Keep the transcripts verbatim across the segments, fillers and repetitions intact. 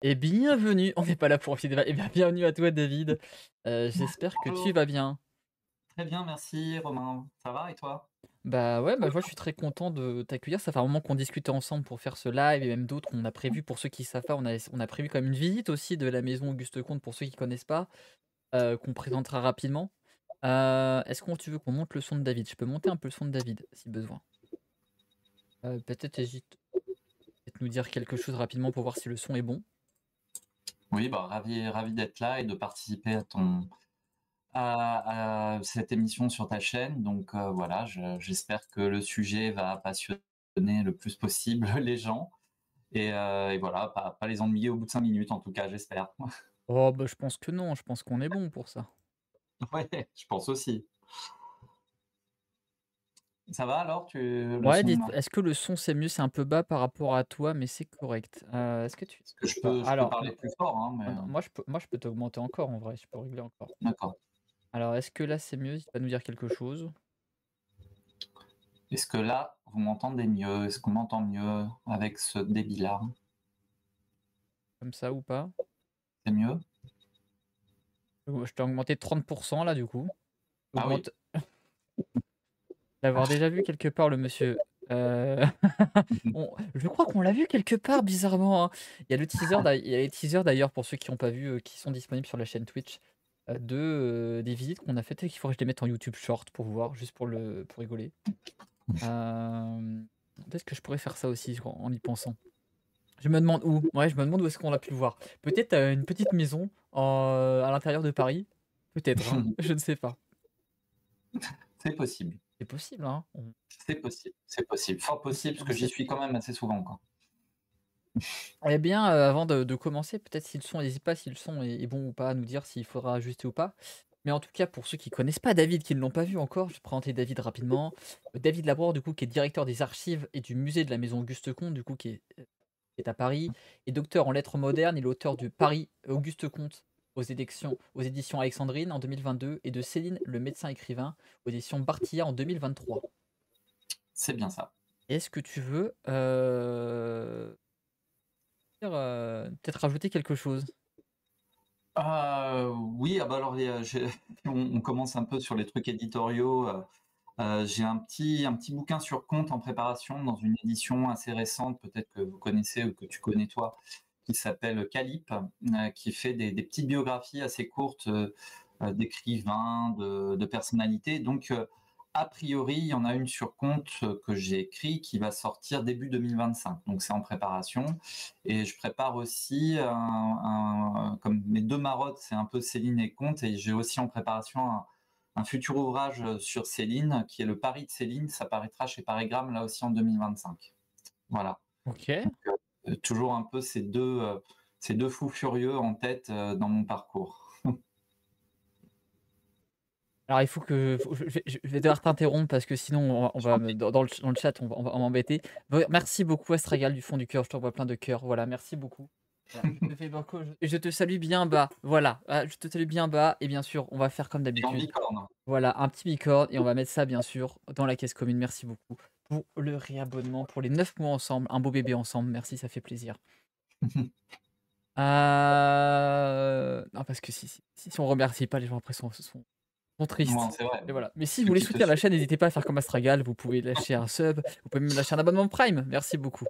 Et bienvenue, on n'est pas là pour filer, et bien bienvenue à toi David, heu, j'espère que tu Bonjour, vas bien. très bien, merci Romain. Ça va et toi? Bah, ouais, bah, moi je suis très content de t'accueillir, ça fait un moment qu'on discutait ensemble pour faire ce live et même d'autres, on a prévu pour ceux qui savent pas, on a on a prévu comme une visite aussi de la maison Auguste Comte pour ceux qui connaissent pas, heu, qu'on présentera rapidement. Heu, est-ce qu'on tu veux qu'on monte le son de David? Je peux monter un peu le son de David si besoin. Heu, peut-être hésite peut-être nous dire quelque chose rapidement pour voir si le son est bon? Oui, bah, ravi ravi d'être là et de participer à ton à à cette émission sur ta chaîne. Donc, heu, voilà, je j'espère que le sujet va passionner le plus possible les gens et heu et voilà, pas pas les ennuyer au bout de cinq minutes en tout cas, j'espère. Oh, bah, je pense que non, je pense qu'on est bon pour ça. Ouais, je pense aussi. Ça va alors, tu le Ouais, son dites est-ce que le son c'est mieux? C'est un peu bas par rapport à toi, mais c'est correct. Heu, est-ce que tu est-ce que je bah, peux je peux alors, parler m plus fort, hein, mais, oh non, heu, moi je peux moi je peux t'augmenter encore en vrai, je peux régler encore. d'accord. Alors est-ce que là c'est mieux? Tu vas nous dire quelque chose? Est-ce que là, vous m'entendez mieux? Est-ce qu'on m'entend mieux avec ce débit-là? Comme ça ou pas? C'est mieux? Heu, je t'ai augmenté de trente là du coup. Ah oui? Augmente l'avoir déjà vu quelque part le monsieur. Heu, on je crois qu'on l'a vu quelque part bizarrement, hein. Il y a le teaser d'a il y a les teasers d'ailleurs pour ceux qui ont pas vu, heu, qui sont disponibles sur la chaîne Twitch, heu, de, heu, des visites qu'on a faites et qu'il faudrait que je les mette en YouTube Short pour voir, juste pour le pour rigoler. Hem, peut-être que je pourrais faire ça aussi en en y pensant. Je me demande où? Ouais, je me demande où est-ce qu'on a pu le voir. Peut-être, heu, une petite maison en à l'intérieur de Paris? Peut-être, hein, je ne sais pas. C'est possible, C'est possible, hein, on c'est possible, c'est possible. Fort je sais possible, parce je que j'y sais suis quand même assez souvent, quoi. eh bien, heu, avant de de commencer, peut-être si le son n'hésite pas si le son est est bon ou pas à nous dire s'il faudra ajuster ou pas. Mais en tout cas, pour ceux qui connaissent pas David, qui ne l'ont pas vu encore, je vais présenter David rapidement. Heu, David Labrosse, du coup, qui est directeur des archives et du musée de la maison Auguste Comte, du coup, qui est, heu, qui est à Paris, et docteur en lettres modernes. Il est l'auteur de Paris, Auguste Comte aux édections aux éditions Alexandrine en deux mille vingt-deux et de Céline, le médecin écrivain aux éditions Bartilla en deux mille vingt-trois. C'est bien ça. Est-ce que tu veux, heu, dire, heu, peut-être rajouter quelque chose? Heu, oui, ah bah, alors, il y a j'ai on on commence un peu sur les trucs éditoriaux, heu heu, j'ai un petit un petit bouquin sur Comte en préparation dans une édition assez récente, peut-être que vous connaissez ou que tu connais toi, qui s'appelle Calipe, heu, qui fait des des petites biographies assez courtes, heu heu, d'écrivains, de de personnalités. Donc, heu, a priori, il y en a une sur Comte, heu, que j'ai écrit qui va sortir début deux mille vingt-cinq. Donc c'est en préparation et je prépare aussi un un comme mes deux marottes, c'est un peu Céline et Comte, et j'ai aussi en préparation un un futur ouvrage, sur Céline, qui est le Paris de Céline. Ça paraîtra chez Parigramme, là aussi en deux mille vingt-cinq. Voilà. OK. Heu, toujours un peu ces deux heu, ces deux fous furieux en tête, heu, dans mon parcours. Alors il faut que faut je vais je vais devoir t'interrompre parce que sinon on va on Je t'en va me prie. dans dans le ch dans le chat on va on va m'embêter. Ve merci beaucoup Astragal du fond du cœur, je t'envoie plein de cœurs, voilà, merci beaucoup. Voilà, je te fais banco et je te salue bien bas, voilà, ah, je te salue bien bas et bien sûr, on va faire comme Et en d'habitude. bicorne. Voilà, un petit bicorne et on va mettre ça bien sûr dans la caisse commune. Merci beaucoup pour le réabonnement, pour les neuf mois ensemble, un beau bébé ensemble, merci, ça fait plaisir. Heu, non parce que si si si si on remercie pas les gens après sont sont sont Non, tristes c'est vrai. et voilà. Mais si vous Ceux voulez qui te soutenir la suivent. chaîne, n'hésitez pas à faire comme Astragal, vous pouvez lâcher un sub, vous pouvez même lâcher un abonnement Prime. Merci beaucoup.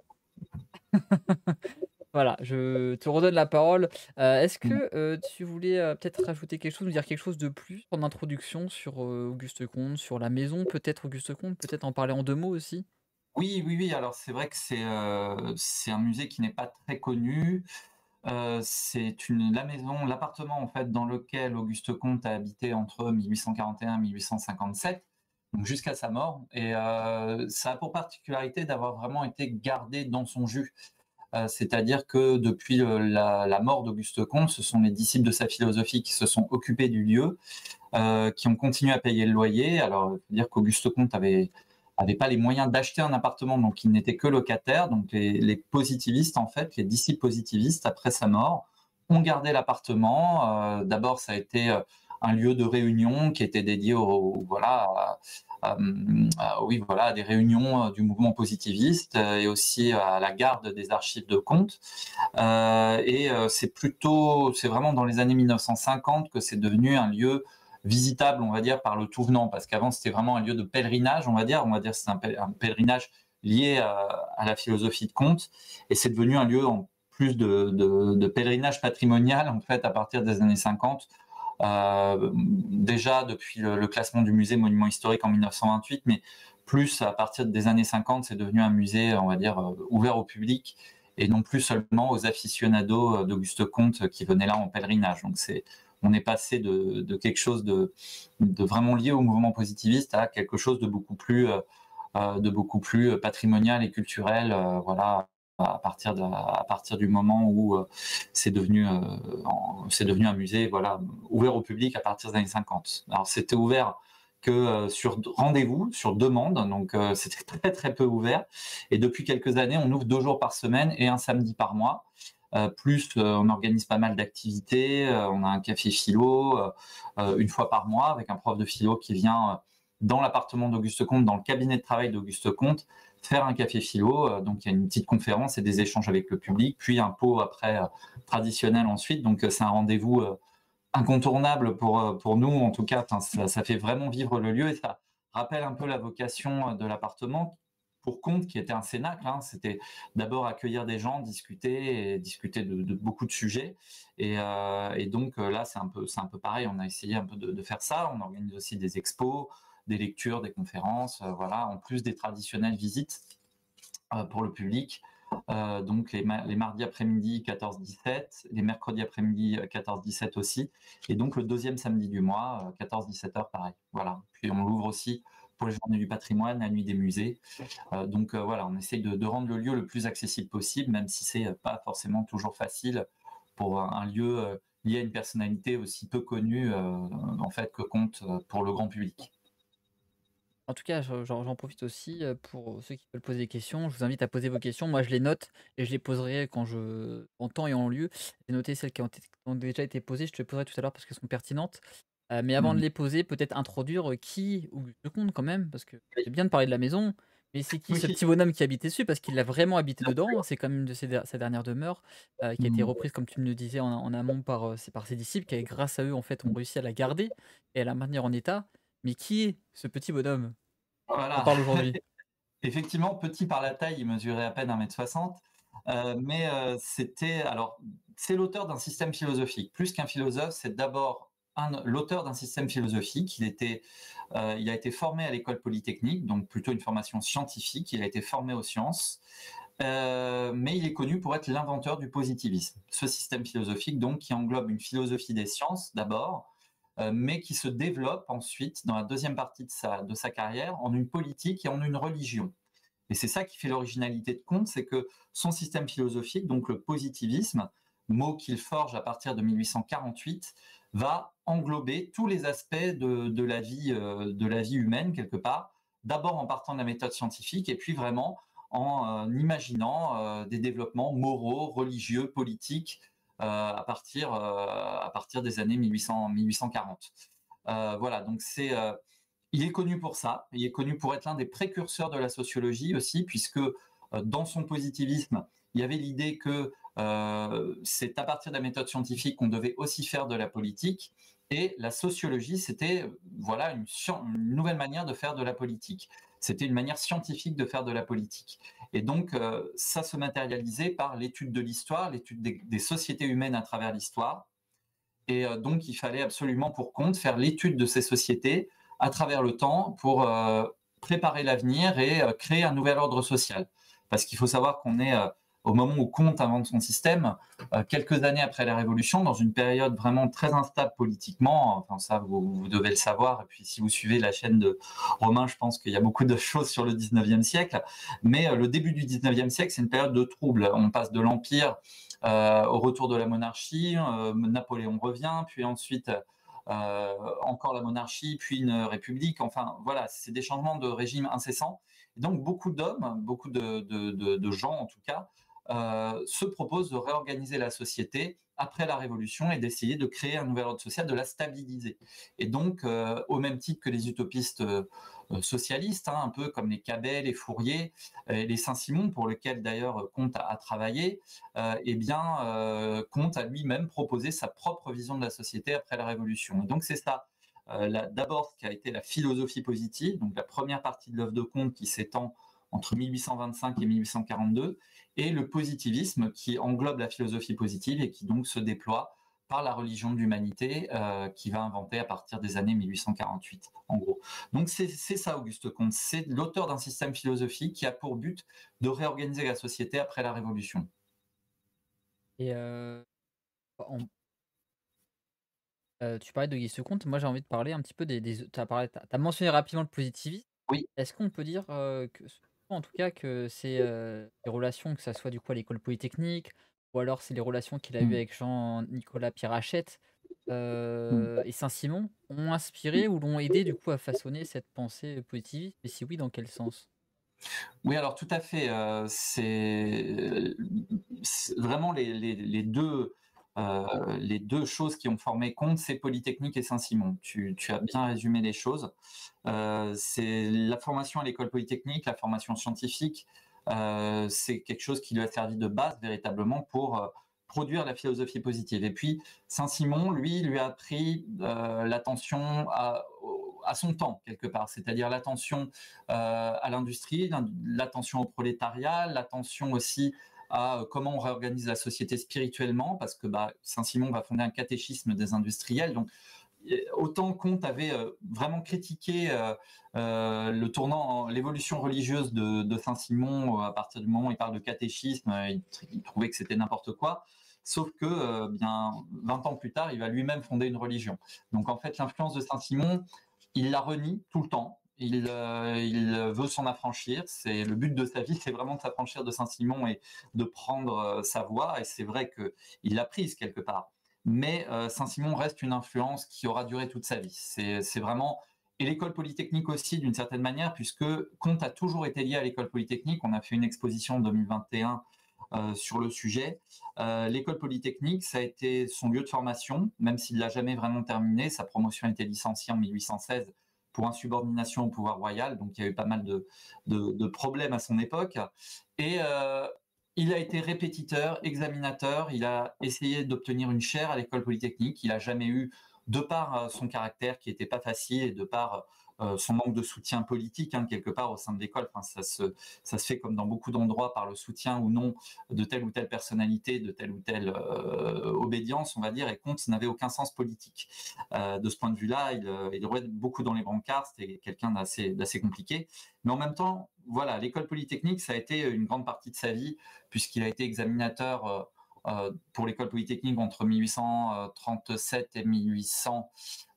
Voilà, je te redonne la parole. Heu, est-ce Mmh. que, heu, tu voulais, heu, peut-être rajouter quelque chose, nous dire quelque chose de plus en introduction sur, heu, Auguste Comte, sur la maison peut-être Auguste Comte, peut-être en parler en deux mots aussi? Oui, oui, oui, alors c'est vrai que c'est, heu, c'est un musée qui n'est pas très connu. Heu, c'est une la maison l'appartement en fait dans lequel Auguste Comte a habité entre mille huit cent quarante et un et mille huit cent cinquante-sept, donc jusqu'à sa mort, et heu, ça a pour particularité d'avoir vraiment été gardé dans son jus. Heu, c'est-à-dire que depuis, heu, la la mort d'Auguste Comte, ce sont les disciples de sa philosophie qui se sont occupés du lieu, heu, qui ont continué à payer le loyer. Alors, il faut dire qu'Auguste Comte avait avait pas les moyens d'acheter un appartement, donc il n'était que locataire. Donc les, les positivistes, en fait, les disciples positivistes, après sa mort, ont gardé l'appartement. Euh, D'abord, ça a été euh, un lieu de réunion qui était dédié au, voilà, à, à, à, oui, voilà, à des réunions du mouvement positiviste et aussi à la garde des archives de Comte. Euh, et euh, c'est plutôt, c'est vraiment dans les années mille neuf cent cinquante que c'est devenu un lieu visitable, on va dire, par le tout venant, parce qu'avant c'était vraiment un lieu de pèlerinage, on va dire, on va dire c'est un, un pèlerinage lié à, à la philosophie de Comte, et c'est devenu un lieu en plus de, de, de pèlerinage patrimonial en fait à partir des années cinquante. Euh, déjà depuis le, le classement du musée monument historique en mille neuf cent vingt-huit, mais plus à partir des années cinquante, c'est devenu un musée, on va dire, ouvert au public et non plus seulement aux aficionados d'Auguste Comte qui venaient là en pèlerinage. Donc c'est, on est passé de, de quelque chose de, de vraiment lié au mouvement positiviste à quelque chose de beaucoup plus, euh, de beaucoup plus patrimonial et culturel, euh, voilà, à partir, de, à partir du moment où euh, c'est devenu, euh, c'est devenu un musée, voilà, ouvert au public à partir des années cinquante. Alors c'était ouvert que euh, sur rendez-vous, sur demande, donc euh, c'était très très peu ouvert. Et depuis quelques années, on ouvre deux jours par semaine et un samedi par mois. Euh, plus, euh, on organise pas mal d'activités. Euh, on a un café philo euh, une fois par mois avec un prof de philo qui vient euh, dans l'appartement d'Auguste Comte, dans le cabinet de travail d'Auguste Comte, faire un café philo. Euh, donc il y a une petite conférence et des échanges avec le public, puis un pot après euh, traditionnel ensuite. Donc euh, c'est un rendez-vous euh, incontournable pour, pour nous, en tout cas, ça, ça fait vraiment vivre le lieu et ça rappelle un peu la vocation de l'appartement pour Comte, qui était un cénacle. Hein. C'était d'abord accueillir des gens, discuter et discuter de, de beaucoup de sujets. Et, euh, et donc là, c'est un peu, c'est un peu pareil. On a essayé un peu de, de faire ça. On organise aussi des expos, des lectures, des conférences, euh, voilà, en plus des traditionnelles visites euh, pour le public. Euh, donc les, ma les mardis après-midi quatorze dix-sept, les mercredis après-midi quatorze dix-sept aussi, et donc le deuxième samedi du mois, quatorze dix-sept heures pareil. Voilà. Puis on l'ouvre aussi pour les journées du patrimoine, la nuit des musées. Euh, donc euh, voilà, on essaye de, de rendre le lieu le plus accessible possible, même si c'est pas forcément toujours facile pour un lieu euh, lié à une personnalité aussi peu connue euh, en fait que Comte pour le grand public. En tout cas, j'en j'en profite aussi pour ceux qui veulent poser des questions. Je vous invite à poser vos questions. Moi, je les note et je les poserai quand je, en temps et en lieu. J'ai noté celles qui ont, été- qui ont déjà été posées. Je te les poserai tout à l'heure parce qu'elles sont pertinentes. Euh, mais avant de Mmh. les poser, peut-être introduire qui ou le compte quand même, parce que c'est bien de parler de la maison. Mais c'est qui ce Oui. petit bonhomme qui habitait dessus? Parce qu'il a vraiment habité dedans. C'est quand même une de ses, der- sa dernière demeure euh, qui a été Mmh. reprise, comme tu me le disais, en, en amont par, euh, ses- par ses disciples, qui, grâce à eux, en fait, ont réussi à la garder et à la maintenir en état. Mais qui est ce petit bonhomme? On Voilà. parle aujourd'hui. Effectivement, petit par la taille, il mesurait à peine un mètre soixante, euh, mais euh, c'était alors c'est l'auteur d'un système philosophique. Plus qu'un philosophe, c'est d'abord l'auteur d'un système philosophique. Il était, euh, il a été formé à l'école polytechnique, donc plutôt une formation scientifique. Il a été formé aux sciences, euh, mais il est connu pour être l'inventeur du positivisme. Ce système philosophique, donc, qui englobe une philosophie des sciences d'abord, euh, mais qui se développe ensuite dans la deuxième partie de sa, de sa carrière en une politique et en une religion. Et c'est ça qui fait l'originalité de Comte, c'est que son système philosophique, donc le positivisme, mot qu'il forge à partir de mille huit cent quarante-huit, va englober tous les aspects de, de, la, vie, euh, de la vie humaine, quelque part, d'abord en partant de la méthode scientifique, et puis vraiment en euh, imaginant euh, des développements moraux, religieux, politiques, euh, à, partir, euh, à partir des années mille huit cents, mille huit cent quarante. Euh, voilà, donc c'est... Euh, il est connu pour ça, il est connu pour être l'un des précurseurs de la sociologie aussi, puisque euh, dans son positivisme, il y avait l'idée que euh, c'est à partir de la méthode scientifique qu'on devait aussi faire de la politique, et la sociologie, c'était voilà une, une nouvelle manière de faire de la politique. C'était une manière scientifique de faire de la politique. Et donc, euh, ça se matérialisait par l'étude de l'histoire, l'étude des, des sociétés humaines à travers l'histoire. Et euh, donc, il fallait absolument pour Comte faire l'étude de ces sociétés à travers le temps pour euh, préparer l'avenir et euh, créer un nouvel ordre social. Parce qu'il faut savoir qu'on est euh, au moment où Comte invente son système, euh, quelques années après la Révolution, dans une période vraiment très instable politiquement. Enfin, ça, vous, vous devez le savoir. Et puis, si vous suivez la chaîne de Romain, je pense qu'il y a beaucoup de choses sur le dix-neuvième siècle. Mais euh, le début du dix-neuvième siècle, c'est une période de trouble. On passe de l'Empire euh, au retour de la monarchie. Euh, Napoléon revient, puis ensuite euh, encore la monarchie, puis une république. Enfin, voilà, c'est des changements de régime incessants. Et donc, beaucoup d'hommes, beaucoup de, de, de, de gens, en tout cas, euh, se propose de réorganiser la société après la Révolution et d'essayer de créer un nouvel ordre social, de la stabiliser. Et donc, euh, au même titre que les utopistes euh, socialistes, hein, un peu comme les Cabet, les Fourier, et les Saint-Simon, pour lesquels d'ailleurs Comte a, a travaillé, euh, eh bien, euh, Comte a lui-même proposé sa propre vision de la société après la Révolution. Et donc, c'est ça. Euh, d'abord, ce qui a été la philosophie positive, donc la première partie de l'œuvre de Comte qui s'étend entre mille huit cent vingt-cinq et mille huit cent quarante-deux, et le positivisme qui englobe la philosophie positive et qui donc se déploie par la religion de l'humanité euh, qui va inventer à partir des années mille huit cent quarante-huit, en gros. Donc c'est ça Auguste Comte, c'est l'auteur d'un système philosophique qui a pour but de réorganiser la société après la Révolution. Et euh, on- euh, tu parlais d'Auguste Comte, moi j'ai envie de parler un petit peu des... des tu as parlé, t'as, t'as mentionné rapidement le positivisme. Oui. Est-ce qu'on peut dire euh, que, en tout cas, que c'est euh, les relations, que ça soit du coup à l'école polytechnique, ou alors c'est les relations qu'il a eues Mmh. avec Jean-Nicolas Pirachette Mmh. euh, et Saint-Simon, ont inspiré ou l'ont aidé du coup à façonner cette pensée positiviste? Et si oui, dans quel sens? Oui, alors tout à fait. Euh, c'est vraiment les, les, les deux, euh, les deux choses qui ont formé Comte, c'est Polytechnique et Saint-Simon. Tu, tu as bien résumé les choses. Euh, c'est la formation à l'école polytechnique, la formation scientifique, euh, c'est quelque chose qui lui a servi de base véritablement pour euh, produire la philosophie positive. Et puis Saint-Simon, lui, lui a appris euh, l'attention à, à son temps quelque part, c'est-à-dire l'attention euh, à l'industrie, l'attention au prolétariat, l'attention aussi à euh, comment on réorganise la société spirituellement, parce que bah, Saint-Simon va fonder un catéchisme des industriels, donc autant Comte avait euh, vraiment critiqué euh, euh, le tournant, l'évolution religieuse de, de Saint-Simon à partir du moment où il parle de catéchisme, il, il trouvait que c'était n'importe quoi. Sauf que, euh, bien, vingt ans plus tard, il va lui-même fonder une religion. Donc, en fait, l'influence de Saint-Simon, il la renie tout le temps. Il, euh, il veut s'en affranchir. C'est le but de sa vie, c'est vraiment de s'affranchir de Saint-Simon et de prendre euh, sa voie. Et c'est vrai qu'il l'a prise quelque part. Mais euh, Saint-Simon reste une influence qui aura duré toute sa vie. C'est vraiment... Et l'école polytechnique aussi, d'une certaine manière, puisque Comte a toujours été lié à l'école polytechnique. On a fait une exposition en deux mille vingt et un euh, sur le sujet. Euh, l'école polytechnique, ça a été son lieu de formation, même s'il ne l'a jamais vraiment terminé. Sa promotion a été licenciée en mille huit cent seize pour insubordination au pouvoir royal. Donc, il y a eu pas mal de, de, de problèmes à son époque. Et... Euh, il a été répétiteur, examinateur, il a essayé d'obtenir une chaire à l'école polytechnique, il n'a jamais eu, de par son caractère qui n'était pas facile et de par euh, son manque de soutien politique, hein, quelque part au sein de l'école, enfin, ça, se, ça se fait comme dans beaucoup d'endroits par le soutien ou non de telle ou telle personnalité, de telle ou telle euh, obédience, on va dire, et Comte n'avait aucun sens politique. Euh, de ce point de vue-là, il, il aurait beaucoup dans les brancards, c'était quelqu'un d'assez compliqué, mais en même temps, voilà, l'école polytechnique, ça a été une grande partie de sa vie, puisqu'il a été examinateur euh, euh, pour l'école polytechnique entre mille huit cent trente-sept et mille huit cent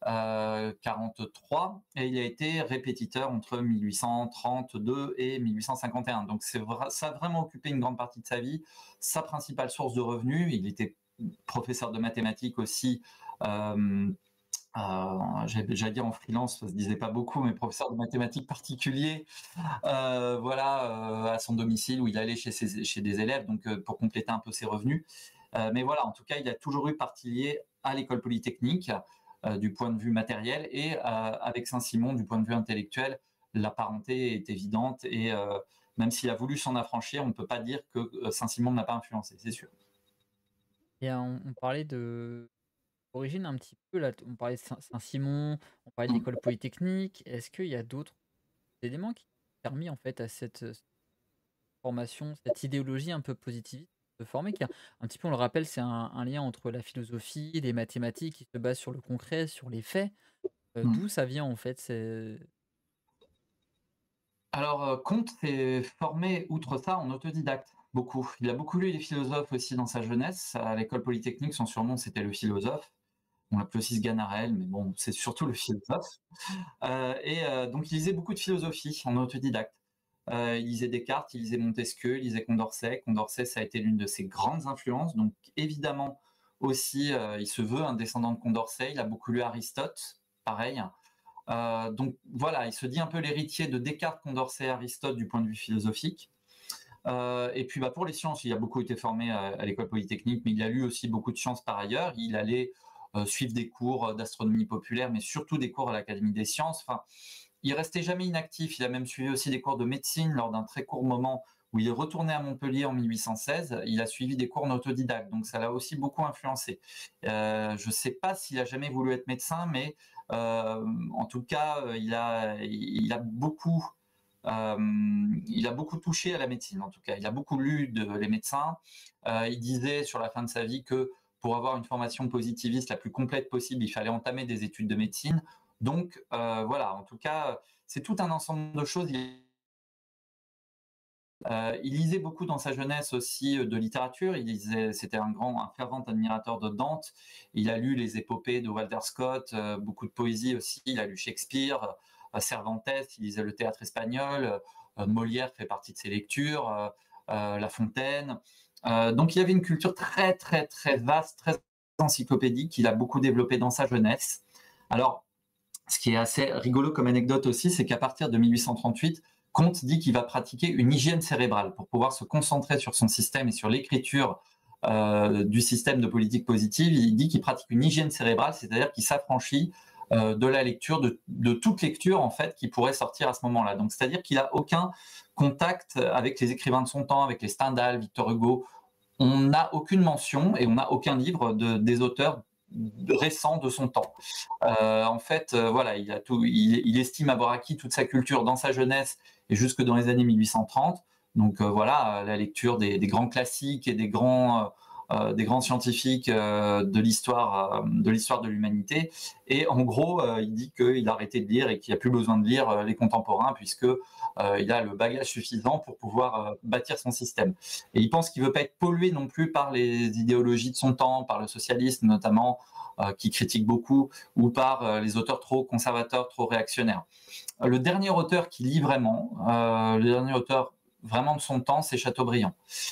quarante-trois, et il a été répétiteur entre mille huit cent trente-deux et mille huit cent cinquante et un. Donc c'est vrai, ça a vraiment occupé une grande partie de sa vie, sa principale source de revenus. Il était professeur de mathématiques aussi. Euh, euh, j'allais dire en freelance, ça se disait pas beaucoup, mais professeur de mathématiques particulier, euh, voilà, euh, à son domicile où il allait chez, ses, chez des élèves, donc euh, pour compléter un peu ses revenus. Euh, mais voilà, en tout cas, il a toujours eu partie liée à l'école polytechnique euh, du point de vue matériel et euh, avec Saint-Simon du point de vue intellectuel, la parenté est évidente et euh, même s'il a voulu s'en affranchir, on ne peut pas dire que Saint-Simon n'a pas influencé, c'est sûr. Et euh, on, on parlait de origine un petit peu, là, on parlait de Saint- Saint-Simon, on parlait de l'école polytechnique. Est-ce qu'il y a d'autres éléments qui ont permis en fait à cette euh, formation, cette idéologie un peu positiviste de former, qui a, un petit peu, on le rappelle, c'est un, un lien entre la philosophie, les mathématiques, qui se base sur le concret, sur les faits. Euh, Mm. D'où ça vient en fait? C'est... Alors, euh, Comte s'est formé, outre ça, en autodidacte, beaucoup. Il a beaucoup lu les philosophes aussi dans sa jeunesse. À l'école polytechnique, son surnom, c'était le philosophe. On l'appelait aussi Sganarelle, mais bon, c'est surtout le philosophe. Euh, et euh, donc, il lisait beaucoup de philosophie en autodidacte. Euh, il lisait Descartes, il lisait Montesquieu, il lisait Condorcet. Condorcet, ça a été l'une de ses grandes influences. Donc, évidemment, aussi, euh, il se veut un descendant de Condorcet. Il a beaucoup lu Aristote, pareil. Euh, donc, voilà, il se dit un peu l'héritier de Descartes, Condorcet, Aristote du point de vue philosophique. Euh, et puis bah, pour les sciences, il a beaucoup été formé à, à l'école polytechnique, mais il a lu aussi beaucoup de sciences par ailleurs. Il allait euh, suivre des cours d'astronomie populaire, mais surtout des cours à l'Académie des sciences. Enfin, il restait jamais inactif. Il a même suivi aussi des cours de médecine lors d'un très court moment où il est retourné à Montpellier en mille huit cent seize. Il a suivi des cours en autodidacte, donc ça l'a aussi beaucoup influencé. Euh, je ne sais pas s'il a jamais voulu être médecin, mais euh, en tout cas, il a, il a beaucoup euh, il a beaucoup touché à la médecine, en tout cas. Il a beaucoup lu de, les médecins. Euh, il disait sur la fin de sa vie que pour avoir une formation positiviste la plus complète possible, il fallait entamer des études de médecine. Donc euh, voilà, en tout cas, c'est tout un ensemble de choses. Il, euh, il lisait beaucoup dans sa jeunesse aussi de littérature. Il lisait, c'était un grand, un fervent admirateur de Dante. Il a lu les épopées de Walter Scott, euh, beaucoup de poésie aussi. Il a lu Shakespeare, euh, Cervantes. Il lisait le théâtre espagnol. Euh, Molière fait partie de ses lectures. Euh, euh, La Fontaine. Euh, donc il avait une culture très très très vaste, très encyclopédique qu'il a beaucoup développée dans sa jeunesse. Alors ce qui est assez rigolo comme anecdote aussi, c'est qu'à partir de mille huit cent trente-huit, Comte dit qu'il va pratiquer une hygiène cérébrale pour pouvoir se concentrer sur son système et sur l'écriture euh, du système de politique positive. Il dit qu'il pratique une hygiène cérébrale, c'est-à-dire qu'il s'affranchit euh, de la lecture, de, de toute lecture en fait qui pourrait sortir à ce moment-là. Donc c'est-à-dire qu'il n'a aucun contact avec les écrivains de son temps, avec les Stendhal, Victor Hugo. On n'a aucune mention et on n'a aucun livre de, des auteurs récent de son temps. Euh, en fait, euh, voilà, il, a tout, il, il, estime avoir acquis toute sa culture dans sa jeunesse et jusque dans les années mille huit cent trente. Donc euh, voilà, la lecture des, des grands classiques et des grands, euh, des grands scientifiques euh, de l'histoire, euh, de l'histoire de l'humanité. Et en gros, euh, il dit qu'il a arrêté de lire et qu'il n'y a plus besoin de lire euh, les contemporains puisque euh, il a le bagage suffisant pour pouvoir euh, bâtir son système. Et il pense qu'il ne veut pas être pollué non plus par les idéologies de son temps, par le socialisme notamment, euh, qui critique beaucoup, ou par euh, les auteurs trop conservateurs, trop réactionnaires. Le dernier auteur qui lit vraiment, euh, le dernier auteur vraiment de son temps, c'est Chateaubriand.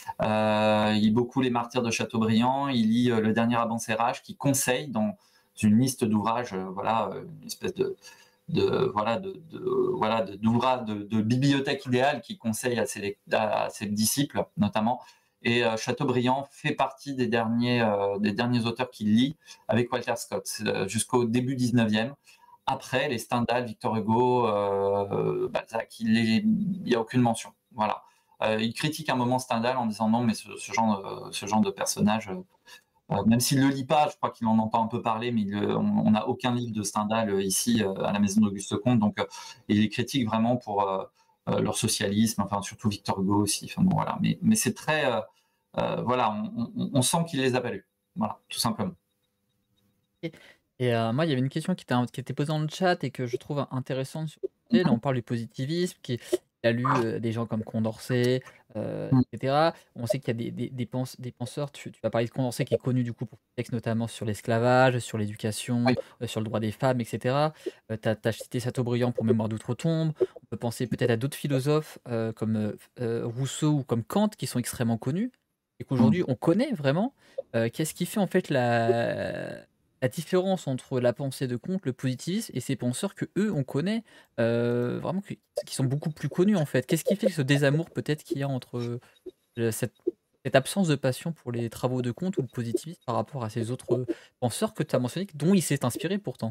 Euh, il lit beaucoup les martyrs de Chateaubriand, il lit euh, le dernier Abencérage qui conseille dans une liste d'ouvrages, euh, voilà, une espèce de de voilà de, de voilà de, de, de bibliothèque idéale qui conseille à ses, à ses disciples notamment. Et euh, Chateaubriand fait partie des derniers euh, des derniers auteurs qu'il lit avec Walter Scott euh, jusqu'au début dix-neuvième. Après les Stendhal, Victor Hugo, euh, Balzac, il n'y a aucune mention. Voilà. Euh, il critique un moment Stendhal en disant non mais ce, ce genre ce genre de personnage euh, euh, même s'il ne le lit pas, je crois qu'il en entend un peu parler, mais il, on n'a aucun livre de Stendhal euh, ici euh, à la maison d'Auguste Comte, donc euh, il les critique vraiment pour euh, euh, leur socialisme, enfin surtout Victor Hugo aussi. Enfin, bon, voilà. Mais, mais c'est très, euh, euh, voilà, on, on, on sent qu'il les a pas lus, voilà, tout simplement. Et, et euh, moi, il y avait une question qui était, qui était posée dans le chat et que je trouve intéressante. Sur le sujet. Là, on parle du positivisme, qui il a lu euh, des gens comme Condorcet, euh, Mm. et cetera. On sait qu'il y a des, des, des, pens- des penseurs, tu, tu vas parler de Condorcet qui est connu du coup pour ses textes notamment sur l'esclavage, sur l'éducation, Oui. euh, sur le droit des femmes, et cetera. Euh, tu as cité Chateaubriand pour Mémoire d'outre-tombe. On peut penser peut-être à d'autres philosophes euh, comme euh, euh, Rousseau ou comme Kant qui sont extrêmement connus et Mm. qu'aujourd'hui on connaît vraiment. Euh, Qu'est-ce qui fait en fait la la différence entre la pensée de Comte, le positivisme et ces penseurs que eux on connaît, heu, vraiment qui qui sont beaucoup plus connus en fait? Qu'est-ce qui fait ce désamour peut-être qu'il y a entre, heu, cette cette absence de passion pour les travaux de Comte ou le positivisme par rapport à ces autres penseurs que tu as mentionnés, dont il s'est inspiré pourtant?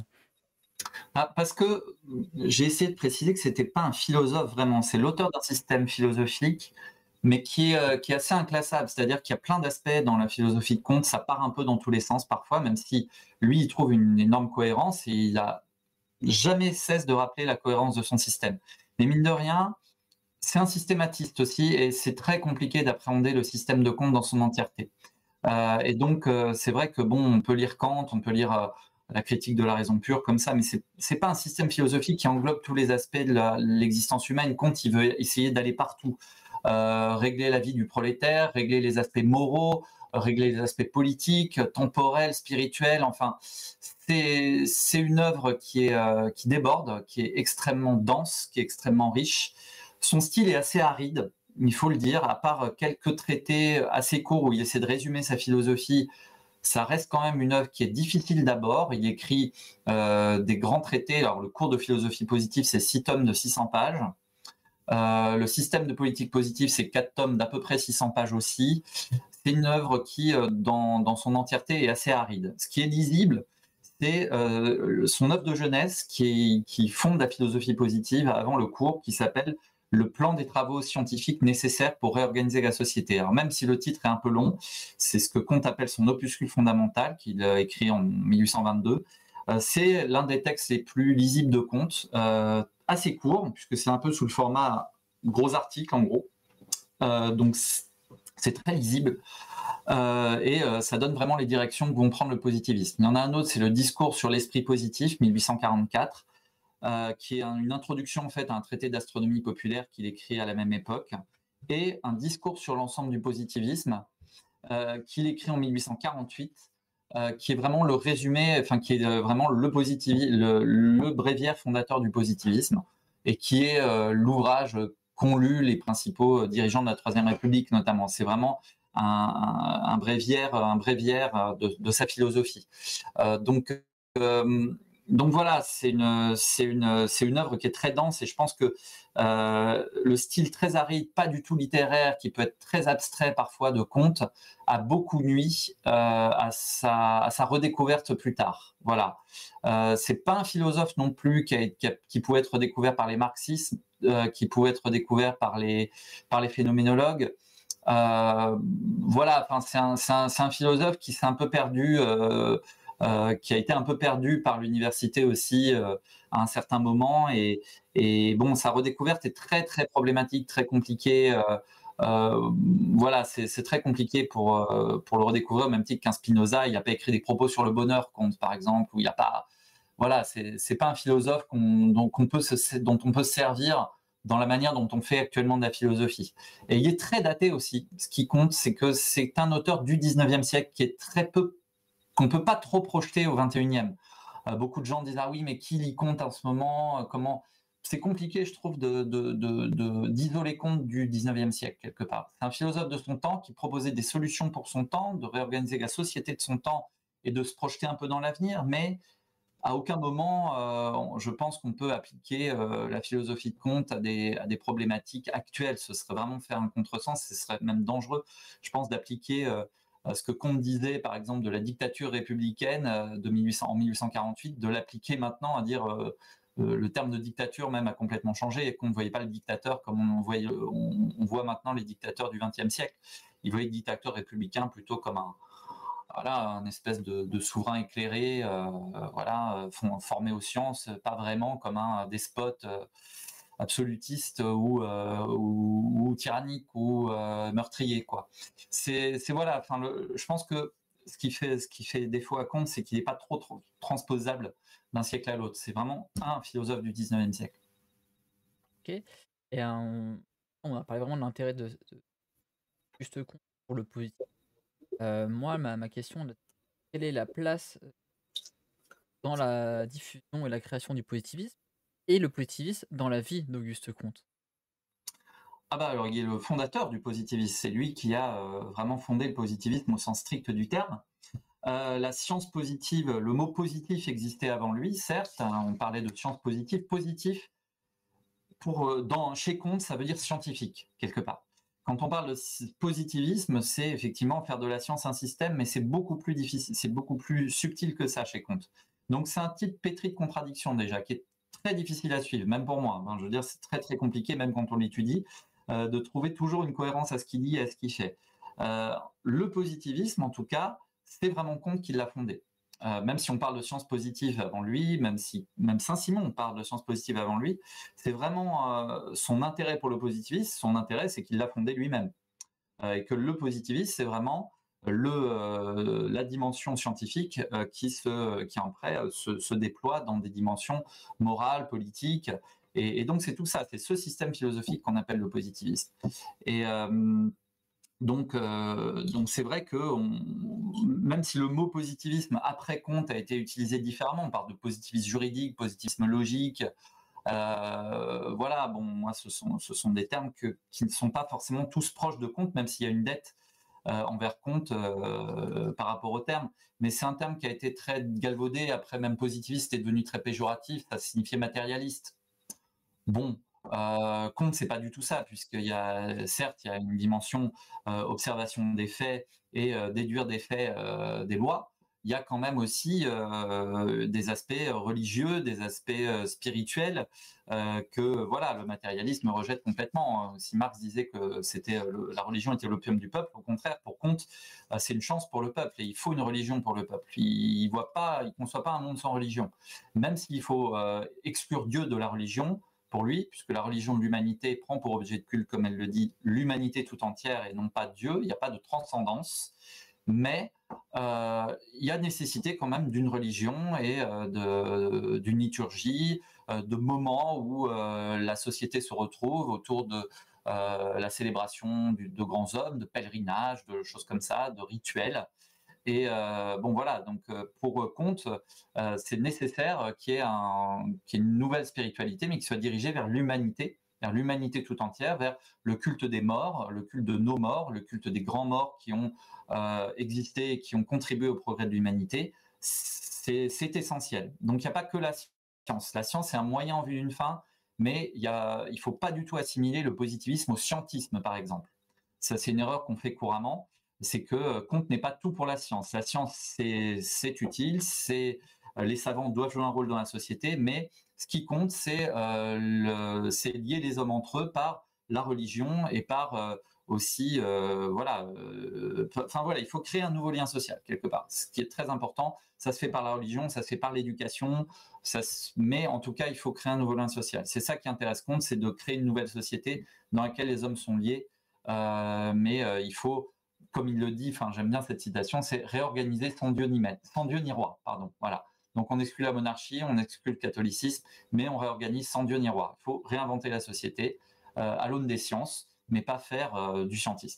Ah, parce que j'ai essayé de préciser que c'était pas un philosophe vraiment, c'est l'auteur d'un système philosophique, mais qui est, euh, qui est assez inclassable. C'est-à-dire qu'il y a plein d'aspects dans la philosophie de Comte, ça part un peu dans tous les sens parfois, même si lui, il trouve une énorme cohérence et il a jamais cesse de rappeler la cohérence de son système. Mais mine de rien, c'est un systématiste aussi et c'est très compliqué d'appréhender le système de Comte dans son entièreté. Euh, et donc, euh, c'est vrai que bon, on peut lire Kant, on peut lire euh, la critique de la raison pure comme ça, mais c'est c'est pas un système philosophique qui englobe tous les aspects de l'existence humaine. Kant, il veut essayer d'aller partout, euh, régler la vie du prolétaire, régler les aspects moraux, régler les aspects politiques, temporels, spirituels. Enfin, c'est c'est une œuvre qui est euh, qui déborde, qui est extrêmement dense, qui est extrêmement riche. Son style est assez aride, il faut le dire, à part quelques traités assez courts où il essaie de résumer sa philosophie, ça reste quand même une œuvre qui est difficile d'abord. Il écrit euh, des grands traités. Alors, le cours de philosophie positive, c'est six tomes de six cents pages. Euh, le système de politique positive, c'est quatre tomes d'à peu près six cents pages aussi. C'est une œuvre qui, euh, dans, dans son entièreté, est assez aride. Ce qui est lisible, c'est euh, son œuvre de jeunesse qui, qui fonde la philosophie positive avant le cours, qui s'appelle Le plan des travaux scientifiques nécessaires pour réorganiser la société. Alors même si le titre est un peu long, c'est ce que Comte appelle son opuscule fondamental, qu'il a écrit en mille huit cent vingt-deux. Euh, c'est l'un des textes les plus lisibles de Comte, euh, assez court, puisque c'est un peu sous le format gros article en gros. Euh, donc c'est très lisible. Euh, et euh, ça donne vraiment les directions que vont prendre le positivisme. Il y en a un autre, c'est le discours sur l'esprit positif, mille huit cent quarante-quatre, euh, qui est un, une introduction en fait à un traité d'astronomie populaire qu'il écrit à la même époque, et un discours sur l'ensemble du positivisme euh, qu'il écrit en mille huit cent quarante-huit, euh, qui est vraiment le résumé, enfin qui est vraiment le positivisme, le, le bréviaire fondateur du positivisme, et qui est euh, l'ouvrage qu'ont lu les principaux dirigeants de la Troisième République notamment. C'est vraiment un, un, un bréviaire, un bréviaire de, de sa philosophie. Euh, donc, euh, donc voilà, c'est une, c'est une, c'est une œuvre qui est très dense, et je pense que euh, le style très aride, pas du tout littéraire, qui peut être très abstrait parfois de Comte, a beaucoup nui euh, à, sa, à sa redécouverte plus tard. Voilà. Euh, c'est pas un philosophe non plus qui, a, qui, a, qui pouvait être découvert par les marxistes, euh, qui pouvait être découvert par les, par les phénoménologues. Euh, voilà, enfin, c'est un, c'est un, c'est un philosophe qui s'est un peu perdu, euh, euh, qui a été un peu perdu par l'université aussi euh, à un certain moment. Et, et bon, sa redécouverte est très très problématique, très compliquée. Euh, euh, voilà, c'est, c'est très compliqué pour, euh, pour le redécouvrir, au même titre qu'un Spinoza. Il n'a pas écrit des propos sur le bonheur, Comte, par exemple, où il n'y a pas. Voilà, c'est, c'est pas un philosophe qu'on, dont, qu'on peut se, dont on peut se servir dans la manière dont on fait actuellement de la philosophie. Et il est très daté aussi. Ce qui compte, c'est que c'est un auteur du dix-neuvième siècle qui est très peu, qu'on ne peut pas trop projeter au vingt et unième. Euh, beaucoup de gens disent « Ah oui, mais qui lit Comte en ce moment ? Comment ?» C'est compliqué, je trouve, de, de, de, de, d'isoler Comte du dix-neuvième siècle, quelque part. C'est un philosophe de son temps qui proposait des solutions pour son temps, de réorganiser la société de son temps et de se projeter un peu dans l'avenir, mais à aucun moment, euh, je pense qu'on peut appliquer euh, la philosophie de Comte à des, à des problématiques actuelles. Ce serait vraiment faire un contresens, ce serait même dangereux, je pense, d'appliquer euh, ce que Comte disait, par exemple, de la dictature républicaine euh, de mille huit cents, en mille huit cent quarante-huit, de l'appliquer maintenant à dire euh, euh, le terme de dictature même a complètement changé, et qu'on ne voyait pas le dictateur comme on, voyait, on, on voit maintenant les dictateurs du vingtième siècle. Il voyait le dictateur républicain plutôt comme un voilà, un espèce de, de souverain éclairé, euh, voilà, formé aux sciences, pas vraiment comme un despote euh, absolutiste ou, euh, ou, ou tyrannique ou euh, meurtrier, quoi. C'est, c'est voilà, enfin, le, je pense que ce qui fait, ce qui fait défaut à Comte, c'est qu'il n'est pas trop, trop transposable d'un siècle à l'autre. C'est vraiment un philosophe du dix-neuvième siècle. Ok. Et un- on a parlé vraiment de l'intérêt de, de Auguste Comte pour le positif. Euh, moi, ma, ma question, quelle est la place euh, dans la diffusion et la création du positivisme et le positivisme dans la vie d'Auguste Comte? Ah bah alors il est le fondateur du positivisme, c'est lui qui a euh, vraiment fondé le positivisme au sens strict du terme. Euh, la science positive, le mot positif existait avant lui, certes, hein, on parlait de science positive. Positif, pour, euh, dans, chez Comte, ça veut dire scientifique, quelque part. Quand on parle de positivisme, c'est effectivement faire de la science un système, mais c'est beaucoup plus difficile, c'est beaucoup plus subtil que ça chez Comte. Donc c'est un type pétri de contradiction déjà, qui est très difficile à suivre, même pour moi. Hein, je veux dire, c'est très très compliqué, même quand on l'étudie, euh, de trouver toujours une cohérence à ce qu'il dit et à ce qu'il fait. Euh, le positivisme, en tout cas, c'est vraiment Comte qui l'a fondé. Euh, même si on parle de sciences positives avant lui, même si même Saint-Simon parle de sciences positives avant lui, c'est vraiment euh, son intérêt pour le positivisme. Son intérêt, c'est qu'il l'a fondé lui-même, euh, et que le positivisme, c'est vraiment le, euh, la dimension scientifique euh, qui, se, qui après euh, se, se déploie dans des dimensions morales, politiques. Et, et donc c'est tout ça, c'est ce système philosophique qu'on appelle le positivisme. Et euh, donc, euh, donc c'est vrai que on, même si le mot positivisme après Comte a été utilisé différemment, on parle de positivisme juridique, positivisme logique, euh, voilà, bon, moi ce sont, ce sont des termes que, qui ne sont pas forcément tous proches de Comte, même s'il y a une dette euh, envers Comte euh, par rapport au terme. Mais c'est un terme qui a été très galvaudé, après même positiviste est devenu très péjoratif, ça signifiait matérialiste. Bon, Heu, Comte, c'est pas du tout ça, puisqu'il y a certes, il y a une dimension, heu, observation des faits et heu, déduire des faits, heu, des lois. Il y a quand même aussi, heu, des aspects religieux, des aspects, heu, spirituels, heu, que voilà, le matérialisme rejette complètement. Si Marx disait que c'était, heu, la religion était l'opium du peuple, au contraire, pour Comte, heu, c'est une chance pour le peuple et il faut une religion pour le peuple. Il il voit pas, il conçoit pas un monde sans religion. Même s'il faut, heu, exclure Dieu de la religion, pour lui, puisque la religion de l'humanité prend pour objet de culte, comme elle le dit, l'humanité tout entière et non pas Dieu. Il n'y a pas de transcendance, mais euh, il y a nécessité quand même d'une religion et euh, d'une liturgie, euh, de moments où euh, la société se retrouve autour de euh, la célébration du, de grands hommes, de pèlerinages, de choses comme ça, de rituels. Et euh, bon voilà, donc euh, pour Comte, euh, c'est nécessaire qu'il y, ait un, qu'il y ait une nouvelle spiritualité, mais qui soit dirigée vers l'humanité, vers l'humanité tout entière, vers le culte des morts, le culte de nos morts, le culte des grands morts qui ont euh, existé et qui ont contribué au progrès de l'humanité. C'est, c'est essentiel. Donc il n'y a pas que la science. La science, c'est un moyen en vue d'une fin, mais il ne faut pas du tout assimiler le positivisme au scientisme, par exemple. Ça, c'est une erreur qu'on fait couramment, c'est que Comte n'est pas tout pour la science. La science, c'est, c'est utile, c'est, les savants doivent jouer un rôle dans la société, mais ce qui compte, c'est, euh, le, c'est lier les hommes entre eux par la religion et par euh, aussi, euh, voilà, enfin euh, voilà, il faut créer un nouveau lien social quelque part. Ce qui est très important, ça se fait par la religion, ça se fait par l'éducation, ça se, mais en tout cas, il faut créer un nouveau lien social. C'est ça qui intéresse Comte, c'est de créer une nouvelle société dans laquelle les hommes sont liés. Euh, mais euh, il faut, comme il le dit, enfin j'aime bien cette citation, c'est réorganiser sans Dieu ni maître, sans Dieu ni roi, pardon. Voilà. Donc on exclut la monarchie, on exclut le catholicisme, mais on réorganise sans Dieu ni roi. Il faut réinventer la société euh, à l'aune des sciences, mais pas faire euh, du scientisme.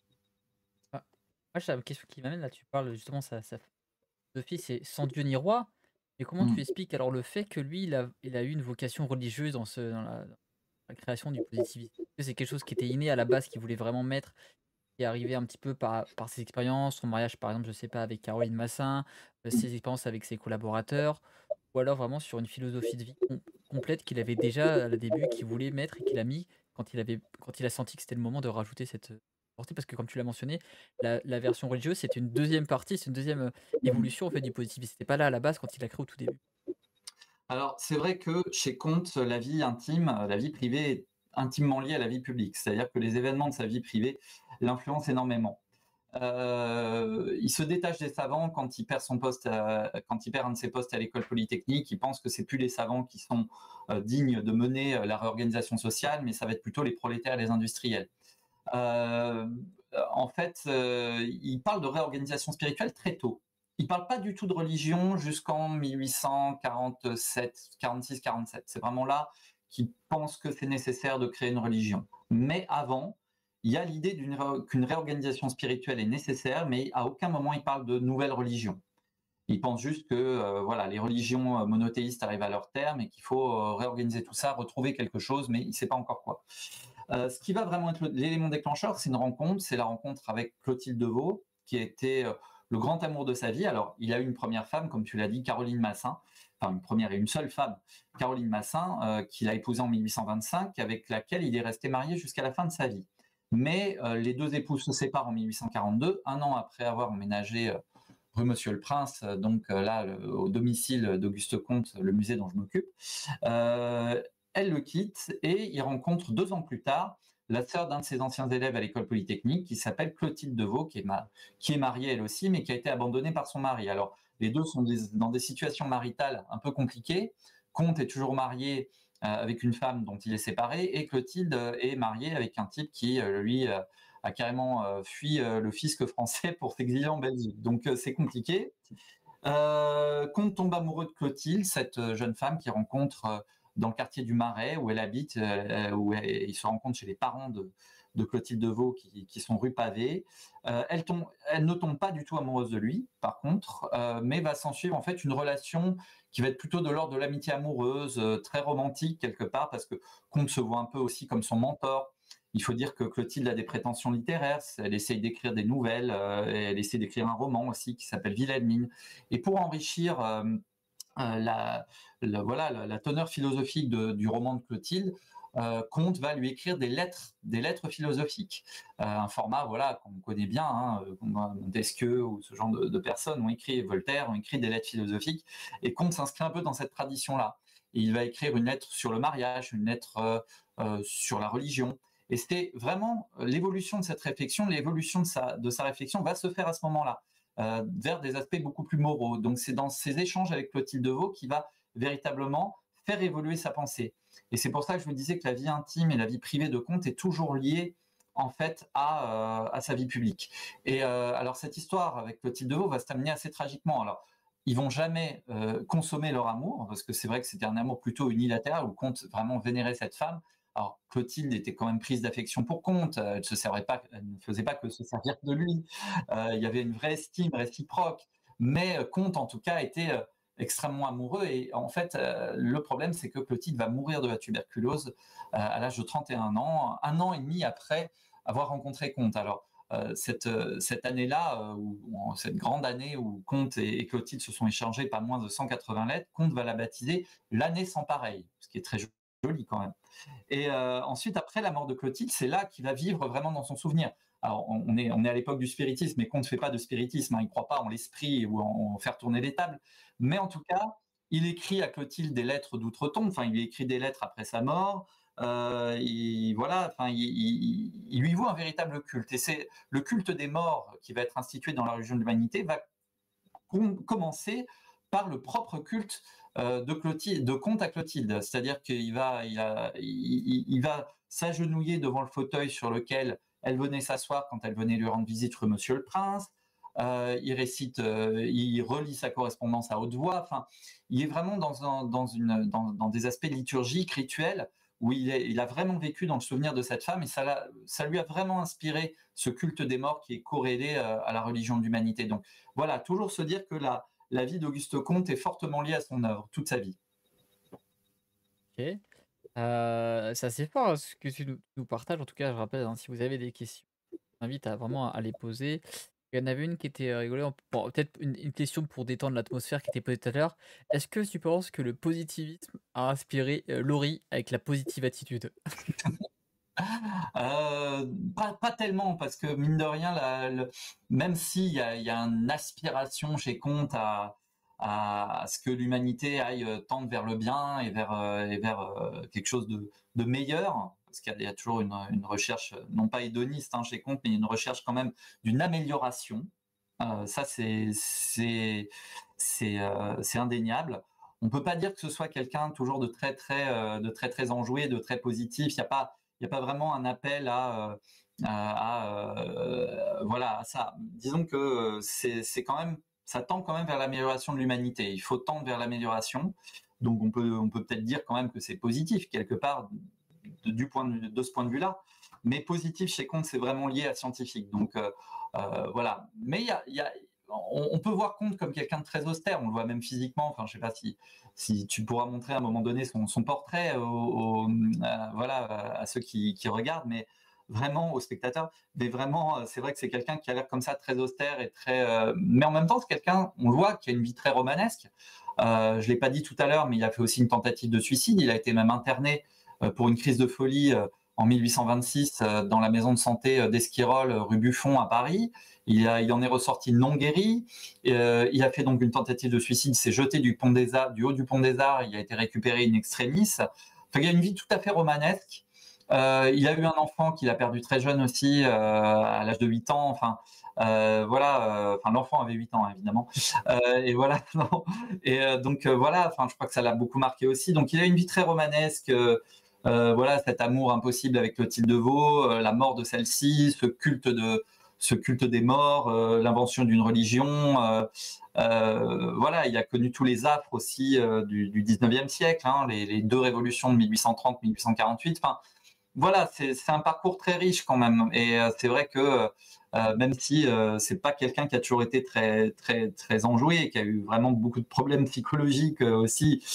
Ah, moi, j'ai une question qui m'amène là, tu parles justement, sa, sa philosophie, c'est sans Dieu ni roi. Et comment tu Mm. expliques alors le fait que lui, il a, il a eu une vocation religieuse dans, ce, dans la, dans la création du positivisme? Est-ce que c'est quelque chose qui était inné à la base, qu'il voulait vraiment mettre, qui est arrivé un petit peu par, par ses expériences, son mariage par exemple, je sais pas, avec Caroline Massin, euh, ses expériences avec ses collaborateurs, ou alors vraiment sur une philosophie de vie com- complète qu'il avait déjà à le début, qu'il voulait mettre et qu'il a mis quand il avait, quand il a senti que c'était le moment de rajouter cette euh, portée, parce que comme tu l'as mentionné, la, la version religieuse, c'est une deuxième partie, c'est une deuxième euh, évolution en fait du positivisme. C'était pas là à la base quand il l'a créé au tout début. Alors c'est vrai que chez Comte, la vie intime, la vie privée est intimement liée à la vie publique, c'est-à-dire que les événements de sa vie privée l'influencent énormément. Euh, il se détache des savants quand il perd son poste, à, quand il perd un de ses postes à l'école polytechnique. Il pense que c'est plus les savants qui sont euh, dignes de mener euh, la réorganisation sociale, mais ça va être plutôt les prolétaires et les industriels. Euh, en fait, euh, il parle de réorganisation spirituelle très tôt. Il parle pas du tout de religion jusqu'en mille huit cent quarante-sept, quarante-six, quarante-sept. C'est vraiment là qu'il pense que c'est nécessaire de créer une religion. Mais avant, il y a l'idée qu'une réorganisation spirituelle est nécessaire, mais à aucun moment il parle de nouvelle religion. Il pense juste que euh, voilà, les religions monothéistes arrivent à leur terme et qu'il faut euh, réorganiser tout ça, retrouver quelque chose, mais il ne sait pas encore quoi. Euh, ce qui va vraiment être l'élément déclencheur, c'est une rencontre, c'est la rencontre avec Clotilde Devaux, qui a été euh, le grand amour de sa vie. Alors, il a eu une première femme, comme tu l'as dit, Caroline Massin, enfin une première et une seule femme, Caroline Massin, euh, qu'il a épousée en mille huit cent vingt-cinq, avec laquelle il est resté marié jusqu'à la fin de sa vie. Mais euh, les deux époux se séparent en mille huit cent quarante-deux, un an après avoir emménagé euh, rue Monsieur le Prince, donc euh, là, le, au domicile d'Auguste Comte, le musée dont je m'occupe. Euh, elle le quitte et il rencontre deux ans plus tard la sœur d'un de ses anciens élèves à l'école polytechnique qui s'appelle Clotilde Devaux, qui est, ma- qui est mariée elle aussi, mais qui a été abandonnée par son mari. Alors, les deux sont des- dans des situations maritales un peu compliquées. Comte est toujours marié euh, avec une femme dont il est séparé et Clotilde euh, est mariée avec un type qui, euh, lui, euh, a carrément euh, fui euh, le fisc français pour s'exiler en Belgique. Donc, euh, c'est compliqué. Euh, Comte tombe amoureux de Clotilde, cette euh, jeune femme qu'il rencontre euh, dans le quartier du Marais où elle habite, euh, où elle- il se rencontre chez les parents de, de Clotilde Devaux qui, qui sont rue Pavée. Euh, elle, tombe, elle ne tombe pas du tout amoureuse de lui, par contre, euh, mais va s'en suivre en fait une relation qui va être plutôt de l'ordre de l'amitié amoureuse, euh, très romantique quelque part, parce que Comte se voit un peu aussi comme son mentor. Il faut dire que Clotilde a des prétentions littéraires, elle essaye d'écrire des nouvelles, euh, elle essaie d'écrire un roman aussi qui s'appelle Wilhelmine. Et pour enrichir euh, euh, la, la, voilà, la, la teneur philosophique de, du roman de Clotilde, euh, Comte va lui écrire des lettres, des lettres philosophiques, euh, un format voilà qu'on connaît bien, hein, Montesquieu ou ce genre de, de personnes ont écrit, Voltaire ont écrit des lettres philosophiques, et Comte s'inscrit un peu dans cette tradition-là. Il va écrire une lettre sur le mariage, une lettre euh, euh, sur la religion. Et c'était vraiment l'évolution de cette réflexion, l'évolution de sa, de sa réflexion va se faire à ce moment-là, euh, vers des aspects beaucoup plus moraux. Donc c'est dans ces échanges avec Clotilde Devaux qui va véritablement faire évoluer sa pensée. Et c'est pour ça que je vous disais que la vie intime et la vie privée de Comte est toujours liée en fait à, euh, à sa vie publique. Et euh, alors cette histoire avec Clotilde Devaux va se terminer assez tragiquement. Alors ils vont jamais euh, consommer leur amour, parce que c'est vrai que c'était un amour plutôt unilatéral, où Comte vraiment vénérait cette femme. Alors Clotilde était quand même prise d'affection pour Comte, elle, se servait pas, elle ne faisait pas que se servir de lui, euh, il y avait une vraie estime réciproque, mais Comte en tout cas était euh, extrêmement amoureux, et en fait euh, le problème c'est que Clotilde va mourir de la tuberculose euh, à l'âge de trente et un ans, un an et demi après avoir rencontré Comte. Alors euh, cette, cette année-là, euh, cette grande année où Comte et, et Clotilde se sont échangés pas moins de cent quatre-vingts lettres, Comte va la baptiser l'année sans pareil, ce qui est très joli quand même. Et euh, ensuite, après la mort de Clotilde, c'est là qu'il va vivre vraiment dans son souvenir. Alors, on est, on est à l'époque du spiritisme, mais Comte ne fait pas de spiritisme, hein, il ne croit pas en l'esprit ou en, en faire tourner les tables. Mais en tout cas, il écrit à Clotilde des lettres d'outre-tombe, enfin, il lui écrit des lettres après sa mort. Euh, il, voilà, enfin, il, il, il lui voue un véritable culte. Et c'est le culte des morts qui va être institué dans la religion de l'humanité va com commencer par le propre culte euh, de, Clotilde, de Comte à Clotilde. C'est-à-dire qu'il va, il a, il, il va s'agenouiller devant le fauteuil sur lequel elle venait s'asseoir quand elle venait lui rendre visite rue Monsieur le Prince. Euh, il récite, euh, il relit sa correspondance à haute voix. Enfin, il est vraiment dans, un, dans, une, dans, dans des aspects liturgiques, rituels, où il, est, il a vraiment vécu dans le souvenir de cette femme, et ça, ça lui a vraiment inspiré ce culte des morts qui est corrélé euh, à la religion de l'humanité. Donc voilà, toujours se dire que la, la vie d'Auguste Comte est fortement liée à son œuvre, toute sa vie. Ok. Euh, c'est assez fort hein, ce que tu nous, nous partages. En tout cas, je rappelle, hein, si vous avez des questions, je vous invite à vraiment à les poser. Il y en avait une qui était rigolote. Bon, peut-être une, une question pour détendre l'atmosphère qui était posée tout à l'heure. Est-ce que tu penses que le positivisme a inspiré euh, Laurie avec la positive attitude? Euh, pas, pas tellement, parce que mine de rien, la, le, même s'il y a, y a une aspiration chez Comte à, à, à ce que l'humanité aille tendre vers le bien et vers, euh, et vers euh, quelque chose de, de meilleur, parce qu'il y, y a toujours une, une recherche, non pas hédoniste hein, chez Comte, mais une recherche quand même d'une amélioration. Euh, ça, c'est c'est c'est euh, c'est indéniable. On peut pas dire que ce soit quelqu'un toujours de très très euh, de très très enjoué, de très positif. Il y a pas il y a pas vraiment un appel à euh, à, à euh, voilà à ça. Disons que c'est c'est quand même ça tend quand même vers l'amélioration de l'humanité. Il faut tendre vers l'amélioration. Donc on peut on peut peut-être dire quand même que c'est positif quelque part de, du point de, de ce point de vue-là. Mais positif chez Comte, c'est vraiment lié à scientifique. Donc euh, euh, voilà. Mais il y a, y a on, on, peut voir Comte comme quelqu'un de très austère. On le voit même physiquement. Enfin, je sais pas si si tu pourras montrer à un moment donné son, son portrait au, au, euh, voilà à ceux qui, qui regardent, mais vraiment aux spectateurs. Mais vraiment, c'est vrai que c'est quelqu'un qui a l'air comme ça très austère et très. Euh, mais en même temps, c'est quelqu'un, on le voit, qui a une vie très romanesque. Euh, je l'ai pas dit tout à l'heure, mais il a fait aussi une tentative de suicide. Il a été même interné euh, pour une crise de folie. Euh, en mille huit cent vingt-six dans la maison de santé d'Esquirol, rue Buffon à Paris. Il, a, il en est ressorti non guéri. Euh, il a fait donc une tentative de suicide, il s'est jeté du, pont des Arts, du haut du pont des Arts, il a été récupéré in extremis. Enfin, il a une vie tout à fait romanesque. Euh, il a eu un enfant qu'il a perdu très jeune aussi, euh, à l'âge de huit ans. Enfin, euh, voilà, enfin l'enfant avait huit ans évidemment. Euh, et voilà, non. Et euh, donc euh, voilà, enfin je crois que ça l'a beaucoup marqué aussi. Donc il a une vie très romanesque. Euh, Euh, voilà, cet amour impossible avec Clotilde Devaux, euh, la mort de celle-ci, ce culte de, ce culte des morts, euh, l'invention d'une religion. Euh, euh, voilà, il a connu tous les affres aussi euh, du, du dix-neuvième siècle, hein, les, les deux révolutions de mille huit cent trente mille huit cent quarante-huit. Enfin, voilà, c'est un parcours très riche quand même. Et euh, c'est vrai que euh, même si euh, c'est pas quelqu'un qui a toujours été très très très enjoué et qui a eu vraiment beaucoup de problèmes psychologiques euh, aussi,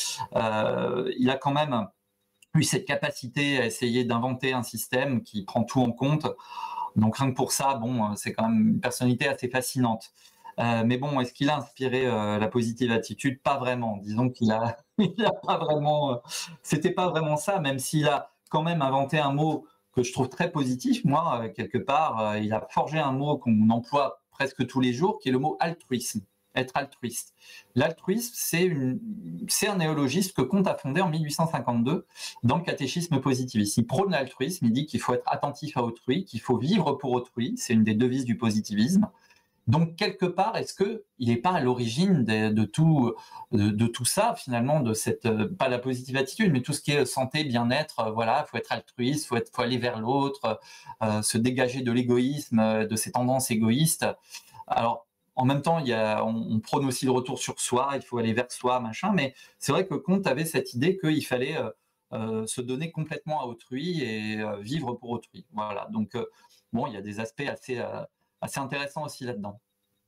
euh, il a quand même eu cette capacité à essayer d'inventer un système qui prend tout en compte. Donc rien que pour ça, bon, c'est quand même une personnalité assez fascinante. Euh, mais bon, est-ce qu'il a inspiré euh, la positive attitude? Pas vraiment. Disons qu'il a, il a pas vraiment. Euh, c'était pas vraiment ça, même s'il a quand même inventé un mot que je trouve très positif, moi, euh, quelque part. Euh, il a forgé un mot qu'on emploie presque tous les jours, qui est le mot altruisme, être altruiste. L'altruisme, c'est une, c'est un néologisme que Comte a fondé en mille huit cent cinquante-deux dans le catéchisme positiviste. Il prône l'altruisme, il dit qu'il faut être attentif à autrui, qu'il faut vivre pour autrui, c'est une des devises du positivisme. Donc, quelque part, est-ce qu'il n'est pas à l'origine de, de, tout, de, de tout ça, finalement, de cette, pas la positive attitude, mais tout ce qui est santé, bien-être, euh, voilà, il faut être altruiste, il faut, faut aller vers l'autre, euh, se dégager de l'égoïsme, de ces tendances égoïstes. Alors, en même temps, il y a, on, on prône aussi le retour sur soi, il faut aller vers soi, machin, mais c'est vrai que Comte avait cette idée qu'il fallait euh, euh, se donner complètement à autrui et euh, vivre pour autrui. Voilà, donc, euh, bon, il y a des aspects assez... Euh, assez intéressant aussi là-dedans.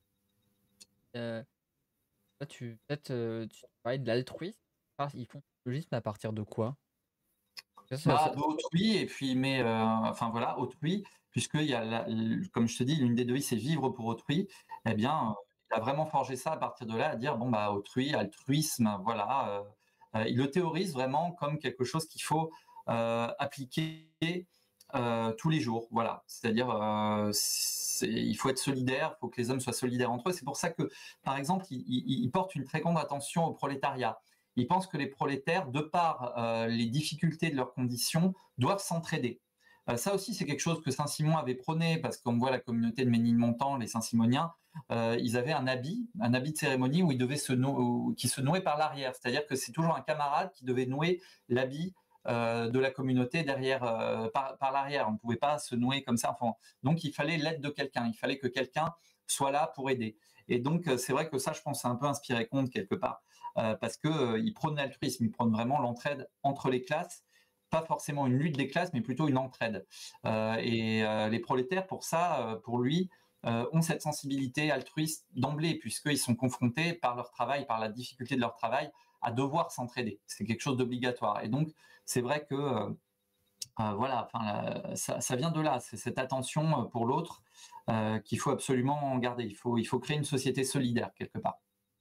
Euh, là, tu peut-être euh, tu parlais de l'altruisme. Ah, ils font l'altruisme à partir de quoi? Ça, ça- Bah, ça- d'autrui, et puis, mais, euh, enfin voilà, autrui, puisqu'il y a, la- l- comme je te dis, l'une des devises, c'est vivre pour autrui. Eh bien, euh, il a vraiment forgé ça à partir de là, à dire, bon, bah, autrui, altruisme, voilà. euh, euh, il le théorise vraiment comme quelque chose qu'il faut euh, appliquer euh, tous les jours, voilà. C'est-à-dire, euh, c'est- il faut être solidaire, il faut que les hommes soient solidaires entre eux. C'est pour ça que, par exemple, il, il- il porte une très grande attention au prolétariat. Il pense que les prolétaires, de par euh, les difficultés de leurs conditions, doivent s'entraider. Euh, ça aussi, c'est quelque chose que Saint-Simon avait prôné, parce qu'on voit la communauté de Ménilmontant, les Saint-Simoniens, euh, ils avaient un habit, un habit de cérémonie où ils devaient se nou- qui se nouait par l'arrière. C'est-à-dire que c'est toujours un camarade qui devait nouer l'habit euh, de la communauté derrière, euh, par, par l'arrière. On ne pouvait pas se nouer comme ça. Enfin, donc, il fallait l'aide de quelqu'un. Il fallait que quelqu'un soit là pour aider. Et donc, c'est vrai que ça, je pense, c'est un peu inspiré Comte quelque part. Euh, parce qu'il euh, prône l'altruisme, il prône vraiment l'entraide entre les classes, pas forcément une lutte des classes, mais plutôt une entraide. Euh, et euh, les prolétaires, pour ça, euh, pour lui, euh, ont cette sensibilité altruiste d'emblée, puisqu'ils sont confrontés par leur travail, par la difficulté de leur travail, à devoir s'entraider. C'est quelque chose d'obligatoire. Et donc, c'est vrai que euh, euh, voilà, enfin, la, ça, ça, vient de là, c'est cette attention pour l'autre euh, qu'il faut absolument garder. Il faut, il faut créer une société solidaire quelque part.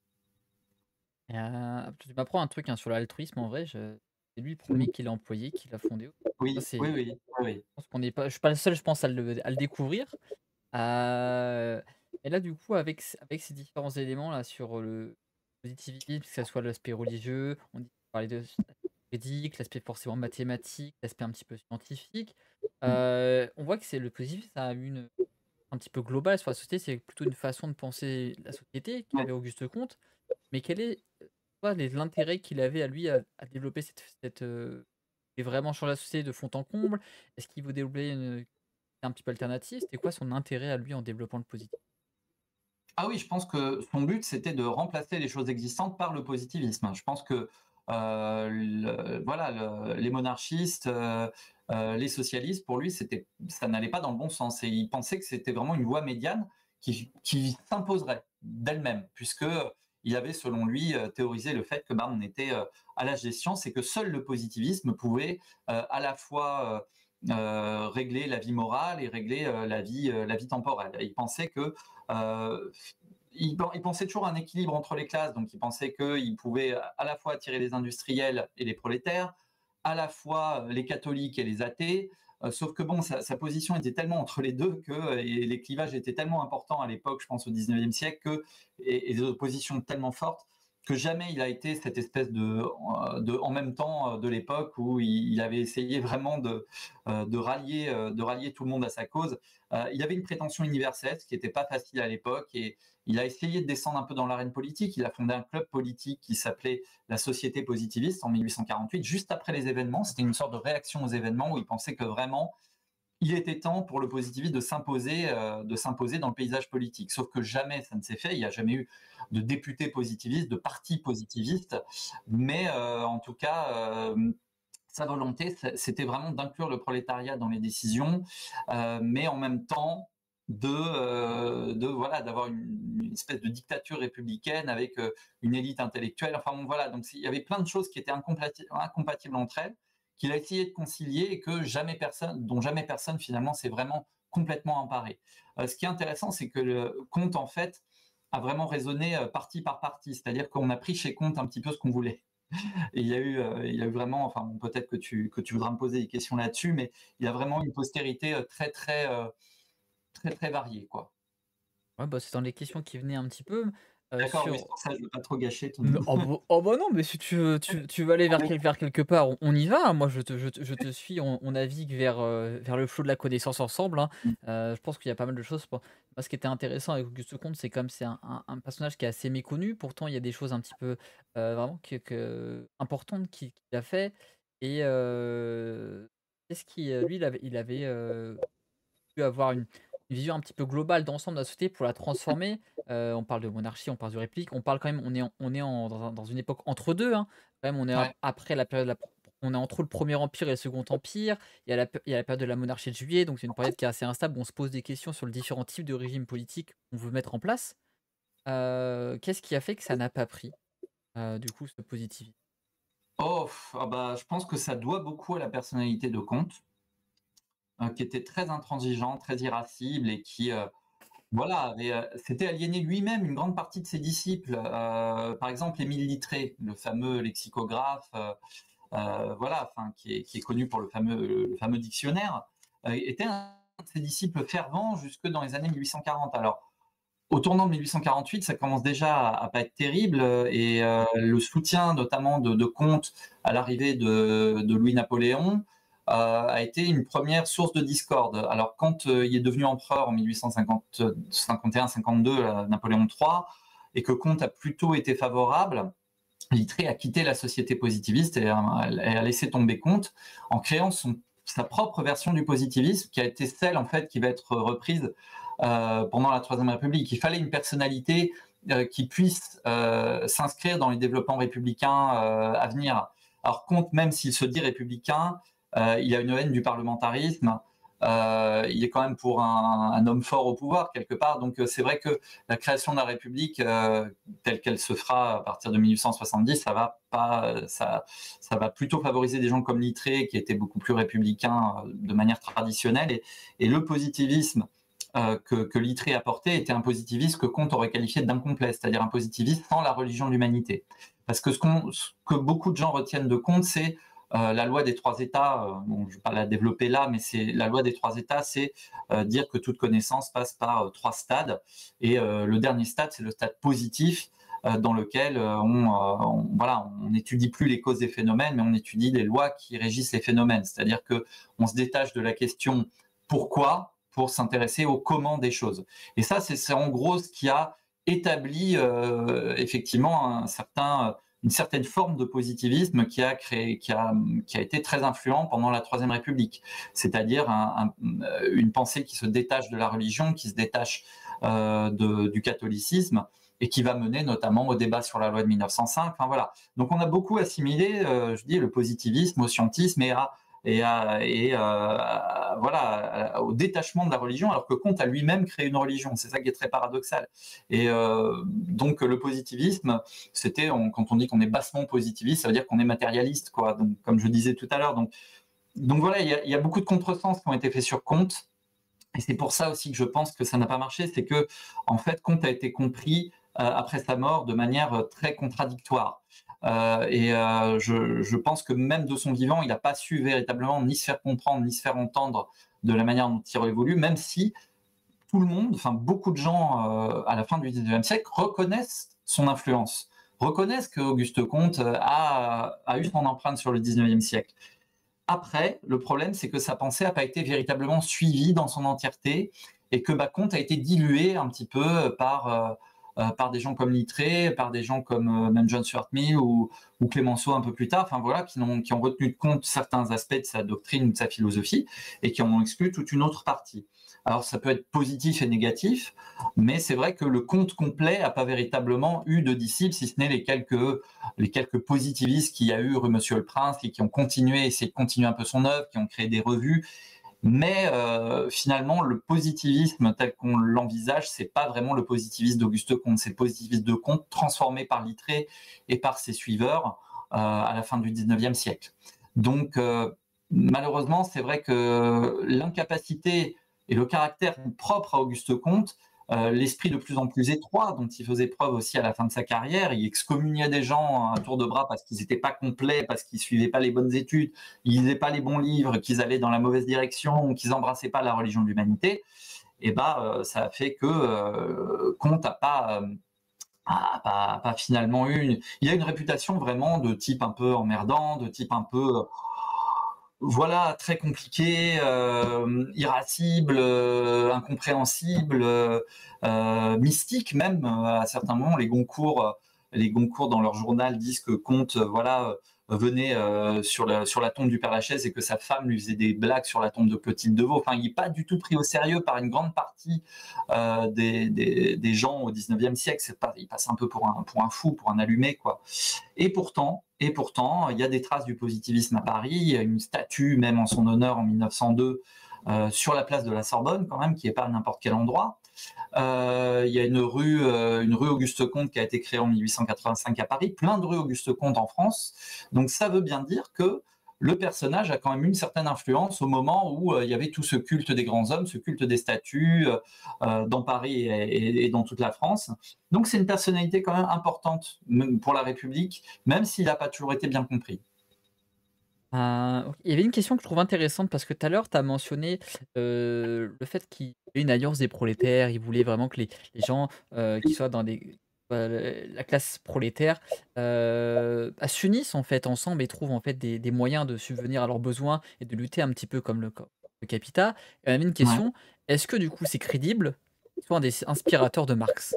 Euh, tu m'apprends un truc hein, sur l'altruisme en vrai. je- C'est lui le premier Mhm. qui l'a employé, qui l'a fondé. Ça, Oui, c'est, oui, je oui, oui. pense qu'on n'est pas, je suis pas le seul, je pense, à le, à le découvrir. Euh, et là, du coup, avec, c- avec ces différents éléments là sur le positivisme, que ce soit l'aspect religieux, on dit, on parlait de l'aspect juridique, l'aspect forcément mathématique, l'aspect un petit peu scientifique. oui. euh, on voit que c'est le positivisme, ça a une un petit peu global sur la société, c'est plutôt une façon de penser la société Ouais. qu'avait Auguste Comte. Mais quel est euh, toi, les- l'intérêt qu'il avait à lui à, à développer cette, cette euh, et vraiment changer la société de fond en comble? Est-ce qu'il veut développer une un petit peu alternative? C'était quoi son intérêt à lui en développant le positif? Ah oui, je pense que son but, c'était de remplacer les choses existantes par le positivisme. Je pense que euh, le- voilà, le- les monarchistes, euh, euh, les socialistes, pour lui, c'était, ça n'allait pas dans le bon sens. Et il pensait que c'était vraiment une voie médiane qui, qui s'imposerait d'elle-même, puisque il avait, selon lui, euh, théorisé le fait que bah, on était euh, à l'âge des sciences et que seul le positivisme pouvait euh, à la fois euh, euh, régler la vie morale et régler euh, la vie, euh, la vie temporelle. Et il pensait que euh, il, il, pensait toujours à un équilibre entre les classes, donc il pensait qu'il pouvait à la fois attirer les industriels et les prolétaires, à la fois les catholiques et les athées, euh, sauf que bon, sa, sa, position était tellement entre les deux que et les clivages étaient tellement importants à l'époque, je pense au dix-neuvième siècle, que, et, et des oppositions tellement fortes que jamais il a été cette espèce de, de en même temps de l'époque où il, il, avait essayé vraiment de, de, rallier, de rallier tout le monde à sa cause. Euh, il avait une prétention universelle, ce qui n'était pas facile à l'époque, et il a essayé de descendre un peu dans l'arène politique. Il a fondé un club politique qui s'appelait la Société Positiviste en mille huit cent quarante-huit, juste après les événements. C'était une sorte de réaction aux événements où il pensait que vraiment il était temps pour le positivisme de s'imposer, euh, de s'imposer dans le paysage politique. Sauf que jamais ça ne s'est fait. Il n'y a jamais eu de députés positivistes, de partis positivistes. Mais euh, en tout cas, euh, sa volonté, c'était vraiment d'inclure le prolétariat dans les décisions, euh, mais en même temps de, euh, de voilà, d'avoir une, une espèce de dictature républicaine avec euh, une élite intellectuelle. Enfin bon, voilà, donc il y avait plein de choses qui étaient incompatibles, incompatibles entre elles, qu'il a essayé de concilier et que jamais personne, dont jamais personne finalement s'est vraiment complètement emparé. Euh, ce qui est intéressant, c'est que le Comte en fait a vraiment raisonné euh, partie par partie, c'est-à-dire qu'on a pris chez Comte un petit peu ce qu'on voulait. Et il y a eu, heu, il y a eu vraiment, enfin bon, peut-être que tu que tu voudras me poser des questions là-dessus, mais il y a vraiment une postérité, heu, très, très, heu, très, très variée, quoi. Ouais, bah, c'est dans les questions qui venaient un petit peu, heu, D'accord, oui, c'est sur pour ça, je veux pas trop gâcher ton N oh bah oh bah, non, mais si tu veux tu tu veux aller vers quel vers quelque part, on on y va, hein. Moi, je te je te je te suis, on on navigue vers, heu, vers le flot de la connaissance ensemble, hein. Mmh. Heu, je pense qu'il y a pas mal de choses pour moi, ce qui était intéressant avec Auguste Comte, c'est comme c'est un un un personnage qui est assez méconnu, pourtant il y a des choses un petit peu, heu, vraiment que que importantes qu'il qu'il a fait et heu, qu'est-ce qui, heu, lui, il avait il avait, heu, pu avoir une une vision un petit peu globale d'ensemble de la société pour la transformer. Heu, on parle de monarchie, on parle de république, on parle quand même on est en on est en dans un dans une époque entre deux, hein. Quand même, on est ap Ouais, après la période de la on est entre le premier empire et le second empire. Il y a la p il y a la période de la monarchie de Juillet, donc c'est une période qui est assez instable, où on se pose des questions sur le différents types de régimes politiques qu'on veut mettre en place. Heu, qu'est-ce qui a fait que ça n'a pas pris, heu, du coup, ce positivisme? oh, pff, ah bah, je pense que ça doit beaucoup à la personnalité de Comte, heu, qui était très intransigeant, très irascible et qui, heu, voilà, avait, heu, s'était aliéné lui-même une grande partie de ses disciples. Heu, par exemple, Émile Littré, le fameux lexicographe, heu heu, voilà, enfin, qui est qui est connu pour le fameux le fameux dictionnaire, heu, était un de ses disciples fervents jusque dans les années mille huit cent quarante. Alors, au tournant de mille huit cent quarante-huit, ça commence déjà à, à pas être terrible euh, et euh, le soutien notamment de, de Comte à l'arrivée de, de Louis-Napoléon euh, a été une première source de discorde. Alors quand euh, il est devenu empereur en mille huit cent cinquante, cinquante et un cinquante-deux, euh, Napoléon trois, et que Comte a plutôt été favorable, Littré a quitté la société positiviste et a, et a laissé tomber Comte en créant son, sa propre version du positivisme, qui a été celle en fait qui va être reprise euh, pendant la Troisième République. Il fallait une personnalité euh, qui puisse euh, s'inscrire dans les développements républicains euh, à venir. Alors Comte, même s'il se dit républicain, euh, il a une haine du parlementarisme. Euh, il est quand même pour un, un, homme fort au pouvoir quelque part. Donc euh, c'est vrai que la création de la République euh, telle qu'elle se fera à partir de mille huit cent soixante-dix, ça va pas, ça, ça va plutôt favoriser des gens comme Littré qui étaient beaucoup plus républicains euh, de manière traditionnelle. Et, et le positivisme euh, que, que Littré apportait était un positivisme que Comte aurait qualifié d'incomplet, c'est-à-dire un positivisme sans la religion de l'humanité. Parce que ce, qu'on, ce que beaucoup de gens retiennent de Comte, c'est euh, la loi des trois États. Euh, bon, je ne vais pas la développer là, mais c'est la loi des trois États, c'est euh, dire que toute connaissance passe par euh, trois stades. Et euh, le dernier stade, c'est le stade positif, euh, dans lequel euh, on, euh, on, voilà, on n'étudie plus les causes des phénomènes, mais on étudie les lois qui régissent les phénomènes. C'est-à-dire que on se détache de la question pourquoi pour s'intéresser au comment des choses. Et ça, c'est en gros ce qui a établi euh, effectivement un certain, une certaine forme de positivisme qui a créé, qui a, qui a été très influent pendant la Troisième République. C'est-à-dire un, un, une pensée qui se détache de la religion, qui se détache euh, de, du catholicisme et qui va mener notamment au débat sur la loi de mille neuf cent cinq. Enfin voilà. Donc on a beaucoup assimilé, euh, je dis, le positivisme au scientisme et à et, à, et à, voilà, au détachement de la religion, alors que Comte a lui-même créé une religion. C'est ça qui est très paradoxal. Et euh, donc le positivisme, c'était on, quand on dit qu'on est bassement positiviste, ça veut dire qu'on est matérialiste, quoi. Donc, comme je disais tout à l'heure. Donc, donc voilà, il y, a, il y a beaucoup de contresens qui ont été faits sur Comte. Et c'est pour ça aussi que je pense que ça n'a pas marché, c'est que en fait Comte a été compris euh, après sa mort de manière très contradictoire. Euh, et euh, je, je pense que même de son vivant, il n'a pas su véritablement ni se faire comprendre, ni se faire entendre de la manière dont il aurait voulu, même si tout le monde, enfin beaucoup de gens euh, à la fin du dix-neuvième siècle reconnaissent son influence, reconnaissent que Auguste Comte a, a eu son empreinte sur le dix-neuvième siècle. Après, le problème, c'est que sa pensée n'a pas été véritablement suivie dans son entièreté et que bah, Comte a été dilué un petit peu par, euh, euh, par des gens comme Littré, par des gens comme euh, même John Stuart Mill ou, ou Clémenceau un peu plus tard, enfin voilà, qui ont, qui ont retenu de compte certains aspects de sa doctrine ou de sa philosophie et qui en ont exclu toute une autre partie. Alors ça peut être positif et négatif, mais c'est vrai que le Comte complet n'a pas véritablement eu de disciples, si ce n'est les quelques les quelques positivistes qu'il y a eu rue Monsieur le Prince et qui ont continué, essayé de continuer un peu son œuvre, qui ont créé des revues. Mais euh, finalement, le positivisme tel qu'on l'envisage, c'est pas vraiment le positivisme d'Auguste Comte, c'est le positivisme de Comte transformé par Littré et par ses suiveurs euh, à la fin du dix-neuvième siècle. Donc, euh, malheureusement, c'est vrai que l'incapacité et le caractère propre à Auguste Comte euh, l'esprit de plus en plus étroit dont il faisait preuve aussi à la fin de sa carrière. Il excommuniait des gens à tour de bras parce qu'ils n'étaient pas complets, parce qu'ils suivaient pas les bonnes études, ils lisaient pas les bons livres, qu'ils allaient dans la mauvaise direction, qu'ils embrassaient pas la religion de l'humanité. Et bah, euh, ça a fait que euh, Comte a pas, euh, a pas, pas finalement eu. Une... Il a une réputation vraiment de type un peu emmerdant, de type un peu voilà, très compliqué, euh, irascible, euh, incompréhensible, euh, euh, mystique même. À certains moments, les Goncourt, les Goncourt dans leur journal disent que Comte, euh, voilà, euh, venait euh, sur, la, sur la tombe du Père Lachaise et que sa femme lui faisait des blagues sur la tombe de Clotilde de Vaux. Enfin, il n'est pas du tout pris au sérieux par une grande partie euh, des, des, des gens au dix-neuvième siècle. C'est pas, il passe un peu pour un, pour un fou, pour un allumé, quoi. Et pourtant, et pourtant, il y a des traces du positivisme à Paris. Il y a une statue, même en son honneur, en mille neuf cent deux, euh, sur la place de la Sorbonne, quand même, qui n'est pas à n'importe quel endroit. Euh, il y a une rue, euh, une rue Auguste-Comte qui a été créée en mille huit cent quatre-vingt-cinq à Paris, plein de rues Auguste-Comte en France. Donc ça veut bien dire que le personnage a quand même une certaine influence au moment où euh, il y avait tout ce culte des grands hommes, ce culte des statues euh, dans Paris et, et, et dans toute la France. Donc c'est une personnalité quand même importante pour la République, même s'il n'a pas toujours été bien compris. Ah, OK. Il y avait une question que je trouve intéressante parce que tout à l'heure, tu as mentionné, heu, le fait qu'il y ait une alliance des prolétaires. Il voulait vraiment que les les gens, heu, qui soient dans des heu, la classe prolétaire, heu, bah, s'unissent en fait ensemble et trouvent en fait des des moyens de subvenir à leurs besoins et de lutter un petit peu comme le co le capital. Et on avait une Ouais. question, est-ce que du coup c'est crédible qu'il soit un des inspirateurs de Marx?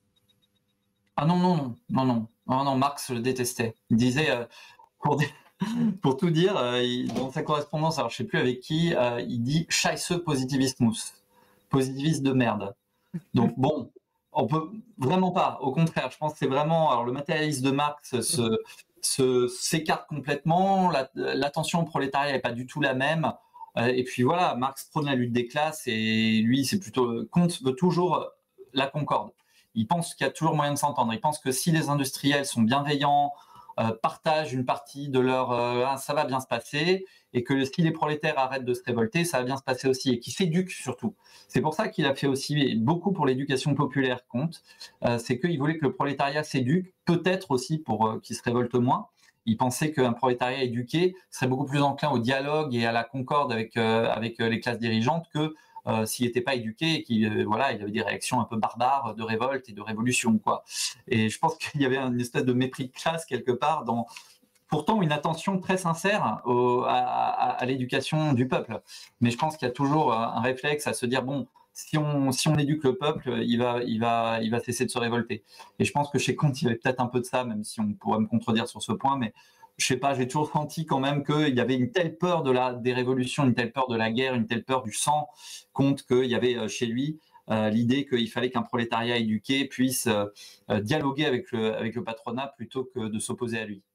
Ah non, non, non, non, non, non, non, Marx le détestait. Il disait, euh, pour, dire- pour tout dire, euh, il- dans sa correspondance, alors je sais plus avec qui, euh, il dit Scheiße Positivismus, positiviste de merde. Donc bon, on peut vraiment pas. Au contraire, je pense que c'est vraiment. Alors le matérialisme de Marx se, se- s'écarte complètement. La- L'attention au prolétariat n'est pas du tout la même. Euh, et puis voilà, Marx prône la lutte des classes et lui, c'est plutôt Comte veut toujours la concorde. Il pense qu'il y a toujours moyen de s'entendre. Il pense que si les industriels sont bienveillants, euh, partagent une partie de leur, euh, ah, ça va bien se passer, et que si les prolétaires arrêtent de se révolter, ça va bien se passer aussi, et qui s'éduquent surtout. C'est pour ça qu'il a fait aussi beaucoup pour l'éducation populaire, Comte. Euh, c'est qu'il voulait que le prolétariat s'éduque, peut-être aussi pour euh, qu'il se révolte moins. Il pensait qu'un prolétariat éduqué serait beaucoup plus enclin au dialogue et à la concorde avec, euh, avec euh, les classes dirigeantes que euh, s'il n'était pas éduqué et qu'il euh, voilà, il avait des réactions un peu barbares de révolte et de révolution, quoi. Et je pense qu'il y avait une espèce de mépris de classe quelque part dans, pourtant une attention très sincère au, à, à, à l'éducation du peuple. Mais je pense qu'il y a toujours un réflexe à se dire bon, si on, si on éduque le peuple, il va, il, va, il va cesser de se révolter. Et je pense que chez Comte, il y avait peut-être un peu de ça, même si on pourrait me contredire sur ce point, mais je sais pas, j'ai toujours senti quand même qu'il y avait une telle peur de la, des révolutions, une telle peur de la guerre, une telle peur du sang, Comte, qu'il y avait chez lui euh, l'idée qu'il fallait qu'un prolétariat éduqué puisse euh, dialoguer avec le, avec le patronat plutôt que de s'opposer à lui.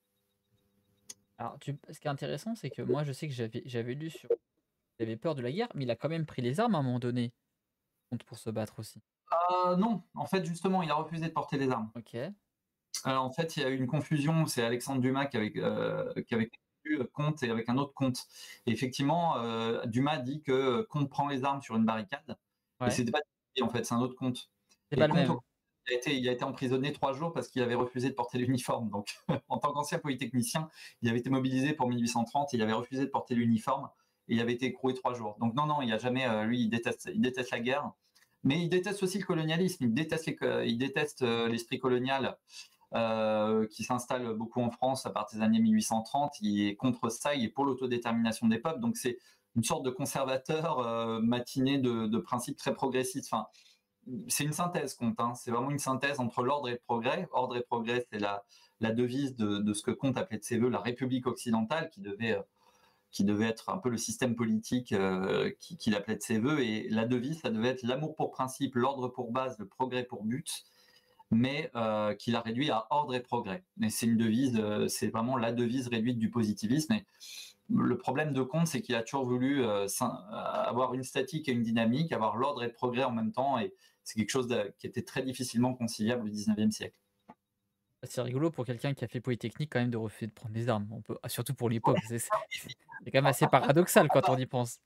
Alors tu ce qui est intéressant, c'est que moi je sais que j'avais j'avais lu sur il avait peur de la guerre, mais il a quand même pris les armes à un moment donné, contre pour se battre aussi. Euh, non, en fait, justement, il a refusé de porter les armes. OK. Alors, en fait, il y a eu une confusion. C'est Alexandre Dumas qui avait, euh, qui avait confondu Comte et avec un autre Comte. Et effectivement, euh, Dumas dit que Comte prend les armes sur une barricade. Et Ouais. c'était pas lui, en fait, c'est un autre Comte. C'est pas Et le Comte, même. il a été, il a été emprisonné trois jours parce qu'il avait refusé de porter l'uniforme. Donc, en tant qu'ancien polytechnicien, il avait été mobilisé pour mille huit cent trente et il avait refusé de porter l'uniforme et il avait été écroué trois jours. Donc, non, non, il a jamais, euh, lui, il déteste, il déteste la guerre. Mais il déteste aussi le colonialisme, il déteste, les, il déteste euh, l'esprit colonial euh, qui s'installe beaucoup en France à partir des années mille huit cent trente. Il est contre ça, il est pour l'autodétermination des peuples. Donc c'est une sorte de conservateur euh, matiné de, de principes très progressistes. Enfin, c'est une synthèse, Comte. Hein. C'est vraiment une synthèse entre l'ordre et le progrès. Ordre et progrès, c'est la, la devise de, de ce que Comte appelait de ses voeux la République occidentale, qui devait, euh, qui devait être un peu le système politique euh, qu'il qui appelait de ses voeux. Et la devise, ça devait être l'amour pour principe, l'ordre pour base, le progrès pour but, mais euh, qu'il a réduit à ordre et progrès. Et c'est une devise, euh, c'est vraiment la devise réduite du positivisme. Et le problème de Comte, c'est qu'il a toujours voulu euh, avoir une statique et une dynamique, avoir l'ordre et le progrès en même temps, et c'est quelque chose de, qui était très difficilement conciliable au dix-neuvième siècle. C'est rigolo pour quelqu'un qui a fait Polytechnique quand même de refuser de prendre des armes. On peut ah, surtout pour l'époque, c'est c'est c'est quand même assez paradoxal quand on y pense.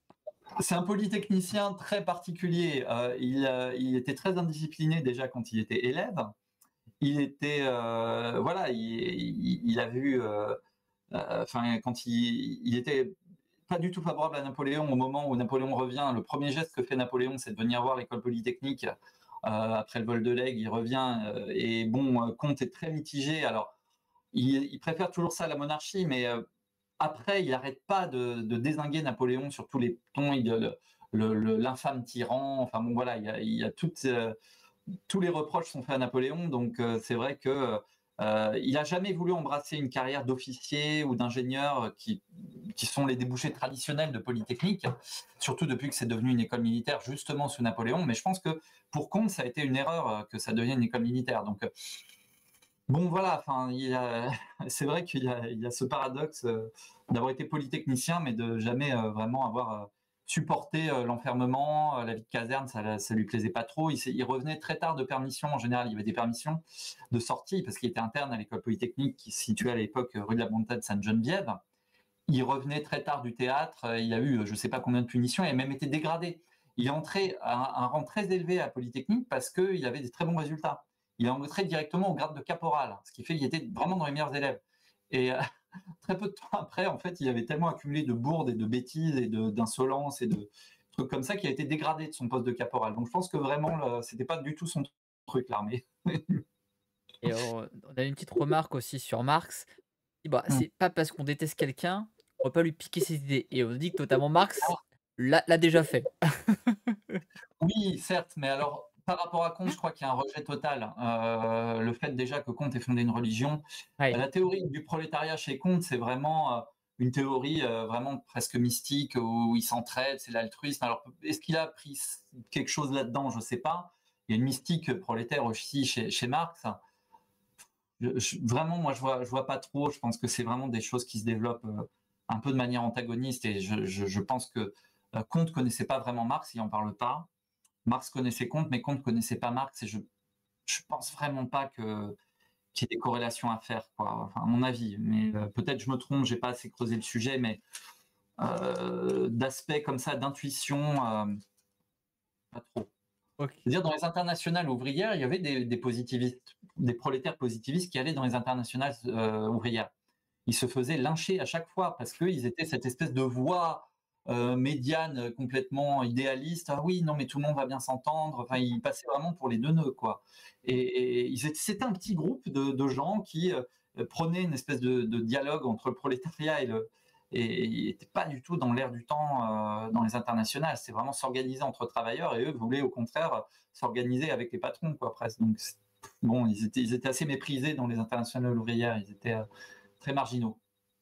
C'est un polytechnicien très particulier. Euh, il, euh, il était très indiscipliné déjà quand il était élève. Il était, euh, voilà, il, il, il a vu, euh, euh, enfin, quand il, il était pas du tout favorable à Napoléon au moment où Napoléon revient. Le premier geste que fait Napoléon, c'est de venir voir l'école polytechnique euh, après le vol de l'Aigle. Il revient euh, et bon, euh, Comte est très mitigé. Alors, il, il préfère toujours ça à la monarchie, mais euh, après, il n'arrête pas de, de dézinguer Napoléon sur tous les tons. Il, le, le, le, l'infâme tyran. Enfin bon, voilà, il y a, il y a toutes, euh, tous les reproches sont faits à Napoléon. Donc euh, c'est vrai que euh, il n'a jamais voulu embrasser une carrière d'officier ou d'ingénieur qui, qui sont les débouchés traditionnels de Polytechnique, surtout depuis que c'est devenu une école militaire justement sous Napoléon. Mais je pense que pour Comte, ça a été une erreur que ça devienne une école militaire. Donc bon, voilà, enfin, c'est vrai qu'il y a, il y a ce paradoxe euh, d'avoir été polytechnicien, mais de jamais euh, vraiment avoir euh, supporté euh, l'enfermement, euh, la vie de caserne, ça, ça lui plaisait pas trop. Il, il revenait très tard de permission, en général, il y avait des permissions de sortie, parce qu'il était interne à l'école polytechnique qui se situait à l'époque rue de la Montade Sainte-Geneviève. Il revenait très tard du théâtre, euh, il a eu je ne sais pas combien de punitions, il a même été dégradé. Il est entré à un, un rang très élevé à Polytechnique parce qu'il avait des très bons résultats. Il est entré directement au grade de caporal, ce qui fait qu'il était vraiment dans les meilleurs élèves. Et euh, très peu de temps après, en fait, il avait tellement accumulé de bourdes et de bêtises et d'insolence et de trucs comme ça qu'il a été dégradé de son poste de caporal. Donc je pense que vraiment, c'était pas du tout son truc, l'armée. Et on on a une petite remarque aussi sur Marx. Il dit: «Bah, Mm. c'est pas parce qu'on déteste quelqu'un, on va pas lui piquer ses idées» et on dit que notamment Marx l'a l'a déjà fait. Oui, certes, mais alors, par rapport à Comte, je crois qu'il y a un rejet total. Euh, le fait déjà que Comte ait fondé une religion, Ouais. la théorie du prolétariat chez Comte, c'est vraiment euh, une théorie euh, vraiment presque mystique où il s'entraide, c'est l'altruisme. Alors, est-ce qu'il a pris quelque chose là-dedans? Je ne sais pas. Il y a une mystique prolétaire aussi chez, chez Marx. Je, je, vraiment, moi, je vois, je vois pas trop. Je pense que c'est vraiment des choses qui se développent euh, un peu de manière antagoniste. Et je, je, je pense que euh, Comte connaissait pas vraiment Marx, il en parle pas. Marx connaissait Comte, mais Comte connaissait pas Marx, et je je pense vraiment pas que qu'il y ait des corrélations à faire, quoi. Enfin, à mon avis. Mais euh, peut-être je me trompe, j'ai pas assez creusé le sujet, mais euh, d'aspect comme ça, d'intuition, euh, pas trop. OK. C'est-à-dire dans les internationales ouvrières, il y avait des, des positivistes, des prolétaires positivistes qui allaient dans les internationales euh, ouvrières. Ils se faisaient lyncher à chaque fois parce qu'ils étaient cette espèce de voix euh, médiane complètement idéaliste. Ah oui, non, mais tout le monde va bien s'entendre. Enfin, ils passaient vraiment pour les deux nœuds, quoi. Et, et c'était un petit groupe de, de gens qui euh, prenaient une espèce de, de dialogue entre le prolétariat et le. Et ils n'étaient pas du tout dans l'air du temps euh, dans les internationales. C'est vraiment s'organiser entre travailleurs et eux voulaient au contraire s'organiser avec les patrons, quoi, presque. Donc, bon, ils étaient, ils étaient assez méprisés dans les internationales ouvrières. Ils étaient euh, très marginaux.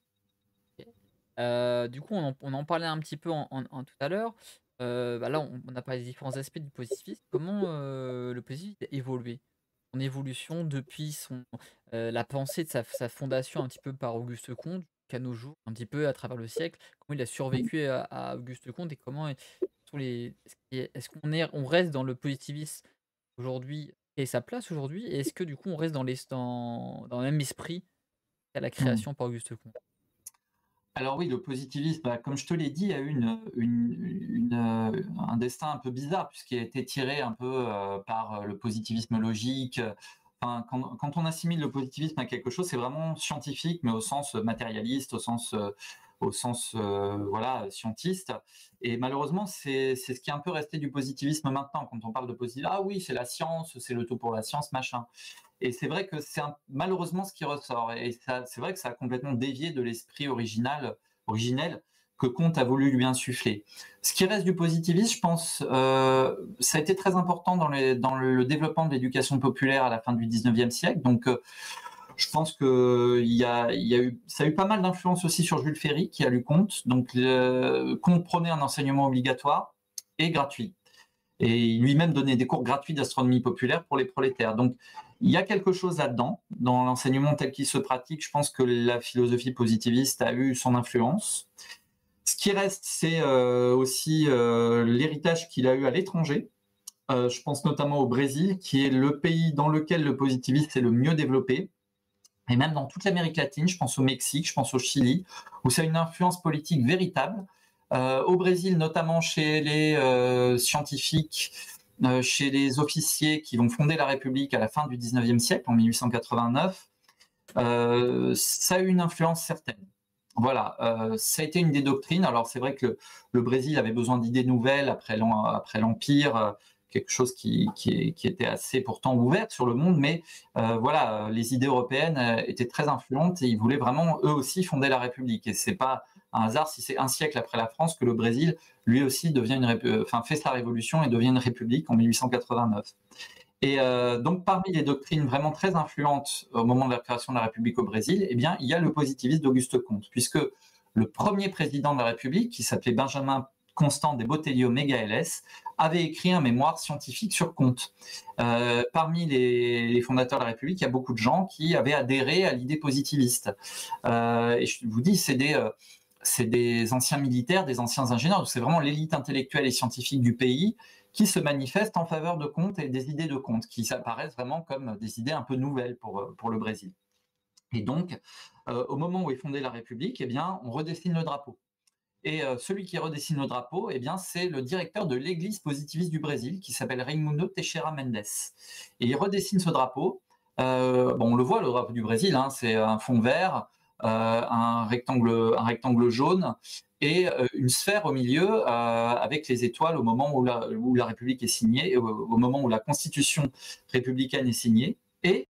Heu, du coup, on en on en parlait un petit peu en en en tout à l'heure. Heu, bah, là, on on a parlé des différents aspects du positivisme. Comment, heu, le positivisme a évolué? Son évolution depuis son heu, la pensée de sa sa fondation un petit peu par Auguste Comte jusqu'à nos jours, un petit peu à travers le siècle. Comment il a survécu à à Auguste Comte et comment est sont les est-ce qu'il y a est-ce qu'on est on reste dans le positivisme aujourd'hui et sa place aujourd'hui? Et est-ce que du coup on reste dans les dans dans le même esprit qu'à la Mmh. création par Auguste Comte? Alors oui, le positivisme, bah, comme je te l'ai dit, a eu une, une, une, euh, un destin un peu bizarre puisqu'il a été tiré un peu euh, par le positivisme logique. Enfin, quand, quand on assimile le positivisme à quelque chose, c'est vraiment scientifique, mais au sens matérialiste, au sens, euh, au sens euh, voilà, scientiste. Et malheureusement, c'est c'est ce qui est un peu resté du positivisme maintenant. Quand on parle de positivisme, ah oui, c'est la science, c'est le tout pour la science, machin. Et c'est vrai que c'est malheureusement ce qui ressort. Et c'est vrai que ça a complètement dévié de l'esprit original, originel que Comte a voulu lui insuffler. Ce qui reste du positivisme, je pense, euh, ça a été très important dans, les, dans le développement de l'éducation populaire à la fin du dix-neuvième siècle. Donc, euh, je pense que y a, y a eu, ça a eu pas mal d'influence aussi sur Jules Ferry, qui a lu Comte. Donc, euh, Comte prenait un enseignement obligatoire et gratuit. Et lui-même donnait des cours gratuits d'astronomie populaire pour les prolétaires. Donc, il y a quelque chose là-dedans, dans l'enseignement tel qu'il se pratique. Je pense que la philosophie positiviste a eu son influence. Ce qui reste, c'est euh, aussi euh, l'héritage qu'il a eu à l'étranger. Euh, je pense notamment au Brésil, qui est le pays dans lequel le positivisme est le mieux développé. Et même dans toute l'Amérique latine, je pense au Mexique, je pense au Chili, où ça a une influence politique véritable. Euh, au Brésil, notamment chez les euh, scientifiques, euh, chez les officiers qui vont fonder la République à la fin du dix-neuvième siècle, en mille huit cent quatre-vingt-neuf, euh, ça a eu une influence certaine. Voilà, euh, ça a été une des doctrines. Alors c'est vrai que le, le Brésil avait besoin d'idées nouvelles après l'Empire, euh, quelque chose qui, qui, qui, était assez pourtant ouvert sur le monde, mais euh, voilà, les idées européennes étaient très influentes et ils voulaient vraiment eux aussi fonder la République. Et c'est pas un hasard si c'est un siècle après la France que le Brésil lui aussi devient une, enfin, fait sa révolution et devient une république en mille huit cent quatre-vingt-neuf. Et euh, donc, parmi les doctrines vraiment très influentes au moment de la création de la République au Brésil, eh bien, il y a le positivisme d'Auguste Comte, puisque le premier président de la République, qui s'appelait Benjamin Constant de Botelho Megaelles, avait écrit un mémoire scientifique sur Comte. Euh, parmi les, les fondateurs de la République, il y a beaucoup de gens qui avaient adhéré à l'idée positiviste. Euh, et je vous dis, c'est des... Euh, c'est des anciens militaires, des anciens ingénieurs, c'est vraiment l'élite intellectuelle et scientifique du pays qui se manifestent en faveur de Comte et des idées de Comte, qui apparaissent vraiment comme des idées un peu nouvelles pour, pour le Brésil. Et donc, euh, au moment où est fondée la République, eh bien, on redessine le drapeau. Et euh, celui qui redessine le drapeau, eh bien, c'est le directeur de l'église positiviste du Brésil, qui s'appelle Raimundo Teixeira Mendes. Et il redessine ce drapeau. Euh, bon, on le voit, le drapeau du Brésil, hein, c'est un fond vert, euh, un, rectangle, un rectangle jaune et euh, une sphère au milieu euh, avec les étoiles au moment où la, où la République est signée, au, au moment où la Constitution républicaine est signée, et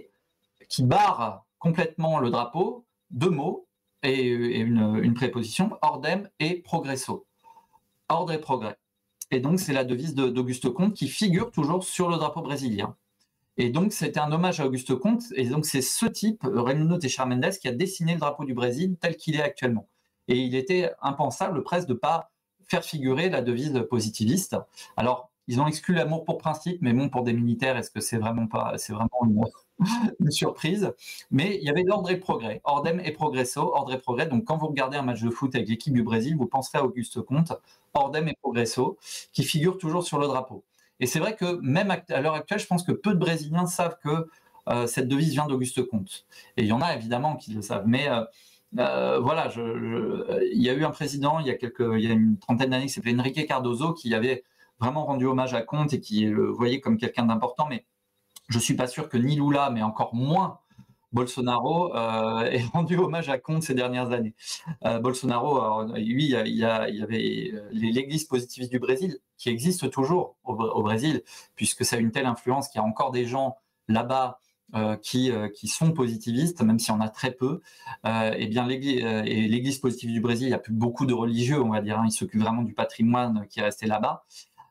qui barre complètement le drapeau, deux mots et, et une, une préposition, ordem et progresso. Ordre et progrès. Et donc, c'est la devise d'Auguste Comte qui figure toujours sur le drapeau brésilien. Et donc, c'était un hommage à Auguste Comte. Et donc, c'est ce type, Raimundo Teixeira Mendes, qui a dessiné le drapeau du Brésil tel qu'il est actuellement. Et il était impensable presque de ne pas faire figurer la devise positiviste. Alors, ils ont exclu l'amour pour principe, mais bon, pour des militaires, est-ce que c'est vraiment pas, c'est vraiment une, une surprise? Mais il y avait l'ordre et le progrès, ordem et progresso, ordre et progrès. Donc, quand vous regardez un match de foot avec l'équipe du Brésil, vous penserez à Auguste Comte, ordem et progresso, qui figurent toujours sur le drapeau. Et c'est vrai que même à l'heure actuelle, je pense que peu de Brésiliens savent que euh, cette devise vient d'Auguste Comte. Et il y en a évidemment qui le savent. Mais euh, euh, voilà, je, je, il y a eu un président il y a, quelques, il y a une trentaine d'années qui s'appelait Henrique Cardoso qui avait vraiment rendu hommage à Comte et qui le voyait comme quelqu'un d'important. Mais je ne suis pas sûr que ni Lula, mais encore moins Bolsonaro euh, ait rendu hommage à Comte ces dernières années. Euh, Bolsonaro, alors, lui, il y, a, il, y a, il y avait l'église positiviste du Brésil, qui existe toujours au, au Brésil, puisque ça a une telle influence qu'il y a encore des gens là-bas euh, qui, euh, qui sont positivistes, même s'il y en a très peu. Euh, et bien l'église, euh, et l'église positiviste du Brésil, il n'y a plus beaucoup de religieux, on va dire, hein, ils s'occupent vraiment du patrimoine qui est resté là-bas.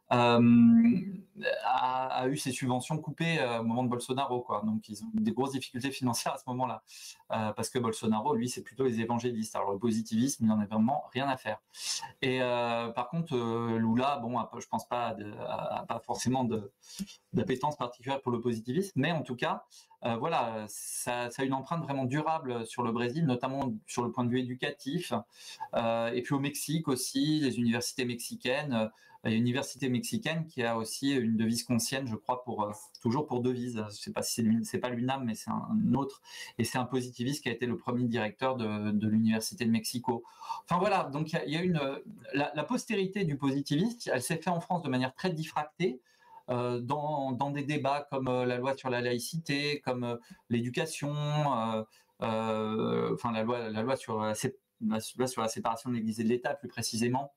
Euh, a, a eu ses subventions coupées euh, au moment de Bolsonaro, quoi. Donc ils ont eu des grosses difficultés financières à ce moment-là, euh, parce que Bolsonaro, lui, c'est plutôt les évangélistes. Alors le positivisme, il n'en a vraiment rien à faire. Et euh, par contre, euh, Lula, bon, je pense pas, de, a, a pas forcément d'appétence particulière pour le positivisme, mais en tout cas, euh, voilà, ça, ça a une empreinte vraiment durable sur le Brésil, notamment sur le point de vue éducatif, euh, et puis au Mexique aussi, les universités mexicaines. Il y a une université mexicaine qui a aussi une devise conscienne, je crois, pour, euh, toujours pour devise. Je ne sais pas si c'est pas l'U N A M, mais c'est un, un autre. Et c'est un positiviste qui a été le premier directeur de, de l'université de Mexico. Enfin voilà, donc il y a, il y a une la, la postérité du positivisme, elle s'est faite en France de manière très diffractée. Euh, dans, dans des débats comme euh, la loi sur la laïcité, comme euh, l'éducation, euh, euh, enfin la loi, la loi sur la, la loi sur la séparation de l'Église et de l'État, plus précisément.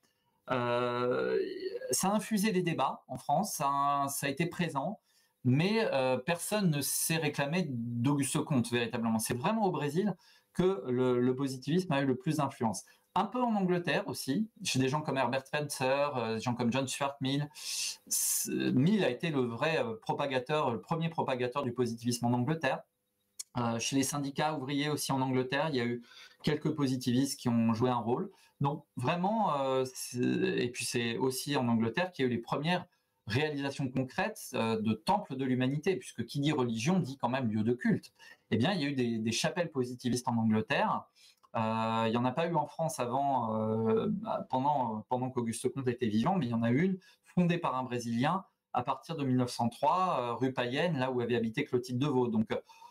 Euh, ça a infusé les débats en France, ça a, ça a été présent, mais euh, personne ne s'est réclamé d'Auguste Comte véritablement. C'est vraiment au Brésil que le, le positivisme a eu le plus d'influence. Un peu en Angleterre aussi, chez des gens comme Herbert Spencer, euh, des gens comme John Stuart Mill. Mill a été le vrai euh, propagateur, le premier propagateur du positivisme en Angleterre. Euh, chez les syndicats ouvriers aussi en Angleterre, il y a eu quelques positivistes qui ont joué un rôle. Donc vraiment, euh, et puis c'est aussi en Angleterre qu'il y a eu les premières réalisations concrètes euh, de temples de l'humanité, puisque qui dit religion dit quand même lieu de culte. Eh bien, il y a eu des, des chapelles positivistes en Angleterre. Euh, il n'y en a pas eu en France avant, euh, pendant, pendant qu'Auguste Comte était vivant, mais il y en a eu une fondée par un Brésilien à partir de mille neuf cent trois, euh, rue Payenne, là où avait habité Clotilde Devaux. Donc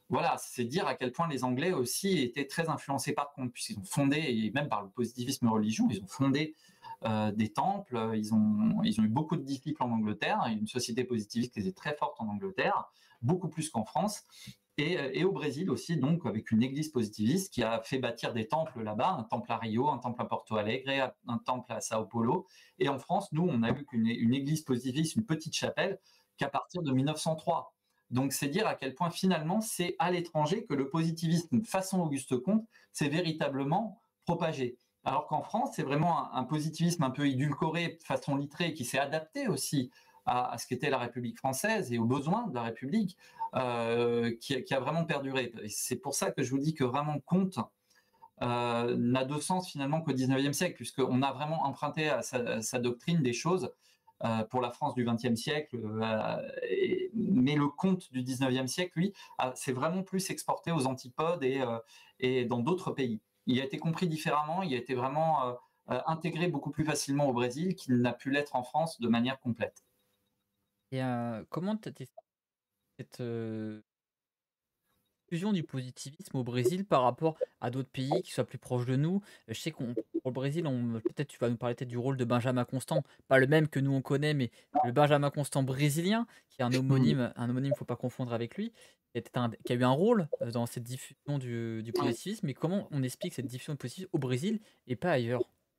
Voilà, c'est dire à quel point les Anglais aussi étaient très influencés par Comte, puisqu'ils ont fondé, et même par le positivisme religieux, ils ont fondé euh, des temples, ils ont, ils ont eu beaucoup de disciples en Angleterre, une société positiviste qui était très forte en Angleterre, beaucoup plus qu'en France, et, et au Brésil aussi, donc avec une église positiviste qui a fait bâtir des temples là-bas, un temple à Rio, un temple à Porto Alegre, un temple à Sao Paulo, et en France, nous, on a eu qu'une une église positiviste, une petite chapelle, qu'à partir de mille neuf cent trois. Donc c'est dire à quel point finalement c'est à l'étranger que le positivisme façon Auguste Comte s'est véritablement propagé. Alors qu'en France, c'est vraiment un, un, positivisme un peu édulcoré, façon Littré, qui s'est adapté aussi à, à ce qu'était la République française et aux besoins de la République, euh, qui, qui, a vraiment perduré. Et c'est pour ça que je vous dis que vraiment Comte euh, n'a de sens finalement qu'au dix-neuvième siècle, puisqu'on a vraiment emprunté à sa, à sa doctrine des choses euh, pour la France du vingtième siècle, euh, et, mais le Comte du dix-neuvième siècle, lui, s'est vraiment plus exporté aux antipodes et, euh, et dans d'autres pays. Il a été compris différemment, il a été vraiment euh, intégré beaucoup plus facilement au Brésil qu'il n'a pu l'être en France de manière complète. Et euh, comment tu as cette euh, fusion du positivisme au Brésil par rapport à d'autres pays qui soient plus proches de nous? Je sais qu'on pour le Brésil, on peut-être tu vas nous parler peut-être du rôle de Benjamin Constant, pas le même que nous on connaît, mais le Benjamin Constant brésilien, qui est un homonyme, un homonyme, faut pas confondre avec lui, qui, était un- qui a eu un rôle euh, dans cette diffusion du, du positivisme. Mais comment on explique cette diffusion du positivisme au Brésil et pas ailleurs?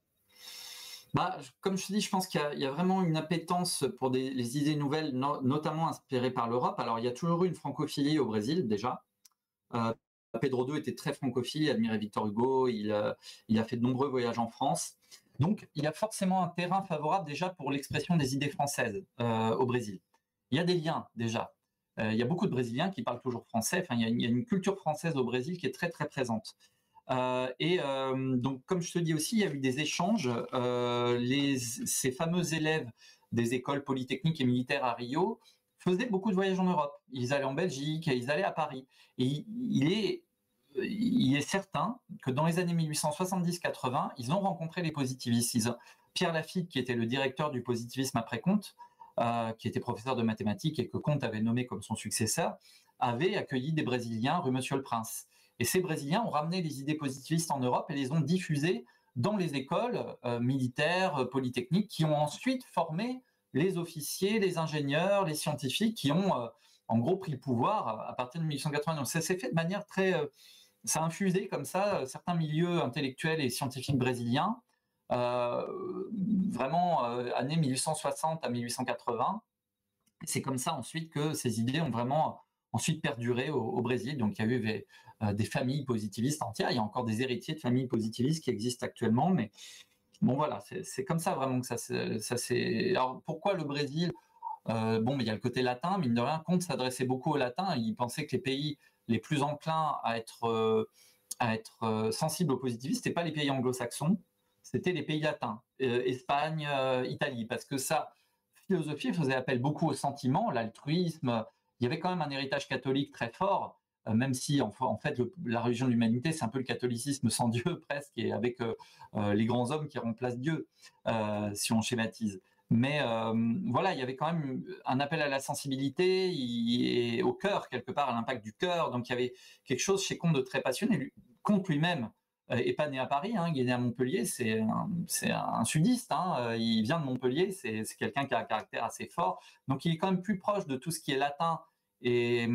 Bah, comme je te dis, je pense qu'il y, y a vraiment une appétence pour des, les idées nouvelles, no, notamment inspirées par l'Europe. Alors, il y a toujours eu une francophilie au Brésil, déjà. Euh, Pedro deux était très francophile, il admirait Victor Hugo, il, euh, il a fait de nombreux voyages en France. Donc, il y a forcément un terrain favorable déjà pour l'expression des idées françaises euh, au Brésil. Il y a des liens déjà. Euh, il y a beaucoup de Brésiliens qui parlent toujours français. Enfin, il y a une, il y a une culture française au Brésil qui est très, très présente. Euh, et euh, donc, comme je te dis aussi, il y a eu des échanges. Euh, les, ces fameux élèves des écoles polytechniques et militaires à Rio faisaient beaucoup de voyages en Europe. Ils allaient en Belgique, ils allaient à Paris. Et il, il est, il est certain que dans les années mille huit cent soixante-dix quatre-vingts, ils ont rencontré les positivistes. Ils ont, Pierre Lafitte, qui était le directeur du positivisme après Comte, euh, qui était professeur de mathématiques et que Comte avait nommé comme son successeur, avait accueilli des Brésiliens rue Monsieur le Prince. Et ces Brésiliens ont ramené les idées positivistes en Europe et les ont diffusées dans les écoles euh, militaires, euh, polytechniques, qui ont ensuite formé les officiers, les ingénieurs, les scientifiques, qui ont euh, en gros pris le pouvoir à partir de mille huit cent quatre-vingts. Donc ça s'est fait de manière très... Euh, ça a infusé comme ça euh, certains milieux intellectuels et scientifiques brésiliens, euh, vraiment euh, années mille huit cent soixante à mille huit cent quatre-vingts. C'est comme ça ensuite que ces idées ont vraiment ensuite perduré au, au Brésil. Donc il y a eu des, euh, des familles positivistes entières. Il y a encore des héritiers de familles positivistes qui existent actuellement. Mais bon, voilà, c'est comme ça vraiment que ça, ça s'est. Alors pourquoi le Brésil? euh, Bon, mais il y a le côté latin. Mine de rien, Comte s'adressait beaucoup aux latins. Il pensait que les pays les plus enclins à être, euh, à être euh, sensibles au positivisme, ce n'étaient pas les pays anglo-saxons, c'était les pays latins, euh, Espagne, euh, Italie, parce que ça philosophie faisait appel beaucoup au sentiment, l'altruisme. Il y avait quand même un héritage catholique très fort, euh, même si en, en fait le, la religion de l'humanité, c'est un peu le catholicisme sans Dieu presque, et avec euh, euh, les grands hommes qui remplacent Dieu, euh, si on schématise. Mais euh, voilà, il y avait quand même un appel à la sensibilité et au cœur, quelque part, à l'impact du cœur. Donc il y avait quelque chose chez Comte de très passionné. Comte lui-même n'est pas né à Paris, hein, il est né à Montpellier, c'est un, un sudiste, hein, il vient de Montpellier, c'est quelqu'un qui a un caractère assez fort, donc il est quand même plus proche de tout ce qui est latin et,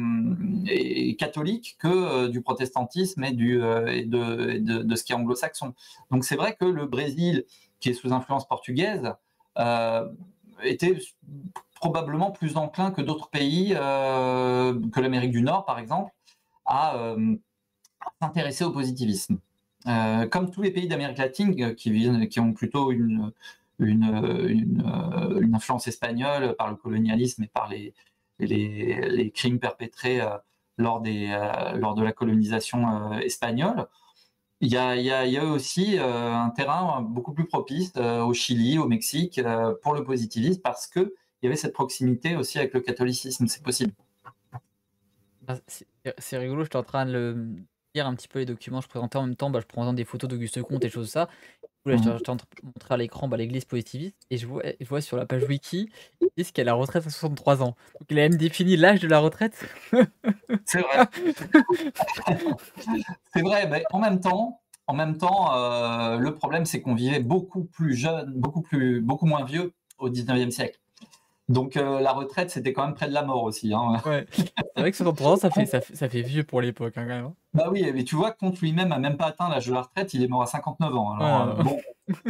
et catholique que euh, du protestantisme et, du, euh, et, de, et de, de ce qui est anglo-saxon. Donc c'est vrai que le Brésil, qui est sous influence portugaise, euh, était probablement plus enclin que d'autres pays, euh, que l'Amérique du Nord par exemple, à, euh, à s'intéresser au positivisme. Euh, comme tous les pays d'Amérique latine qui, viennent, qui ont plutôt une, une, une, une, influence espagnole par le colonialisme et par les, les, les crimes perpétrés euh, lors, des, euh, lors de la colonisation euh, espagnole. Il y a, il y a, il y a aussi euh, un terrain beaucoup plus propice euh, au Chili, au Mexique, euh, pour le positivisme, parce qu'il y avait cette proximité aussi avec le catholicisme, c'est possible. Ah, c'est rigolo, j'étais en train de le, lire un petit peu les documents, je présentais en même temps, bah, je présentais des photos d'Auguste Comte et choses comme ça. Là, Mmh. j'étais en train de montrer à l'écran, bah, l'église positiviste et je vois je vois sur la page wiki, ils disent qu'elle a la retraite à soixante-trois ans. Donc il a même défini l'âge de la retraite. C'est vrai. C'est vrai, mais en même temps en même temps, heu, le problème, c'est qu'on vivait beaucoup plus jeune, beaucoup plus beaucoup moins vieux au dix-neuvième siècle. Donc heu, la retraite, c'était quand même près de la mort aussi, hein. Ouais, c'est vrai que soixante-trois ans, ça fait Comte ça fait ça fait vieux pour l'époque, hein, quand même, hein. Bah oui, mais tu vois, Comte lui-même a même pas atteint l'âge de la retraite, il est mort à cinquante-neuf ans, alors, heu, Ouais. bon.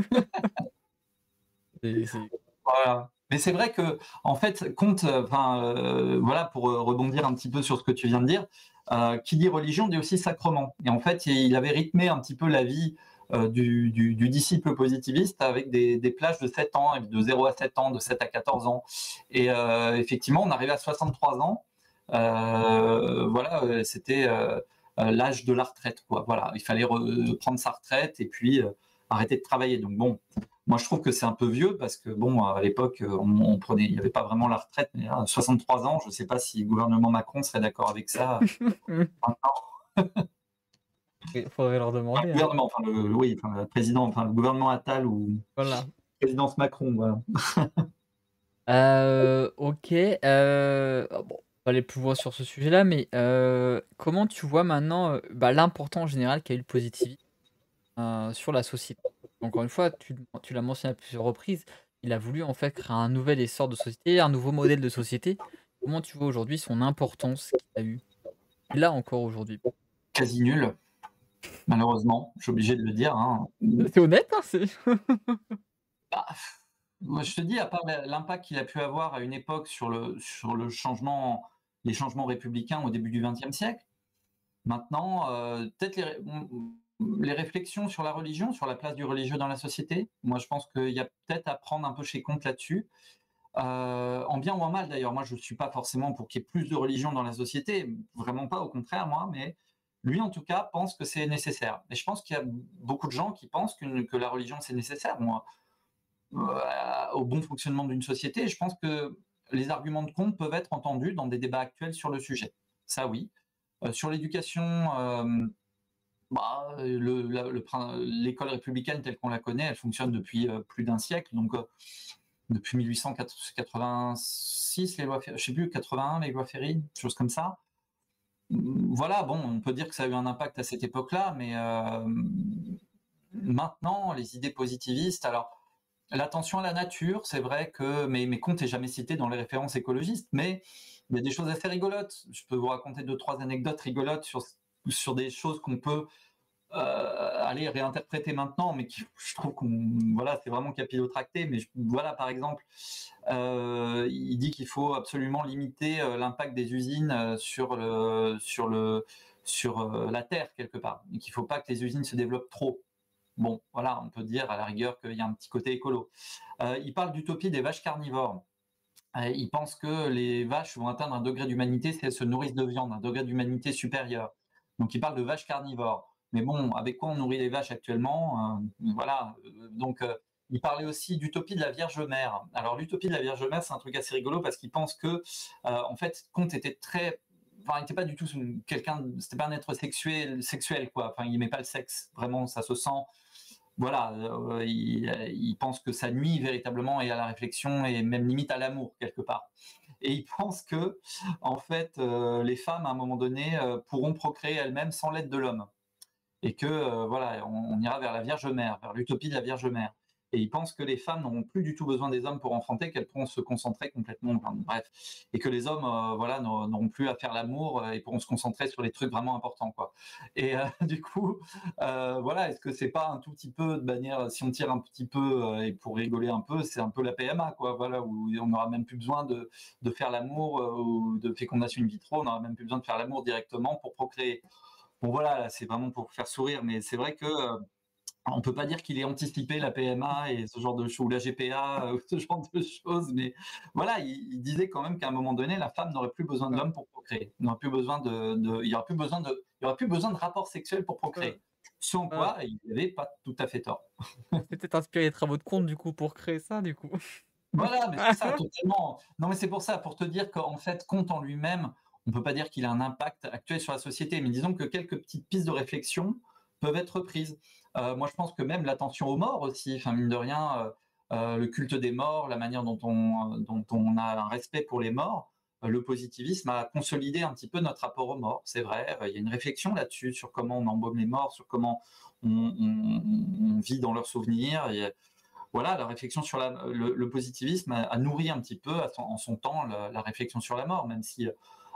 C'est c'est Voilà. Mais c'est vrai qu'en fait, Comte, enfin, heu, voilà, pour, heu, rebondir un petit peu sur ce que tu viens de dire, heu, qui dit religion dit aussi sacrement et en fait, il avait rythmé un petit peu la vie, heu, du du du disciple positiviste avec des des plages de sept ans, de zéro à sept ans, de sept à quatorze ans et heu, effectivement, on arrivait à soixante-trois ans, heu, voilà, heu, c'était, heu heu, l'âge de la retraite, quoi. Voilà, il fallait re prendre sa retraite et puis, heu, arrêter de travailler. Donc bon, moi, je trouve que c'est un peu vieux parce que bon, à l'époque, on on prenait il y avait pas vraiment la retraite, mais là, soixante-trois ans, je sais pas si le gouvernement Macron serait d'accord avec ça, maintenant. Il faudrait leur Enfin, demander, le hein. gouvernement, enfin le oui, enfin le président, enfin le gouvernement Attal ou Voilà. présidence Macron, voilà. Heu, OK, heu, oh bon, pas aller plus loin sur ce sujet-là, mais heu, comment tu vois maintenant, heu, bah, l'importance générale qu'a eu le positivisme, heu, sur la société? Encore une fois, tu tu l'as mentionné à plusieurs reprises, il a voulu en fait créer un nouvel essor de société, un nouveau modèle de société. Comment tu vois aujourd'hui son importance qu'il a eu? Qu'il a encore aujourd'hui? Quasi nul, malheureusement, je suis obligé de le dire, hein. C'est honnête, hein, c'est Bah, moi je te dis, à part la l'impact qu'il a pu avoir à une époque sur le sur le changement les changements républicains au début du vingtième siècle. Maintenant, heu, peut-être les ré mmh mmh, les réflexions sur la religion, sur la place du religieux dans la société. Moi, je pense qu'il y a peut-être à prendre un peu chez Comte là-dessus, heu, en bien ou en mal d'ailleurs. Moi, je suis pas forcément pour qu'il y ait plus de religion dans la société, vraiment pas, au contraire moi, mais lui en tout cas pense que c'est nécessaire et je pense qu'il y a beaucoup de gens qui pensent qu'une que la religion c'est nécessaire, moi, heu, au bon fonctionnement d'une société. Je pense que les arguments de Comte peuvent être entendus dans des débats actuels sur le sujet. Ça oui. Heu, sur l'éducation, hem, bah, le la le prin l'école républicaine telle qu'on la connaît, elle fonctionne depuis, heu, plus d'un siècle, donc heu, depuis mille huit cent quatre quatre-vingt-six, les lois Ferry, je sais plus, quatre-vingt-un, les lois Ferry, quelque chose comme ça. Mmh, voilà, bon, on peut dire que ça a eu un impact à cette époque-là, mais hem, maintenant, les idées positivistes, alors l'attention à la nature, c'est vrai que mais mais Comte est jamais cité dans les références écologistes, mais il y a des choses assez rigolotes. Je peux vous raconter deux trois anecdotes rigolotes sur sur des choses qu'on peut, heu, aller réinterpréter maintenant, mais qui je trouve qu'on voilà, c'est vraiment capillotracté, mais voilà, par exemple, heu, il dit qu'il faut absolument limiter, heu, l'impact des usines, heu, sur le sur le sur, heu, la terre quelque part et qu'il faut pas que les usines se développent trop. Bon, voilà, on peut dire à la rigueur qu'il y a un petit côté écolo. Euh, il parle d'utopie des vaches carnivores. Euh, il pense que les vaches vont atteindre un degré d'humanité si elles se nourrissent de viande, un degré d'humanité supérieur. Donc il parle de vaches carnivores. Mais bon, avec quoi on nourrit les vaches actuellement? Euh, Voilà. Euh, Donc euh, il parlait aussi d'utopie de la Vierge Mère. Alors l'utopie de la Vierge Mère, c'est un truc assez rigolo parce qu'il pense que, euh, en fait, Comte était très enfin, il n'était pas du tout quelqu'un, c'était pas un être sexuel, sexuel quoi. Enfin, il aimait pas le sexe, vraiment, ça se sent. Voilà, euh, il, il pense que ça nuit véritablement et à la réflexion et même limite à l'amour quelque part. Et il pense que, en fait, euh, les femmes à un moment donné euh, pourront procréer elles-mêmes sans l'aide de l'homme et que euh, voilà, on, on ira vers la Vierge Mère, vers l'utopie de la Vierge Mère. Et il pense que les femmes n'auront plus du tout besoin des hommes pour enfanter, qu'elles pourront se concentrer complètement, enfin, bref, et que les hommes, euh, voilà, n'auront plus à faire l'amour euh, et pourront se concentrer sur les trucs vraiment importants, quoi. Et euh, du coup, euh, voilà, est-ce que c'est pas un tout petit peu de manière, si on tire un petit peu euh, et pour rigoler un peu, c'est un peu la P M A, quoi, voilà, où on n'aura même plus besoin de, de faire l'amour euh, ou de fécondation in vitro, on n'aura même plus besoin de faire l'amour directement pour procréer. Bon voilà, c'est vraiment pour faire sourire, mais c'est vrai que euh, on peut pas dire qu'il ait anticipé la P M A et ce genre de choses, ou la G P A, euh, ou ce genre de choses, mais voilà, il, il disait quand même qu'à un moment donné, la femme n'aurait plus besoin de heu l'homme pour procréer, n'aurait plus besoin de, de, il y aura plus besoin de, il y aura plus besoin de rapport sexuel pour heu procréer. Sans heu, quoi, il n'avait pas tout à fait tort. il s'est peut-être inspiré des travaux de Comte du coup pour créer ça du coup. Voilà, mais c'est ça, totalement. Non, mais c'est pour ça, pour te dire qu'en fait, Comte en lui-même, on peut pas dire qu'il a un impact actuel sur la société, mais disons que quelques petites pistes de réflexion peuvent être prises. Heu, moi, je pense que même l'attention aux morts aussi, enfin, mine de rien, heu heu, le culte des morts, la manière dont on dont on a un respect pour les morts, heu, le positivisme a consolidé un petit peu notre rapport aux morts. C'est vrai, heu, il y a une réflexion là-dessus, sur comment on embaume les morts, sur comment on on on vit dans leurs souvenirs et voilà, la réflexion sur la le le positivisme a a nourri un petit peu à son en son temps la la réflexion sur la mort, même si, heu,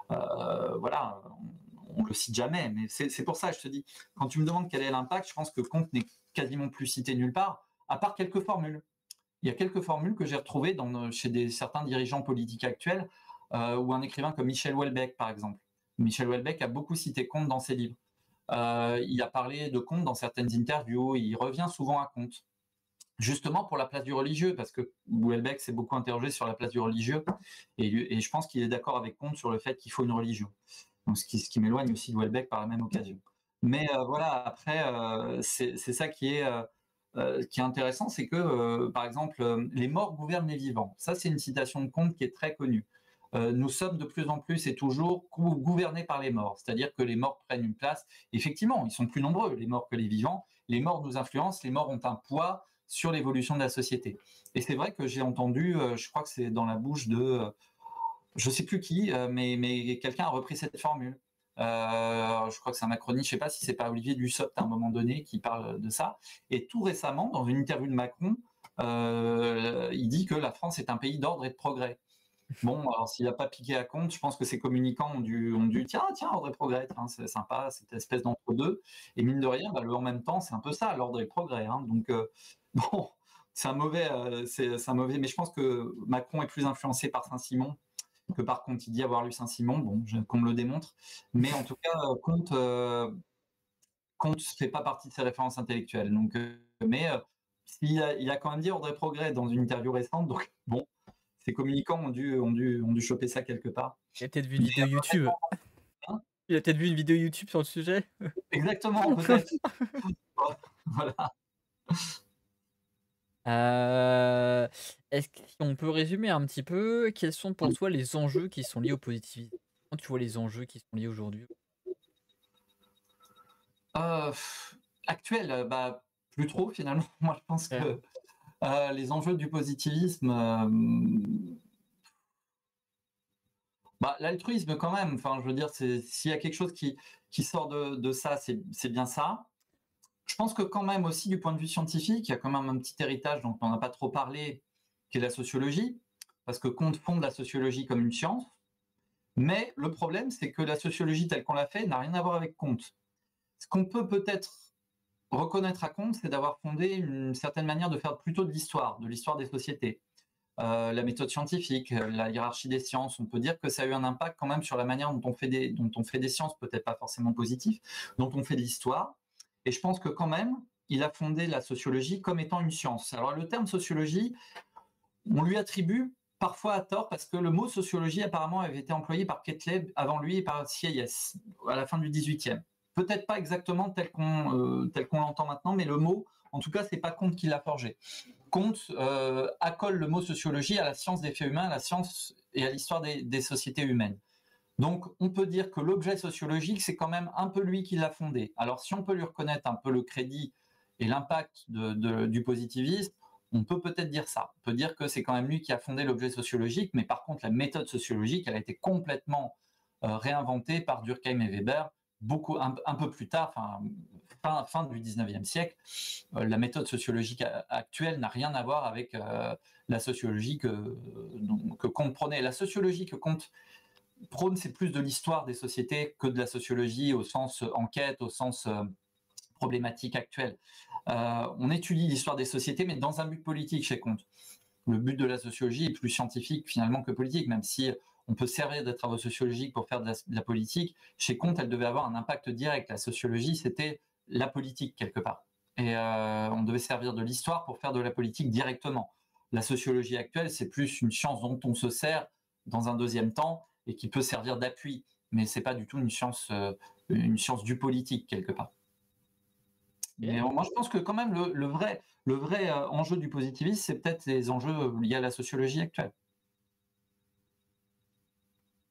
voilà, on on le cite jamais. Mais c'est c'est pour ça, je te dis, quand tu me demandes quel est l'impact, je pense que Comte n'est quasiment plus cité nulle part, à part quelques formules. Il y a quelques formules que j'ai retrouvées dans, chez des, certains dirigeants politiques actuels, euh, ou un écrivain comme Michel Houellebecq, par exemple. Michel Houellebecq a beaucoup cité Comte dans ses livres. Euh, il a parlé de Comte dans certaines interviews, il revient souvent à Comte, justement pour la place du religieux, parce que Houellebecq s'est beaucoup interrogé sur la place du religieux, et, et je pense qu'il est d'accord avec Comte sur le fait qu'il faut une religion. Donc, ce qui, ce qui m'éloigne aussi de Houellebecq par la même occasion. Mais euh, voilà, après, euh, c'est ça qui est, euh, euh, qui est intéressant, c'est que, euh, par exemple, euh, les morts gouvernent les vivants. Ça, c'est une citation de Comte qui est très connue. Euh, nous sommes de plus en plus et toujours gouvernés par les morts, c'est-à-dire que les morts prennent une place. Effectivement, ils sont plus nombreux, les morts, que les vivants. Les morts nous influencent, les morts ont un poids sur l'évolution de la société. Et c'est vrai que j'ai entendu, euh, je crois que c'est dans la bouche de, euh, je sais plus qui, euh, mais, mais quelqu'un a repris cette formule. Euh, je crois que c'est un macroniste, je ne sais pas si c'est pas Olivier Dussopt à un moment donné qui parle de ça. Et tout récemment, dans une interview de Macron, euh, il dit que la France est un pays d'ordre et de progrès. Bon, alors s'il n'a pas piqué à compte, je pense que ces communicants ont dû, ont dû tiens, tiens, ordre et progrès, hein, c'est sympa, cette espèce d'entre-deux. Et mine de rien, bah, le en même temps, c'est un peu ça, l'ordre et le progrès. Hein. Donc, euh, bon, c'est un mauvais, euh, c'est un mauvais, mais je pense que Macron est plus influencé par Saint-Simon que par contre il dit avoir lu Saint-Simon, bon, qu'on me le démontre. Mais en tout cas, Comte, euh, Comte ne fait pas partie de ses références intellectuelles. Donc, euh, mais euh, il, a, il a quand même dit ordre et progrès dans une interview récente. Donc, bon, ces communicants ont dû, ont dû, ont dû choper ça quelque part. Il a peut-être vu une Mais, vidéo YouTube. hein, Il a peut-être vu une vidéo YouTube sur le sujet. exactement, peut-être. Voilà. Euh, Est-ce qu'on peut résumer un petit peu quels sont pour toi les enjeux qui sont liés au positivisme? Comment tu vois les enjeux qui sont liés aujourd'hui? Euh, actuel, bah, plus trop finalement. Moi, je pense Ouais. que euh, les enjeux du positivisme, euh, bah, l'altruisme quand même, enfin, je veux dire, s'il y a quelque chose qui, qui sort de, de ça, c'est bien ça. Je pense que quand même aussi du point de vue scientifique, il y a quand même un petit héritage dont on n'a pas trop parlé, qui est la sociologie, parce que Comte fonde la sociologie comme une science, mais le problème, c'est que la sociologie telle qu'on l'a fait n'a rien à voir avec Comte. Ce qu'on peut peut-être reconnaître à Comte, c'est d'avoir fondé une certaine manière de faire plutôt de l'histoire, de l'histoire des sociétés. Euh, la méthode scientifique, la hiérarchie des sciences, on peut dire que ça a eu un impact quand même sur la manière dont on fait des, dont on fait des sciences, peut-être pas forcément positif, dont on fait de l'histoire. Et je pense que quand même, il a fondé la sociologie comme étant une science. Alors le terme sociologie, on lui attribue parfois à tort parce que le mot sociologie apparemment avait été employé par Quetelet avant lui et par Sieyès à la fin du dix-huitième. Peut-être pas exactement tel qu'on euh, tel qu'on l'entend maintenant, mais le mot, en tout cas, c'est pas Comte qui l'a forgé. Comte euh, accole le mot sociologie à la science des faits humains, à la science et à l'histoire des, des sociétés humaines. Donc, on peut dire que l'objet sociologique, c'est quand même un peu lui qui l'a fondé. Alors, si on peut lui reconnaître un peu le crédit et l'impact de, de, du positivisme, on peut peut-être dire ça. On peut dire que c'est quand même lui qui a fondé l'objet sociologique, mais par contre, la méthode sociologique, elle a été complètement euh, réinventée par Durkheim et Weber beaucoup un, un peu plus tard, enfin, fin, fin du dix-neuvième siècle. Euh, la méthode sociologique actuelle n'a rien à voir avec euh, la sociologie que, que Comte prenait. La sociologie que Comte prône, c'est plus de l'histoire des sociétés que de la sociologie au sens enquête, au sens euh, problématique actuelle. Euh, on étudie l'histoire des sociétés, mais dans un but politique chez Comte. Le but de la sociologie est plus scientifique finalement que politique, même si on peut servir des travaux sociologiques pour faire de la, de la politique. Chez Comte, elle devait avoir un impact direct. La sociologie, c'était la politique quelque part. Et euh, on devait servir de l'histoire pour faire de la politique directement. La sociologie actuelle, c'est plus une science dont on se sert dans un deuxième temps et qui peut servir d'appui, mais c'est pas du tout une science, euh, une science du politique quelque part. Mais Ok. moi, je pense que quand même le, le vrai, le vrai euh, enjeu du positivisme, c'est peut-être les enjeux liés à la sociologie actuelle.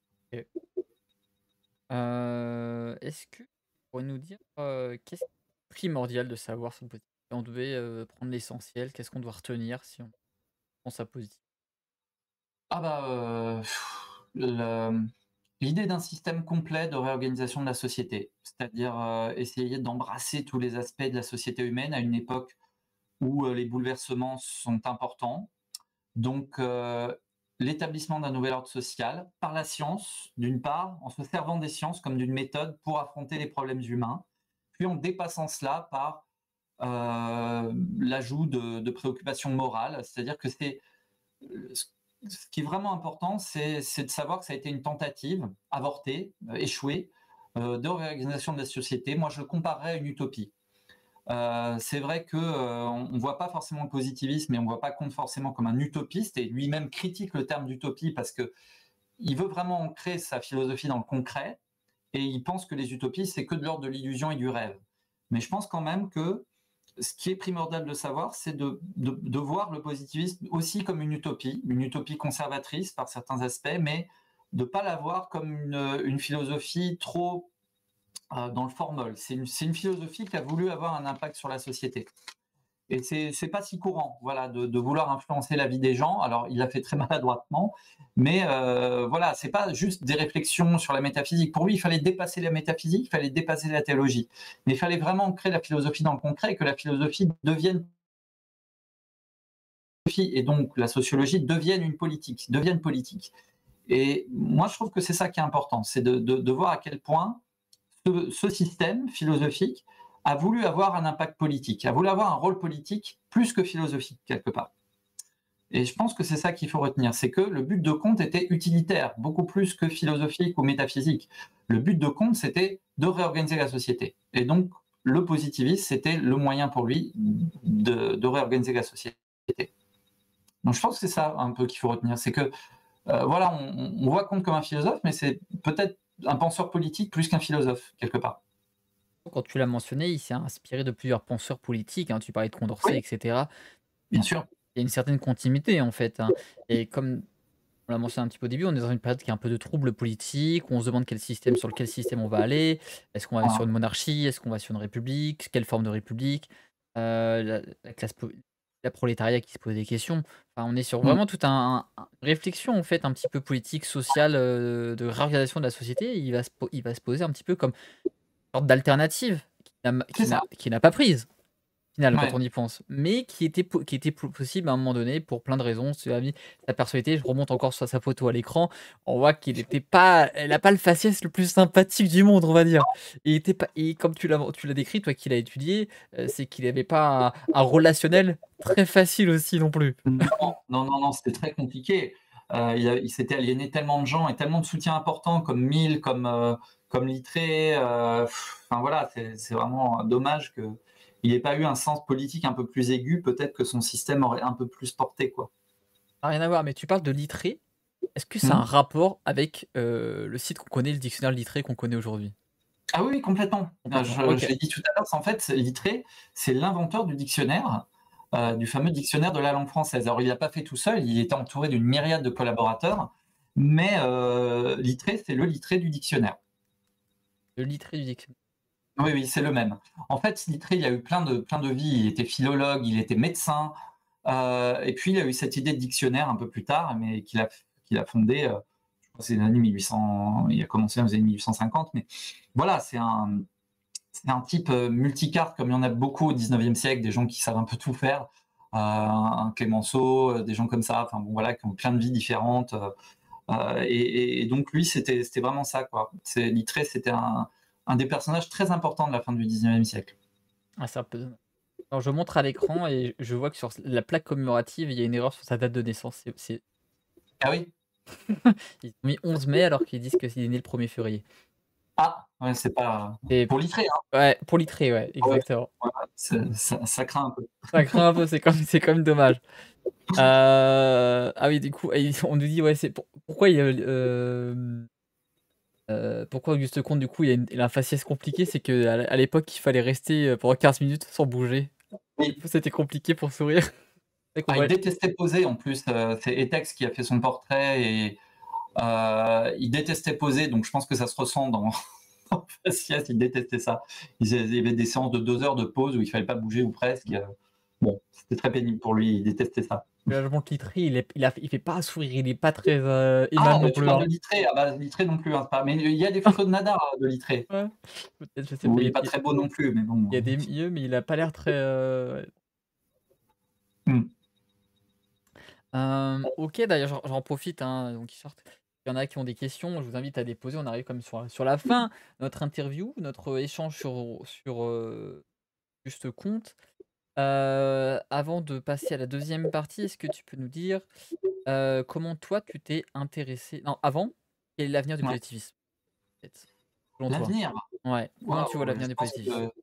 Euh, Est-ce que tu pourrais nous dire euh, qu'est-ce qui primordial de savoir son positif? Si on devait, heu, prendre l'essentiel, qu'est-ce qu'on doit retenir si on prend ça positif? Ah bah, heu, le, mmh, l'idée d'un système complet de réorganisation de la société. C'est-à-dire, heu, essayer d'embrasser tous les aspects de la société humaine à une époque où, heu, les bouleversements sont importants. Donc, heu, l'établissement d'un nouvel ordre social par la science, d'une part, en se servant des sciences comme d'une méthode pour affronter les problèmes humains, puis en dépassant cela par, heu, l'ajout de de préoccupations morales. C'est-à-dire que c'est, heu, ce ce qui est vraiment important, c'est c'est de savoir que ça a été une tentative avortée, heu, échouée, heu, de réorganisation de la société. Moi, je le comparerais à une utopie. Heu, c'est vrai que, heu, on ne voit pas forcément le positivisme et on ne voit pas Comte forcément comme un utopiste et lui-même critique le terme d'utopie parce qu'il veut vraiment ancrer sa philosophie dans le concret et il pense que les utopies, c'est que de l'ordre de l'illusion et du rêve. Mais je pense quand même que ce qui est primordial de savoir, c'est de, de, de voir le positivisme aussi comme une utopie, une utopie conservatrice par certains aspects, mais de ne pas la voir comme une, une philosophie trop euh, dans le formol. C'est une, c'est une philosophie qui a voulu avoir un impact sur la société. Et c'est c'est pas si courant, voilà, de, de vouloir influencer la vie des gens. Alors, il l'a fait très maladroitement, mais euh, voilà, c'est pas juste des réflexions sur la métaphysique. Pour lui, il fallait dépasser la métaphysique, il fallait dépasser la théologie, mais il fallait vraiment créer la philosophie dans le concret et que la philosophie devienne et donc la sociologie devienne une politique, devienne politique. Et moi, je trouve que c'est ça qui est important, c'est de, de, de voir à quel point ce, ce système philosophique a voulu avoir un impact politique, a voulu avoir un rôle politique plus que philosophique quelque part. Et je pense que c'est ça qu'il faut retenir, c'est que le but de Comte était utilitaire, beaucoup plus que philosophique ou métaphysique. Le but de Comte, c'était de réorganiser la société. Et donc, le positivisme, c'était le moyen pour lui de, de réorganiser la société. Donc, je pense que c'est ça un peu qu'il faut retenir, c'est que, euh, voilà, on, on voit Comte comme un philosophe, mais c'est peut-être un penseur politique plus qu'un philosophe, quelque part. Quand tu l'as mentionné, il s'est inspiré de plusieurs penseurs politiques, hein, tu parlais de Condorcet Oui, et cetera. bien sûr. Il y a une certaine continuité en fait, hein, et comme on l'a mentionné un petit peu au début, on est dans une période qui est un peu de trouble politique, où on se demande quel système sur lequel système on va aller. Est-ce qu'on va aller sur Voilà. une monarchie? Est-ce qu'on va sur une république? Quelle forme de république? Heu, la la classe po la prolétariat qui se pose des questions. Enfin, on est sur Mm. vraiment toute un un réflexion en fait un petit peu politique, sociale, heu, de réorganisation de la société. Il va se po il va se poser un petit peu comme une sorte d'alternative qui n'a ma C'est qui ça. n'a qui n'a pas prise. Final quand Ouais. on y pense, mais qui était po qui était po possible à un moment donné pour plein de raisons. C'est la vie, sa personnalité, je remonte encore sur sa photo à l'écran, on voit qu'il était pas elle a pas le faciès le plus sympathique du monde, on va dire. Il était pas et comme tu l'as tu l'as décrit, toi qui l'as étudié, heu, c'est qu'il avait pas un un relationnel très facile aussi non plus. Non, non, non, non, c'était très compliqué. Heu, il a il s'était aliéné tellement de gens et tellement de soutiens importants comme Mill, comme, heu, comme Littré, heu, enfin voilà, c'est c'est vraiment dommage qu'il ait pas eu un sens politique un peu plus aigu. Peut-être que son système aurait un peu plus porté, quoi. Ah, rien à voir, mais tu parles de Littré, est-ce que ça a un Mmh. rapport avec, heu, le site qu'on connaît, le dictionnaire Littré qu'on connaît aujourd'hui? Ah oui, oui, complètement. Heu, Complètement, je je OK. l'ai dit tout à l'heure, c'est en fait, c'est Littré, c'est l'inventeur du dictionnaire, heu, du fameux dictionnaire de la langue française. Alors il l'a pas fait tout seul, il était entouré d'une myriade de collaborateurs, mais heu, Littré, c'est le Littré du dictionnaire. Le Littré du dictionnaire. Oui, oui, c'est le même. En fait, Littré, il a eu plein de plein de vies. Il était philologue, il était médecin, heu et puis il a eu cette idée de dictionnaire un peu plus tard, mais qu'il a qu'il a fondé, heu, je crois que c'est les années mille huit cents, il a commencé dans les années mille huit cent cinquante, mais voilà, c'est un c'est un type, heu, multicarte comme il y en a beaucoup au dix-neuvième siècle, des gens qui savent un peu tout faire, heu, un Clémenceau, heu, des gens comme ça, enfin bon, voilà, qui ont plein de vies différentes, heu heu et et et donc lui, c'était c'était vraiment ça, quoi. C'est Littré, c'était un un des personnages très importants de la fin du dix-neuvième siècle. Ah, c'est un peu alors je montre à l'écran et je vois que sur la plaque commémorative, il y a une erreur sur sa date de naissance. C'est c'est Ah oui? ils ont mis onze mai alors qu'ils disent qu'il est né le premier février. Ah! Ouais, c'est pas Et pour Littré, hein? ouais, pour Littré, ouais, Ouais, exactement. voilà, c'est ça ça craint un peu. Ça craint un peu, c'est quand même c'est quand même dommage. Heu, ah oui, du coup, et on nous dit, ouais, c'est pour pourquoi il y a, hem, heu, pourquoi Auguste Comte, du coup, il a une il a un faciès compliqué, c'est qu'à l'é à l'époque, il fallait rester, heu, pendant quinze minutes sans bouger. Du Oui. coup, c'était compliqué pour sourire. C'est vrai qu'on Ah, il voit détestait poser en plus, heu, c'est Etex qui a fait son portrait et heu, il détestait poser, donc je pense que ça se ressent dans en faciès, il détestait ça. Il y avait des séances de deux heures de pause où il fallait pas bouger ou presque. Bon, c'était très pénible pour lui, il détestait ça. Je montre Littré, il est il a il fait pas sourire, il est pas très, heu, Ah, aimable non tu plus, parles de hein. Littré? Ah bah, Littré non plus, hein, c'est pas mais il y a des photos de Nadar, de Littré. Ouais, peut-être, je sais Où pas, il il est pas y a très beau non plus, mais bon. il y a des mieux, mais il a pas l'air très, heu Mmh. Hem, OK, d'ailleurs, j'en j'en profite, hein, donc il sortent il y en a qui ont des questions, je vous invite à les poser. On arrive comme sur la sur la fin de notre interview, notre échange sur sur, heu, Juste Compte. Heu, avant de passer à la deuxième partie, est-ce que tu peux nous dire, heu, comment toi tu t'es intéressé non, avant, quel est l'avenir du Ouais. positivisme, peut-être, selon toi? L'avenir? Ouais, comment tu vois Waouh, je l'avenir du pense positivisme? que,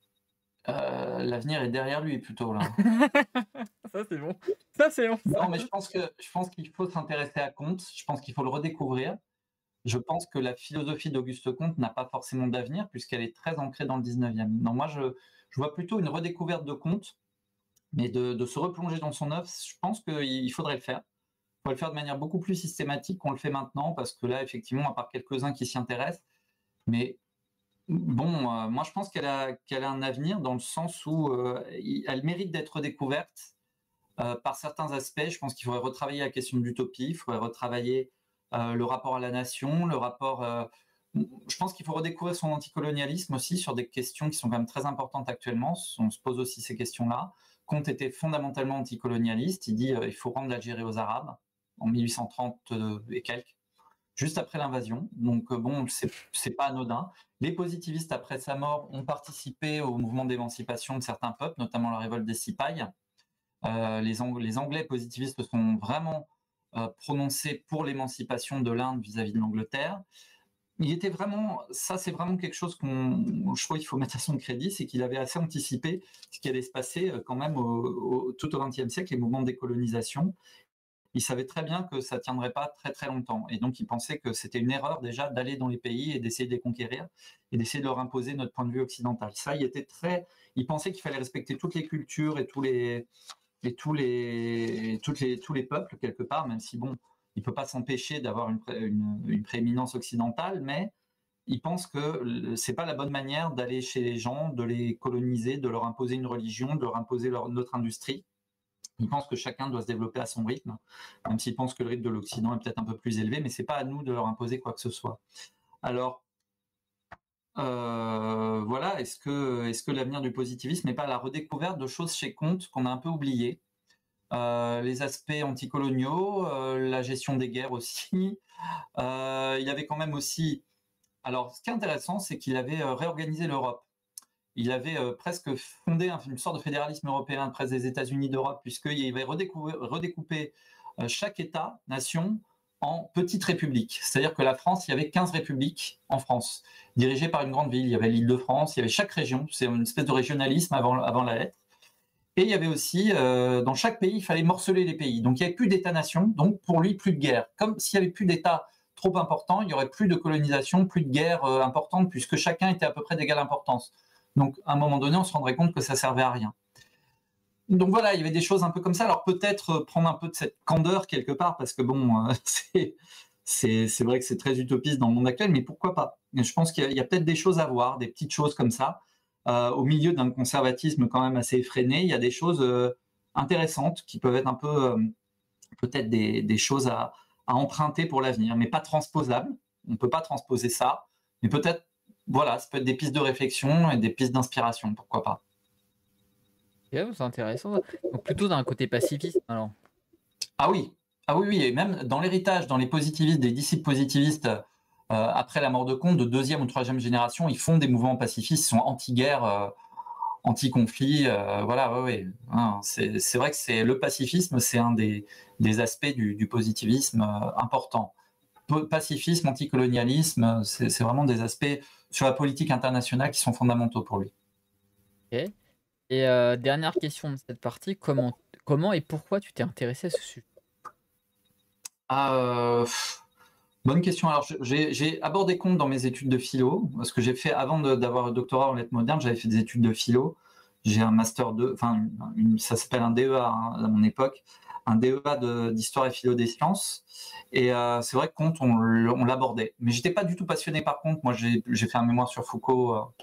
heu, l'avenir est derrière lui plutôt là. Ça c'est bon, ça c'est bon ça. Non, mais je pense que je pense qu'il faut s'intéresser à Comte, je pense qu'il faut le redécouvrir. Je pense que la philosophie d'Auguste Comte n'a pas forcément d'avenir puisqu'elle est très ancrée dans le dix-neuvième. Non, moi je je vois plutôt une redécouverte de Comte, mais de de se replonger dans son œuvre, je pense qu'il faudrait le faire. Il faudrait le faire de manière beaucoup plus systématique qu'on le fait maintenant parce que là, effectivement, à part quelques-uns qui s'y intéressent, mais bon, heu, moi je pense qu'elle a qu'elle a un avenir dans le sens où, heu, i elle mérite d'être découverte, heu, par certains aspects. Je pense qu'il faudrait retravailler la question de l'utopie, il faudrait retravailler, heu, le rapport à la nation, le rapport, heu, je pense qu'il faut redécouvrir son anticolonialisme aussi sur des questions qui sont quand même très importantes actuellement. On se pose aussi ces questions-là. Comte était fondamentalement anticolonialiste. Il dit, heu: «Il faut rendre l'Algérie aux Arabes», en mille huit cent trente, heu, et quelques. Juste après l'invasion, donc euh, bon, c'est c'est pas anodin. Les positivistes, après sa mort, ont participé au mouvement d'émancipation de certains peuples, notamment la révolte des Cipayes. Euh, les, Ang les Anglais positivistes sont vraiment euh, prononcés pour l'émancipation de l'Inde vis-à-vis de l'Angleterre. Il était vraiment, ça c'est vraiment quelque chose qu'on, je crois qu'il faut mettre à son crédit, c'est qu'il avait assez anticipé ce qui allait se passer euh, quand même au, au, tout au vingtième siècle, les mouvements de décolonisation. Il savait très bien que ça ne tiendrait pas très très longtemps. Et donc il pensait que c'était une erreur déjà d'aller dans les pays et d'essayer de les conquérir et d'essayer de leur imposer notre point de vue occidental. Ça, il était très. Il pensait qu'il fallait respecter toutes les cultures et tous les et tous les toutes les tous les peuples quelque part, même si bon, il peut pas s'empêcher d'avoir une, une, une prééminence occidentale, mais il pense que c'est pas la bonne manière d'aller chez les gens, de les coloniser, de leur imposer une religion, de leur imposer leur, notre industrie. Il pense que chacun doit se développer à son rythme, même s'il pense que le rythme de l'Occident est peut-être un peu plus élevé, mais c'est pas à nous de leur imposer quoi que ce soit. Alors, euh, voilà, est-ce que, est-ce que l'avenir du positivisme n'est pas la redécouverte de choses chez Comte qu'on a un peu oubliées, euh, les aspects anticoloniaux, euh, la gestion des guerres aussi. Euh, il avait quand même aussi. Alors, ce qui est intéressant, c'est qu'il avait euh, réorganisé l'Europe. Il avait euh, presque fondé un, une sorte de fédéralisme européen presque des États-Unis d'Europe, puisqu'il avait redécoupé, redécoupé euh, chaque État, nation, en petites républiques. C'est-à-dire que la France, il y avait quinze républiques en France, dirigées par une grande ville. Il y avait l'Île-de-France, il y avait chaque région, c'est une espèce de régionalisme avant, avant la lettre. Et il y avait aussi, euh, dans chaque pays, il fallait morceler les pays. Donc il n'y avait plus d'État-nation, donc pour lui, plus de guerre. Comme s'il n'y avait plus d'État trop important, il n'y aurait plus de colonisation, plus de guerre euh, importante, puisque chacun était à peu près d'égale importance. Donc, à un moment donné, on se rendrait compte que ça servait à rien. Donc voilà, il y avait des choses un peu comme ça. Alors peut-être prendre un peu de cette candeur quelque part, parce que bon, euh, c'est, c'est, c'est vrai que c'est très utopiste dans le monde actuel, mais pourquoi pas? Et je pense qu'il y a, il y a peut-être des choses à voir, des petites choses comme ça. Euh, au milieu d'un conservatisme quand même assez effréné, il y a des choses euh, intéressantes qui peuvent être un peu, euh, peut-être des, des choses à, à emprunter pour l'avenir, mais pas transposables. On ne peut pas transposer ça, mais peut-être voilà, ça peut être des pistes de réflexion et des pistes d'inspiration, pourquoi pas. OK, c'est intéressant ça. Donc plutôt d'un côté pacifiste alors? Ah oui, ah oui, oui, et même dans l'héritage, dans les positivistes, des disciples positivistes, euh, après la mort de Comte, de deuxième ou troisième génération, ils font des mouvements pacifistes, ils sont anti-guerre, euh, anti-conflit, euh, voilà, ouais, ouais. Hein, c'est, c'est vrai que c'est le pacifisme, c'est un des, des aspects du, du positivisme euh, important. Pacifisme, anticolonialisme, c'est, c'est vraiment des aspects sur la politique internationale qui sont fondamentaux pour lui. OK. Et heu, dernière question de cette partie, comment comment et pourquoi tu t'es intéressé à ce sujet? Ah, euh, bonne question. Alors, j'ai, j'ai abordé Comte dans mes études de philo, parce que j'ai fait, avant de, d'avoir le doctorat en lettres modernes, j'avais fait des études de philo. j'ai un master deux, enfin, une, ça s'appelle un D E A hein, à mon époque, un D E A d'histoire et philo des sciences. Et euh, c'est vrai que Comte, on, on l'abordait. Mais j'étais pas du tout passionné par Comte. Moi, j'ai fait un mémoire sur Foucault. Euh,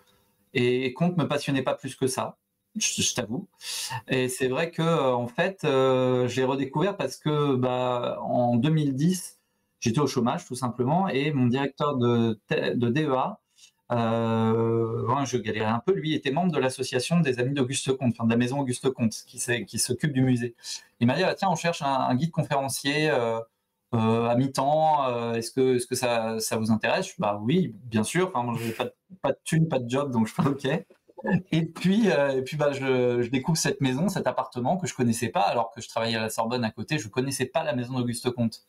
et Comte me passionnait pas plus que ça, je, je t'avoue. Et c'est vrai que euh, en fait, euh, j'ai redécouvert parce que bah, en deux mille dix, j'étais au chômage tout simplement, et mon directeur de, de D E A, euh, ouais, je galérais un peu, lui était membre de l'association des amis d'Auguste Comte, enfin de la maison Auguste Comte, qui, qui s'occupe du musée. Il m'a dit ah, tiens, on cherche un, un guide conférencier euh, euh, à mi-temps, euh, est-ce que, est -ce que ça, ça vous intéresse? Bah oui, bien sûr, enfin, moi j'avais pas, pas de thune, pas de job, donc je fais ok. Et puis, euh, et puis bah, je, je découvre cette maison, cet appartement que je connaissais pas, alors que je travaillais à la Sorbonne à côté, je connaissais pas la maison d'Auguste Comte.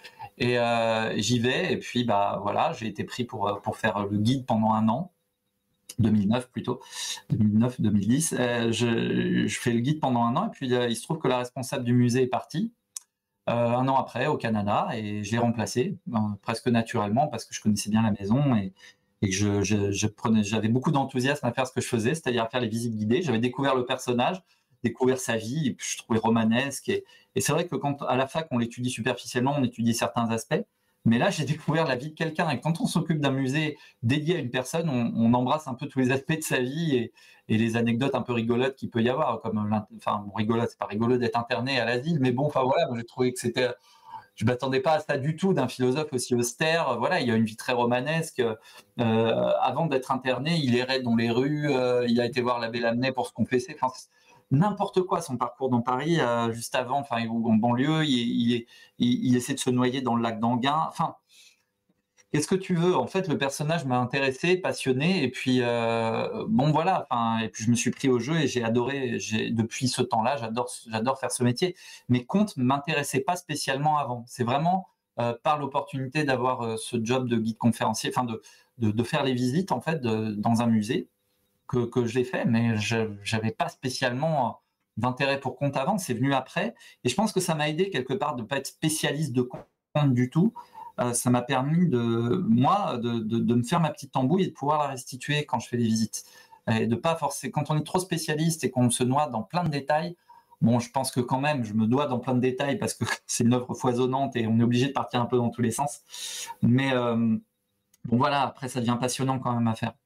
Et euh, j'y vais, et puis bah voilà, j'ai été pris pour, pour faire le guide pendant un an, deux mille neuf plutôt, deux mille neuf deux mille dix. Euh, je, je fais le guide pendant un an, et puis euh, il se trouve que la responsable du musée est partie, euh, un an après, au Canada, et je l'ai remplacée, euh, presque naturellement, parce que je connaissais bien la maison, et, et que je, je, je prenais, j'avais beaucoup d'enthousiasme à faire ce que je faisais, c'est-à-dire à faire les visites guidées. J'avais découvert le personnage, découvert sa vie, et puis je trouvais romanesque. Et, et c'est vrai que quand à la fac on l'étudie superficiellement, on étudie certains aspects, mais là j'ai découvert la vie de quelqu'un. Et quand on s'occupe d'un musée dédié à une personne, on, on embrasse un peu tous les aspects de sa vie et, et les anecdotes un peu rigolotes qu'il peut y avoir. Comme, enfin, bon, rigolote, c'est pas rigolo d'être interné à l'asile, mais bon, enfin voilà, j'ai trouvé que c'était. Je ne m'attendais pas à ça du tout d'un philosophe aussi austère. Voilà, il a une vie très romanesque. Euh, avant d'être interné, il errait dans les rues, euh, il a été voir l'abbé Lamennais pour se confesser. Enfin, n'importe quoi, son parcours dans Paris, euh, juste avant, enfin, en banlieue, il, il, il, il essaie de se noyer dans le lac d'Anguin. Enfin, qu'est-ce que tu veux? En fait, le personnage m'a intéressé, passionné, et puis euh, bon voilà. Enfin, et puis je me suis pris au jeu et j'ai adoré. Depuis ce temps-là, j'adore, j'adore faire ce métier. Mais Comte m'intéressait pas spécialement avant. C'est vraiment euh, par l'opportunité d'avoir euh, ce job de guide conférencier, enfin de, de, de faire les visites en fait de, dans un musée que, que je l'ai fait. Mais je j'avais pas spécialement d'intérêt pour Comte avant. C'est venu après, et je pense que ça m'a aidé quelque part de pas être spécialiste de Comte du tout. Euh, ça m'a permis de moi de, de, de me faire ma petite tambouille et de pouvoir la restituer quand je fais les visites, et de pas forcer. Quand on est trop spécialiste et qu'on se noie dans plein de détails, bon, je pense que quand même je me dois dans plein de détails parce que c'est une œuvre foisonnante et on est obligé de partir un peu dans tous les sens, mais euh, bon voilà, après ça devient passionnant quand même à faire.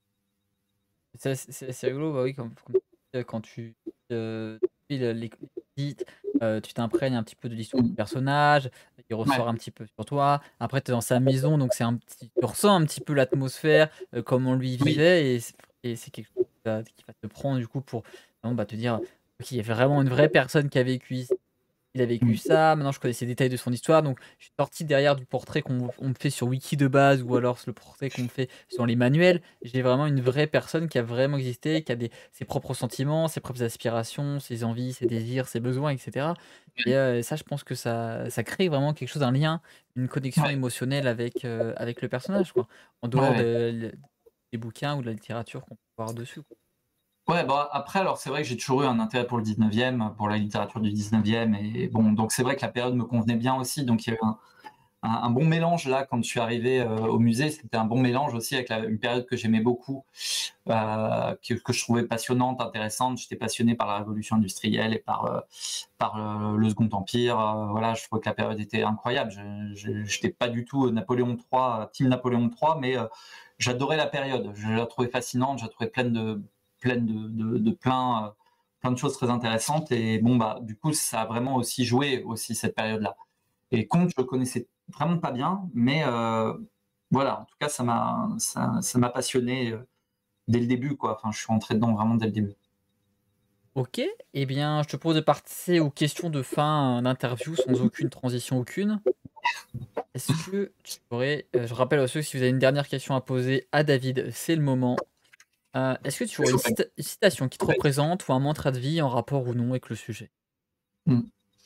C'est c'est rigolo, bah oui, comme, comme quand tu euh, les, les visites, euh, tu t'imprègnes un petit peu de l'histoire du Mmh. personnage, il ressort Ouais. un petit peu sur toi. Après, tu es dans sa maison, donc c'est un petit, tu ressens un petit peu l'atmosphère, euh, comment lui Oui. vivait, et c'est et c'est quelque chose qui va, qui va te prendre du coup pour non, bah, te dire, ok, il y a vraiment une vraie personne qui a vécu ici. Il a vécu Mmh. ça, maintenant je connais les détails de son histoire, donc je suis sorti derrière du portrait qu'on on me fait sur Wiki de base, ou alors le portrait qu'on me fait sur les manuels. J'ai vraiment une vraie personne qui a vraiment existé, qui a des, ses propres sentiments, ses propres aspirations, ses envies, ses désirs, ses besoins, et cetera. Et euh, ça, je pense que ça, ça crée vraiment quelque chose, un lien, une connexion Ouais. émotionnelle avec, euh, avec le personnage, quoi. En Ouais, dehors ouais. de, des bouquins ou de la littérature qu'on peut voir dessus, quoi. Ouais, bah, après, alors c'est vrai que j'ai toujours eu un intérêt pour le dix-neuvième, pour la littérature du dix-neuvième, et bon, donc c'est vrai que la période me convenait bien aussi, donc il y a eu un, un, un bon mélange là quand je suis arrivé euh, au musée. C'était un bon mélange aussi avec la, une période que j'aimais beaucoup, euh, que, que je trouvais passionnante, intéressante. J'étais passionné par la révolution industrielle et par, euh, par euh, le Second Empire. Euh, voilà, je trouvais que la période était incroyable. Je n'étais pas du tout Napoléon trois, team Napoléon trois, mais euh, j'adorais la période. Je la trouvais fascinante, je la trouvais pleine de pleine de, de, de plein, euh, plein de choses très intéressantes. Et bon, bah, du coup, ça a vraiment aussi joué aussi cette période-là. Et Comte, je le connaissais vraiment pas bien, mais euh, voilà, en tout cas, ça m'a ça, ça m'a passionné euh, dès le début, quoi. Enfin, je suis rentré dedans vraiment dès le début. Ok, eh bien, je te propose de passer aux questions de fin d'interview sans aucune transition aucune. Est-ce que tu aurais, euh, je rappelle à ceux, si vous avez une dernière question à poser à David, c'est le moment. Euh, Est-ce que tu aurais une, cita- une citation qui te Ouais. représente ou un mantra de vie en rapport ou non avec le sujet? Mm.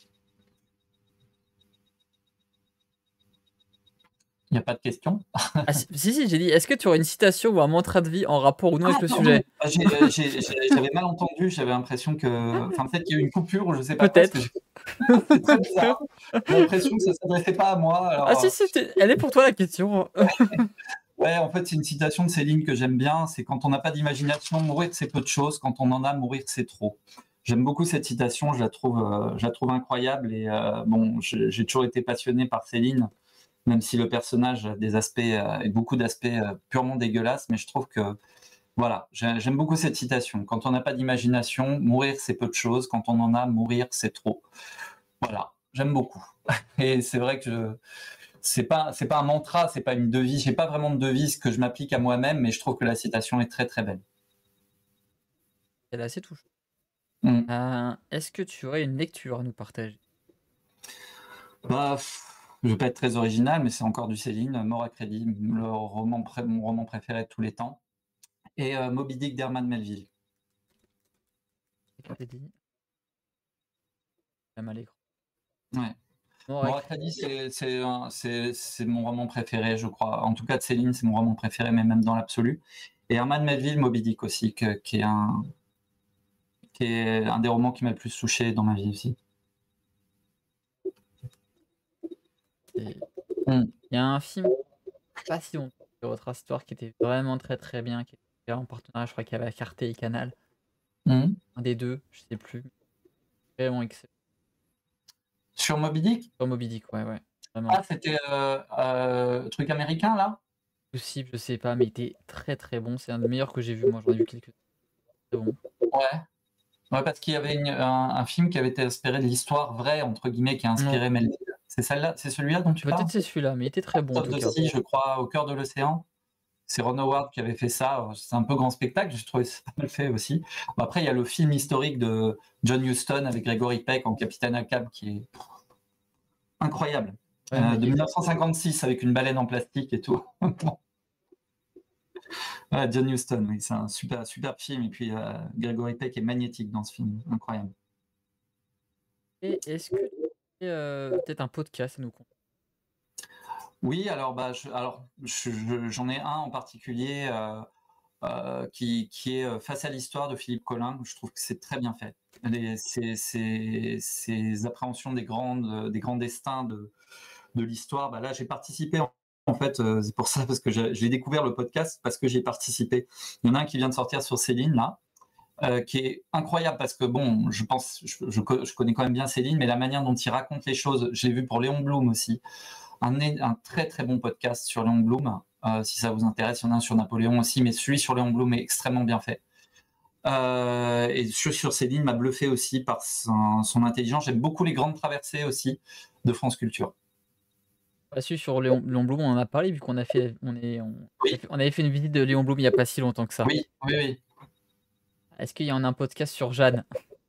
Il n'y a pas de question. Ah, si, si, si, j'ai dit, est-ce que tu aurais une citation ou un mantra de vie en rapport ou non avec Ah, le pardon, sujet? ah, j'ai- j'ai- j'ai- j'avais mal entendu, j'avais l'impression que. Enfin, peut-être qu'il y a eu une coupure, ou je sais pas quoi, parce que Peut-être. j'ai- c'est très bizarre. J'ai l'impression que ça ne s'adressait pas à moi. Ah Alors, si, euh, si, t'es- elle est pour toi la question. Ouais, en fait, c'est une citation de Céline que j'aime bien, c'est: «Quand on n'a pas d'imagination, mourir c'est peu de choses, quand on en a, mourir c'est trop». J'aime beaucoup cette citation, je la trouve, heu, je la trouve incroyable et heu, bon, j'ai j'ai toujours été passionné par Céline, même si le personnage a des aspects, heu, et beaucoup d'aspects, heu, purement dégueulasses, mais je trouve que, voilà, j'ai j'aime beaucoup cette citation: «Quand on n'a pas d'imagination, mourir c'est peu de choses, quand on en a, mourir c'est trop». Voilà, j'aime beaucoup et c'est vrai que je c'est pas c'est pas un mantra, c'est pas une devise, j'ai pas vraiment de devise que je m'applique à moi-même, mais je trouve que la citation est très, très belle. Elle est assez touchante. Mmh. Heu, est-ce que tu aurais une lecture à nous partager? Bah, je vais pas être très original, mais c'est encore du Céline, Mort à crédit, le roman pré mon roman préféré de tous les temps et heu, Moby Dick d'Herman Melville. Crédit. Même à l'écran. Ouais. Mort à Mort à crédit. crédit, c'est c'est un c'est c'est mon roman préféré, je crois. En tout cas de Céline, c'est mon roman préféré, mais même dans l'absolu et Herman Melville, Moby Dick aussi, que qui est un qui est un des romans qui m'a le plus touché dans ma vie aussi. Et Mmh. il y a un film, pas si longtemps, sur votre histoire qui était vraiment très, très bien, qui était en partenariat, je crois qu'il y avait Arte et Canal. Mmh. Un des deux, je sais plus. Vraiment excellent. Sur Moby Dick? Sur Moby Dick, ouais, ouais, vraiment. Ah, c'était, heu heu, truc américain, là? Possible, je sais pas, mais il était très, très bon. C'est un des meilleurs que j'ai vu, moi, j'en ai vu quelques très bon. Ouais. Ouais, parce qu'il y avait une un un film qui avait été inspiré de «l'histoire vraie» entre guillemets, qui a Non. inspiré Melville. C'est celle-là c'est celui-là dont tu Peut-être parles? c'est celui-là, mais il était très bon en Of tout the cas. Sea, je crois, Au cœur de l'océan. C'est Ron Howard qui avait fait ça, heu, c'est un peu grand spectacle, j'ai trouvé ça pas mal fait aussi. Bon après, il y a le film historique de John Huston avec Gregory Peck en capitaine Ahab qui est incroyable, Ouais, heu, mais de il mille est neuf cent cinquante-six avec une baleine en plastique et tout. Ouais, John Huston, oui, c'est un super super film et puis, heu, Gregory Peck est magnétique dans ce film, incroyable. Et est-ce que tu aurais, heu, peut-être un podcast à nous con Oui, alors, bah, je alors je je j'en ai un en particulier, heu heu, qui qui est, heu, Face à l'histoire de Philippe Collin. Je trouve que c'est très bien fait. Les ses ses ses appréhensions des grandes, des grands destins de de l'histoire, bah, là, j'ai participé en en fait, heu, c'est pour ça, parce que j'ai j'ai découvert le podcast parce que j'y ai participé. Il y en a un qui vient de sortir sur Céline là, heu, qui est incroyable parce que bon, je pense je je co je connais quand même bien Céline, mais la manière dont il raconte les choses, je l'ai vu pour Léon Blum aussi. Un é un très, très bon podcast sur Léon Blum, heu, si ça vous intéresse. Il y en a un sur Napoléon aussi, mais celui sur Léon Blum est extrêmement bien fait. Heu et celui sur Céline m'a bluffé aussi par son son intelligence. J'aime beaucoup Les Grandes Traversées aussi de France Culture. Bah, celui sur Léon Léon Blum, on en a parlé vu qu'on a fait on est on a Oui, fait on avait fait une visite de Léon Blum il y a pas si longtemps que ça. oui, oui, oui. Est-ce qu'il y en a un podcast sur Jeanne?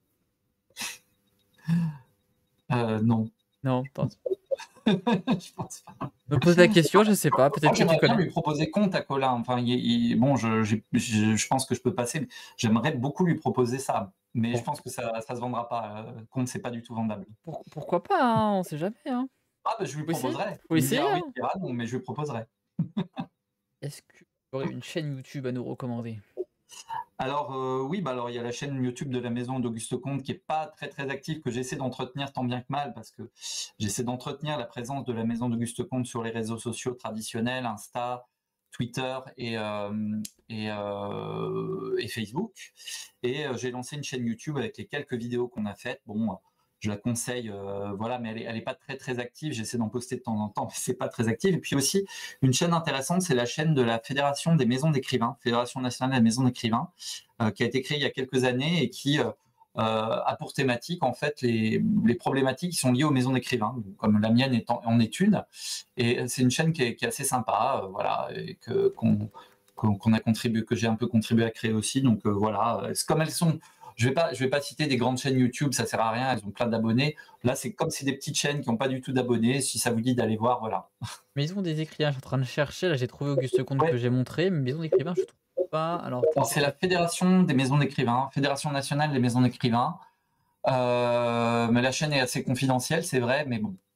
Heu, non. Non, pense Je pense pas. me pose la question, je sais pas, Moi, peut-être que tu j'aimerais bien connais? lui proposer compte à Colin. Enfin, il il bon, je j'ai je je pense que je peux passer, mais j'aimerais beaucoup lui proposer ça, mais je Pour pense que ça ça se vendra pas, heu, compte, c'est pas du tout vendable. pour pourquoi pas, hein? On sait jamais, hein? Ah bah, je lui Faut essayer, proposerai. faut Il me essayer, dira oui, hein? il me dira non, mais je lui proposerai. Est-ce que tu aurais une chaîne YouTube à nous recommander? Alors, heu, oui, bah, alors il y a la chaîne YouTube de la maison d'Auguste Comte qui est pas très, très active, que j'essaie d'entretenir tant bien que mal parce que j'essaie d'entretenir la présence de la maison d'Auguste Comte sur les réseaux sociaux traditionnels, Insta, Twitter et hem et heu et Facebook et heu, j'ai lancé une chaîne YouTube avec les quelques vidéos qu'on a faites. Bon, je la conseille, heu, voilà, mais elle est elle est pas très, très active. J'essaie d'en poster de temps en temps, mais c'est pas très actif et puis aussi, une chaîne intéressante, c'est la chaîne de la Fédération des maisons d'écrivains, Fédération nationale des maisons d'écrivains, euh, qui a été créée il y a quelques années et qui euh, euh, a pour thématique en fait les, les problématiques qui sont liées aux maisons d'écrivains, comme la mienne est en, en est une. Et c'est une chaîne qui est, qui est assez sympa, euh, voilà, et que qu'on qu'on qu'on a contribué, que j'ai un peu contribué à créer aussi. Donc euh, voilà, c'est comme elles sont. Je vais pas, je vais pas citer des grandes chaînes YouTube, ça sert à rien, elles ont plein d'abonnés. Là, c'est comme c'est des petites chaînes qui n'ont pas du tout d'abonnés. Si ça vous dit d'aller voir, voilà. Maison des écrivains, je suis en train de chercher, là j'ai trouvé Auguste Comte que Ouais. j'ai montré, mais Maison d'écrivain je trouve pas, alors Alors, peut-être c'est la Fédération des maisons d'écrivains, Fédération nationale des maisons d'écrivains. Euh, mais la chaîne est assez confidentielle, c'est vrai, mais bon.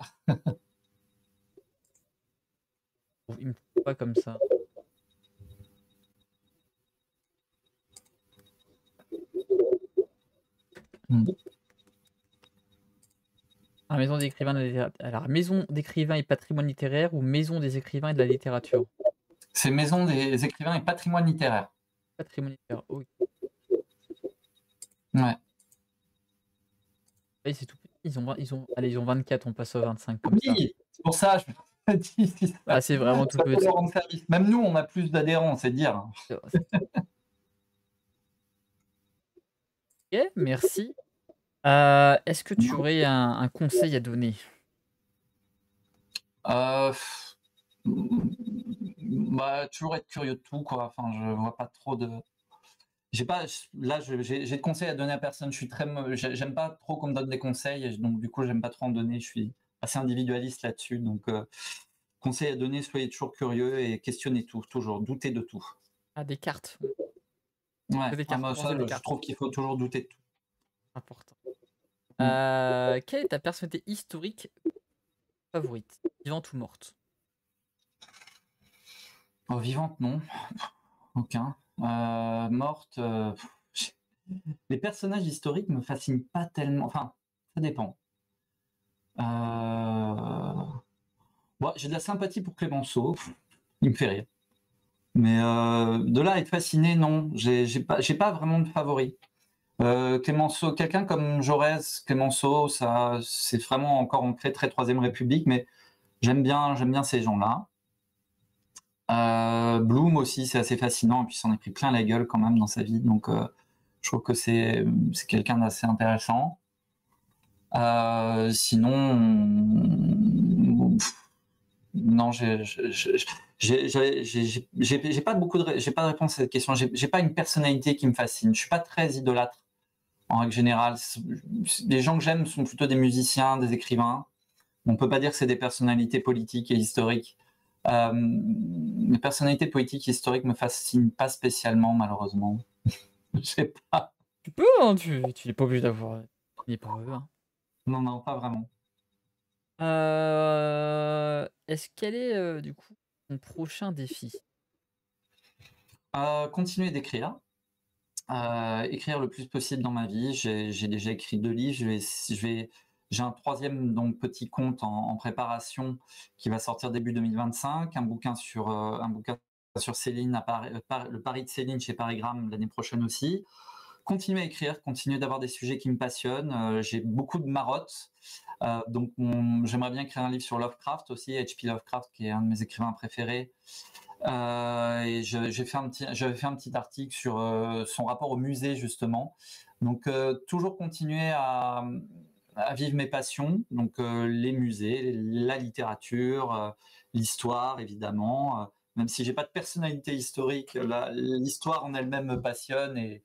il me trouve pas comme ça. Mm. Ah, maison d'écrivains de la littéra alors maison d'écrivains et patrimoine littéraire ou maison des écrivains et de la littérature? C'est Maison des écrivains et patrimoine littéraire. Patrimoine littéraire, OK. Ouais. Oui, c'est tout petit. Ils ont vingt ils ont allez, ils ont vingt-quatre, on passe au vingt-cinq comme ça. Oui, c'est pour ça, je me dis si Ah, ça c'est vraiment tout ça peut petit. leur rendre service. Même nous, on a plus d'adhérents, c'est dire, hein. C'est vrai, c'est OK, merci. Heu, est-ce que tu aurais un un conseil à donner? Heu, mmh, bah, toujours être curieux de tout, quoi. Enfin, je vois pas trop de j'ai pas là, je j'ai j'ai de conseils à donner à personne. Je suis très mau j'ai j'aime pas trop qu'on me donne des conseils et donc du coup, j'aime pas trop en donner. Je suis assez individualiste là-dessus, donc heu, conseil à donner, soyez toujours curieux et questionnez tout, toujours, doutez de tout. Ah, des cartes. Ouais, Que des ah cartes, moi comment ça, des ça, je cartes? trouve qu'il faut toujours douter de tout. Important. Mmh. Heu, quelle est ta personnalité historique favorite? Vivante ou morte? Oh, vivante, non, aucun. Heu, morte, heu, les personnages historiques me fascinent pas tellement, enfin, ça dépend. Heu, ouais, j'ai de la sympathie pour Clémenceau, il me fait rire. Mais heu, de là à être fasciné, non, j'ai j'ai pas j'ai pas vraiment de favori. Heu, Clémenceau, quelqu'un comme Jaurès, Clémenceau, ça c'est vraiment encore ancré très troisième République, mais j'aime bien j'aime bien ces gens-là. Heu, Blum aussi, c'est assez fascinant et puis il s'en est pris plein la gueule quand même dans sa vie, donc heu, je trouve que c'est c'est quelqu'un d'assez intéressant. Heu, sinon, non, j'ai j'ai j'ai j'ai j'ai j'ai j'ai j'ai pas beaucoup de ré j'ai pas de réponse à cette question. J'ai j'ai pas une personnalité qui me fascine. Je suis pas très idolâtre en règle générale. C les gens que j'aime sont plutôt des musiciens, des écrivains. On peut pas dire que c'est des personnalités politiques et historiques. Hem, les personnalités politiques et historiques me fascinent pas spécialement malheureusement. Je sais pas. Tu peux, hein, tu tu es pas obligé d'avoir ni pour eux, hein. Non, non, pas vraiment. Heu, est-ce quel est, heu, du coup, ton prochain défi? Heu, continuer d'écrire, heu, écrire le plus possible dans ma vie. J'ai j'ai déjà écrit deux livres, je vais je vais j'ai un troisième donc petit conte en en préparation qui va sortir début deux mille vingt-cinq, un bouquin sur, heu, un bouquin sur Céline à Paris, heu, Par le Paris de Céline chez Parigram l'année prochaine aussi. Continuer à écrire, continuer d'avoir des sujets qui me passionnent, heu, j'ai beaucoup de marottes, heu, donc mon j'aimerais bien écrire un livre sur Lovecraft aussi, H P Lovecraft qui est un de mes écrivains préférés. Heu et je j'ai fait un petit j'avais fait un petit article sur, heu, son rapport au musée justement. Donc heu, toujours continuer à, mmh, à vivre mes passions, donc heu, les musées, la littérature, heu, l'histoire évidemment, heu, même si j'ai pas de personnalité historique, la l'histoire en elle-même me passionne et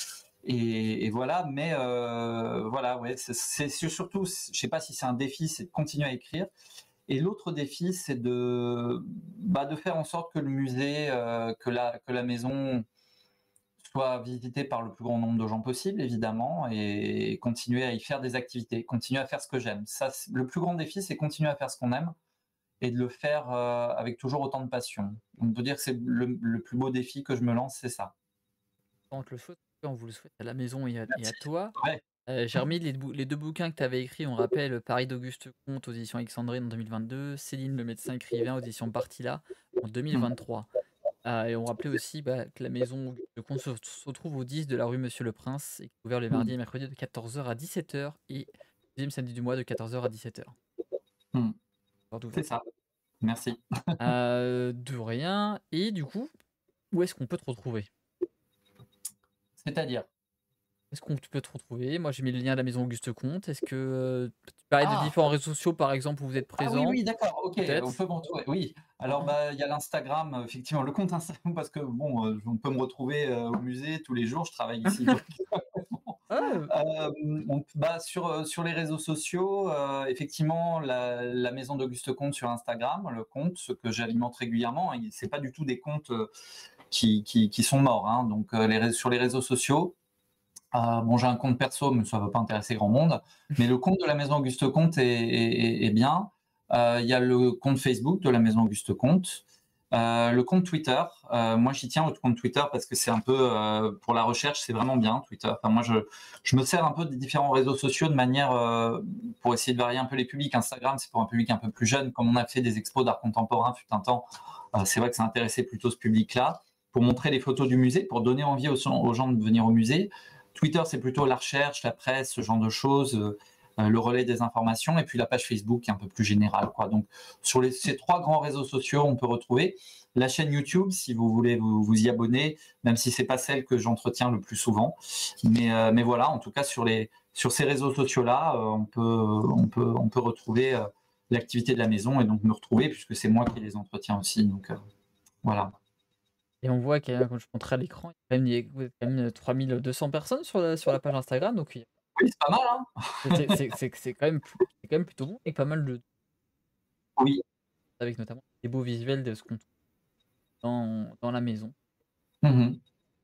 et et voilà, mais heu, voilà, ouais, c'est c'est surtout, je sais pas si c'est un défi, c'est de continuer à écrire et l'autre défi, c'est de, bah, de faire en sorte que le musée, heu, que la que la maison soit visitée par le plus grand nombre de gens possible, évidemment, et continuer à y faire des activités, continuer à faire ce que j'aime. Ça, c'est le plus grand défi, c'est continuer à faire ce qu'on aime et de le faire, heu, avec toujours autant de passion. On peut dire que c'est le le plus beau défi que je me lance, c'est ça. On te le souhaite, on vous le souhaite à la maison et à et à Merci. toi. Ouais. Heu, j'ai remis les bou les deux bouquins que tu avais écrits, on rappelle, Paris d'Auguste Comte aux éditions Alexandrine en deux mille vingt-deux, Céline le médecin écrivain aux éditions Bartilla en Mmh. deux mille vingt-trois. Ah et on rappelait aussi, bah, que la maison Auguste Comte se se retrouve au dix de la rue Monsieur le Prince et qui est ouvert le Mmh. mardi et mercredi de quatorze heures à dix-sept heures et deuxième samedi du mois de quatorze heures à dix-sept heures. Mmh. Porte C'est ouverte. ça. Merci. Heu, de rien et du coup, où est-ce qu'on peut te retrouver? C'est-à-dire? Où est-ce qu'on peut te retrouver? Moi, j'ai mis le lien à la maison Auguste Comte. Est-ce que, heu, tu parlais de Ah! différents réseaux sociaux, par exemple, où vous êtes Ah oui, présent, oui, d'accord, OK, on peut-être? peut me retrouver. Oui, alors, bah, il y a l'Instagram, heu, effectivement, le compte Instagram parce que bon, heu, on peut me retrouver, heu, au musée tous les jours, je travaille ici donc Ah, hem, on bah, sur, heu, sur les réseaux sociaux, heu, effectivement, la la maison d'Auguste Comte sur Instagram, le compte, ce que j'alimente régulièrement, et c'est pas du tout des comptes, heu, qui qui qui sont morts, hein, donc heu, les ré sur les réseaux sociaux. Euh, bon, j'ai un compte perso, mais ça ne va pas intéresser grand monde. Mais le compte de la Maison Auguste Comte est, est- est bien. Euh, Il y a le compte Facebook de la Maison Auguste Comte. Euh, le compte Twitter, euh, moi j'y tiens au compte Twitter parce que c'est un peu euh, pour la recherche, c'est vraiment bien Twitter. Enfin, moi je, je me sers un peu des différents réseaux sociaux de manière euh, pour essayer de varier un peu les publics. Instagram, c'est pour un public un peu plus jeune, comme on a fait des expos d'art contemporain fut un temps. Euh, c'est vrai que ça intéressait plutôt ce public-là, pour montrer les photos du musée, pour donner envie aux, aux gens de venir au musée. Twitter, c'est plutôt la recherche, la presse, ce genre de choses, euh, euh, le relais des informations, et puis la page Facebook qui est un peu plus générale, quoi. Donc, sur les, ces trois grands réseaux sociaux, on peut retrouver la chaîne YouTube, si vous voulez vous, vous y abonner, même si c'est pas celle que j'entretiens le plus souvent. Mais, euh, mais voilà, en tout cas, sur, les, sur ces réseaux sociaux-là, euh, on, peut, on, peut, on peut retrouver euh, l'activité de la maison et donc me retrouver, puisque c'est moi qui les entretiens aussi. Donc, euh, voilà. Et on voit qu'il y a, quand je montrais à l'écran, il y a quand même, il y a vous êtes quand même trois mille deux cents personnes sur la, sur la page Instagram, donc il y a- Oui, c'est pas mal, hein. c'est c'est- c'est- c'est quand même, plus- c'est quand même plutôt bon, et pas mal de, Oui. avec notamment des beaux visuels de ce qu'on trouve dans, dans la maison. Mhm.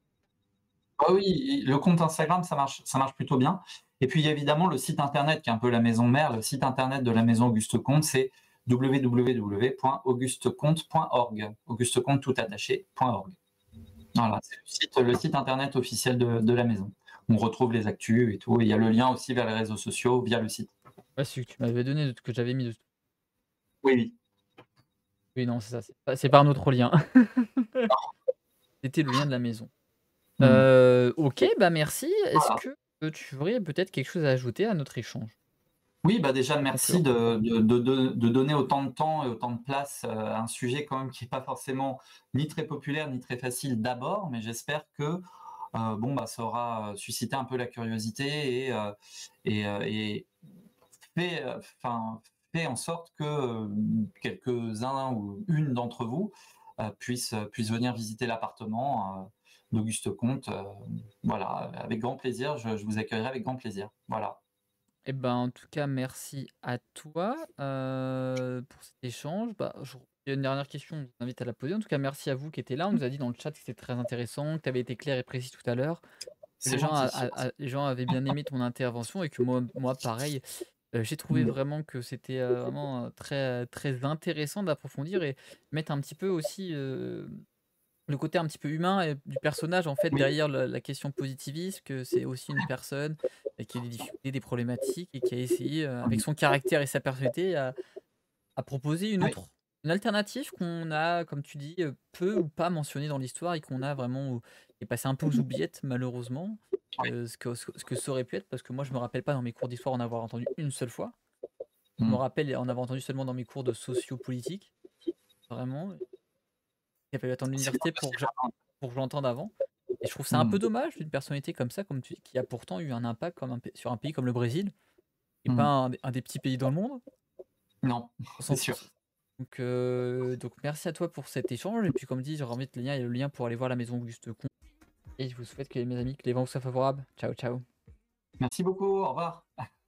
Ah oui, le compte Instagram, ça marche, ça marche plutôt bien. Et puis, il y a évidemment le site internet qui est un peu la maison mère. Le site internet de la maison Auguste Comte, c'est w w w point auguste comte point org. Auguste Comte tout attaché, .org. Voilà, c'est le site, le site internet officiel de, de la maison. On retrouve les actus et tout. Et il y a le lien aussi vers les réseaux sociaux via le site. Ouais, celui que tu m'avais donné, de- que j'avais mis de. Oui, oui. Oui, non, c'est ça, c'est pas, c'est pas un autre lien. C'était le lien de la maison. Mhm. Euh, ok, bah merci. Est-ce Voilà. que euh, tu aurais peut-être quelque chose à ajouter à notre échange? Oui, bah déjà, merci Concluant. de, de, de, de- de donner autant de temps et autant de place euh, à un sujet quand même qui n'est pas forcément ni très populaire ni très facile d'abord, mais j'espère que euh, bon, bah, ça aura suscité un peu la curiosité et, euh, et, euh, et fait, euh, enfin, fait en sorte que euh, quelques-uns ou une d'entre vous euh, puissent, puissent venir visiter l'appartement euh, d'Auguste Comte. Euh, voilà, avec grand plaisir, je, je vous accueillerai avec grand plaisir. Voilà. Eh ben, en tout cas, merci à toi euh, pour cet échange. Bah, je- Il y a une dernière question, je vous invite à la poser. En tout cas, merci à vous qui étiez là. On nous a dit dans le chat que c'était très intéressant, que tu avais été clair et précis tout à l'heure. Que C'est Les gens, a- gentil. a- a- les gens avaient bien aimé ton intervention et que moi, moi pareil, euh, j'ai trouvé vraiment que c'était euh, vraiment euh, très, très intéressant d'approfondir et mettre un petit peu aussi euh, le côté un petit peu humain et du personnage en fait Oui, derrière la, la question positiviste, que c'est aussi une personne euh, qui a des difficultés, des problématiques et qui a essayé euh, avec son caractère et sa personnalité à, à proposer une oui, autre, une alternative qu'on a, comme tu dis, euh, peu ou pas mentionné dans l'histoire et qu'on a vraiment, qui est passé un peu aux oubliettes malheureusement, oui. euh, ce que, ce ce que ça aurait pu être, parce que moi je me rappelle pas dans mes cours d'histoire en avoir entendu une seule fois. Je me Mm. rappelle en avoir entendu seulement dans mes cours de sociopolitique, vraiment. Il a fallu attendre C'est bien l'université parce pour que que j'a- pour que je l'entende avant. Et je trouve ça un peu Mm. dommage d'une personnalité comme ça, comme tu dis, qui a pourtant eu un impact comme un pa- sur un pays comme le Brésil, et pas Mm. un, des un des petits pays dans le monde, Non, au c'est sens- sûr. Donc, euh, donc merci à toi pour cet échange. Et puis comme dit, je remettre le lien, il y a le lien pour aller voir la maison Auguste Comte. Et je vous souhaite que mes amis, que les vents vous soient favorables. Ciao, ciao. Merci beaucoup. Au revoir.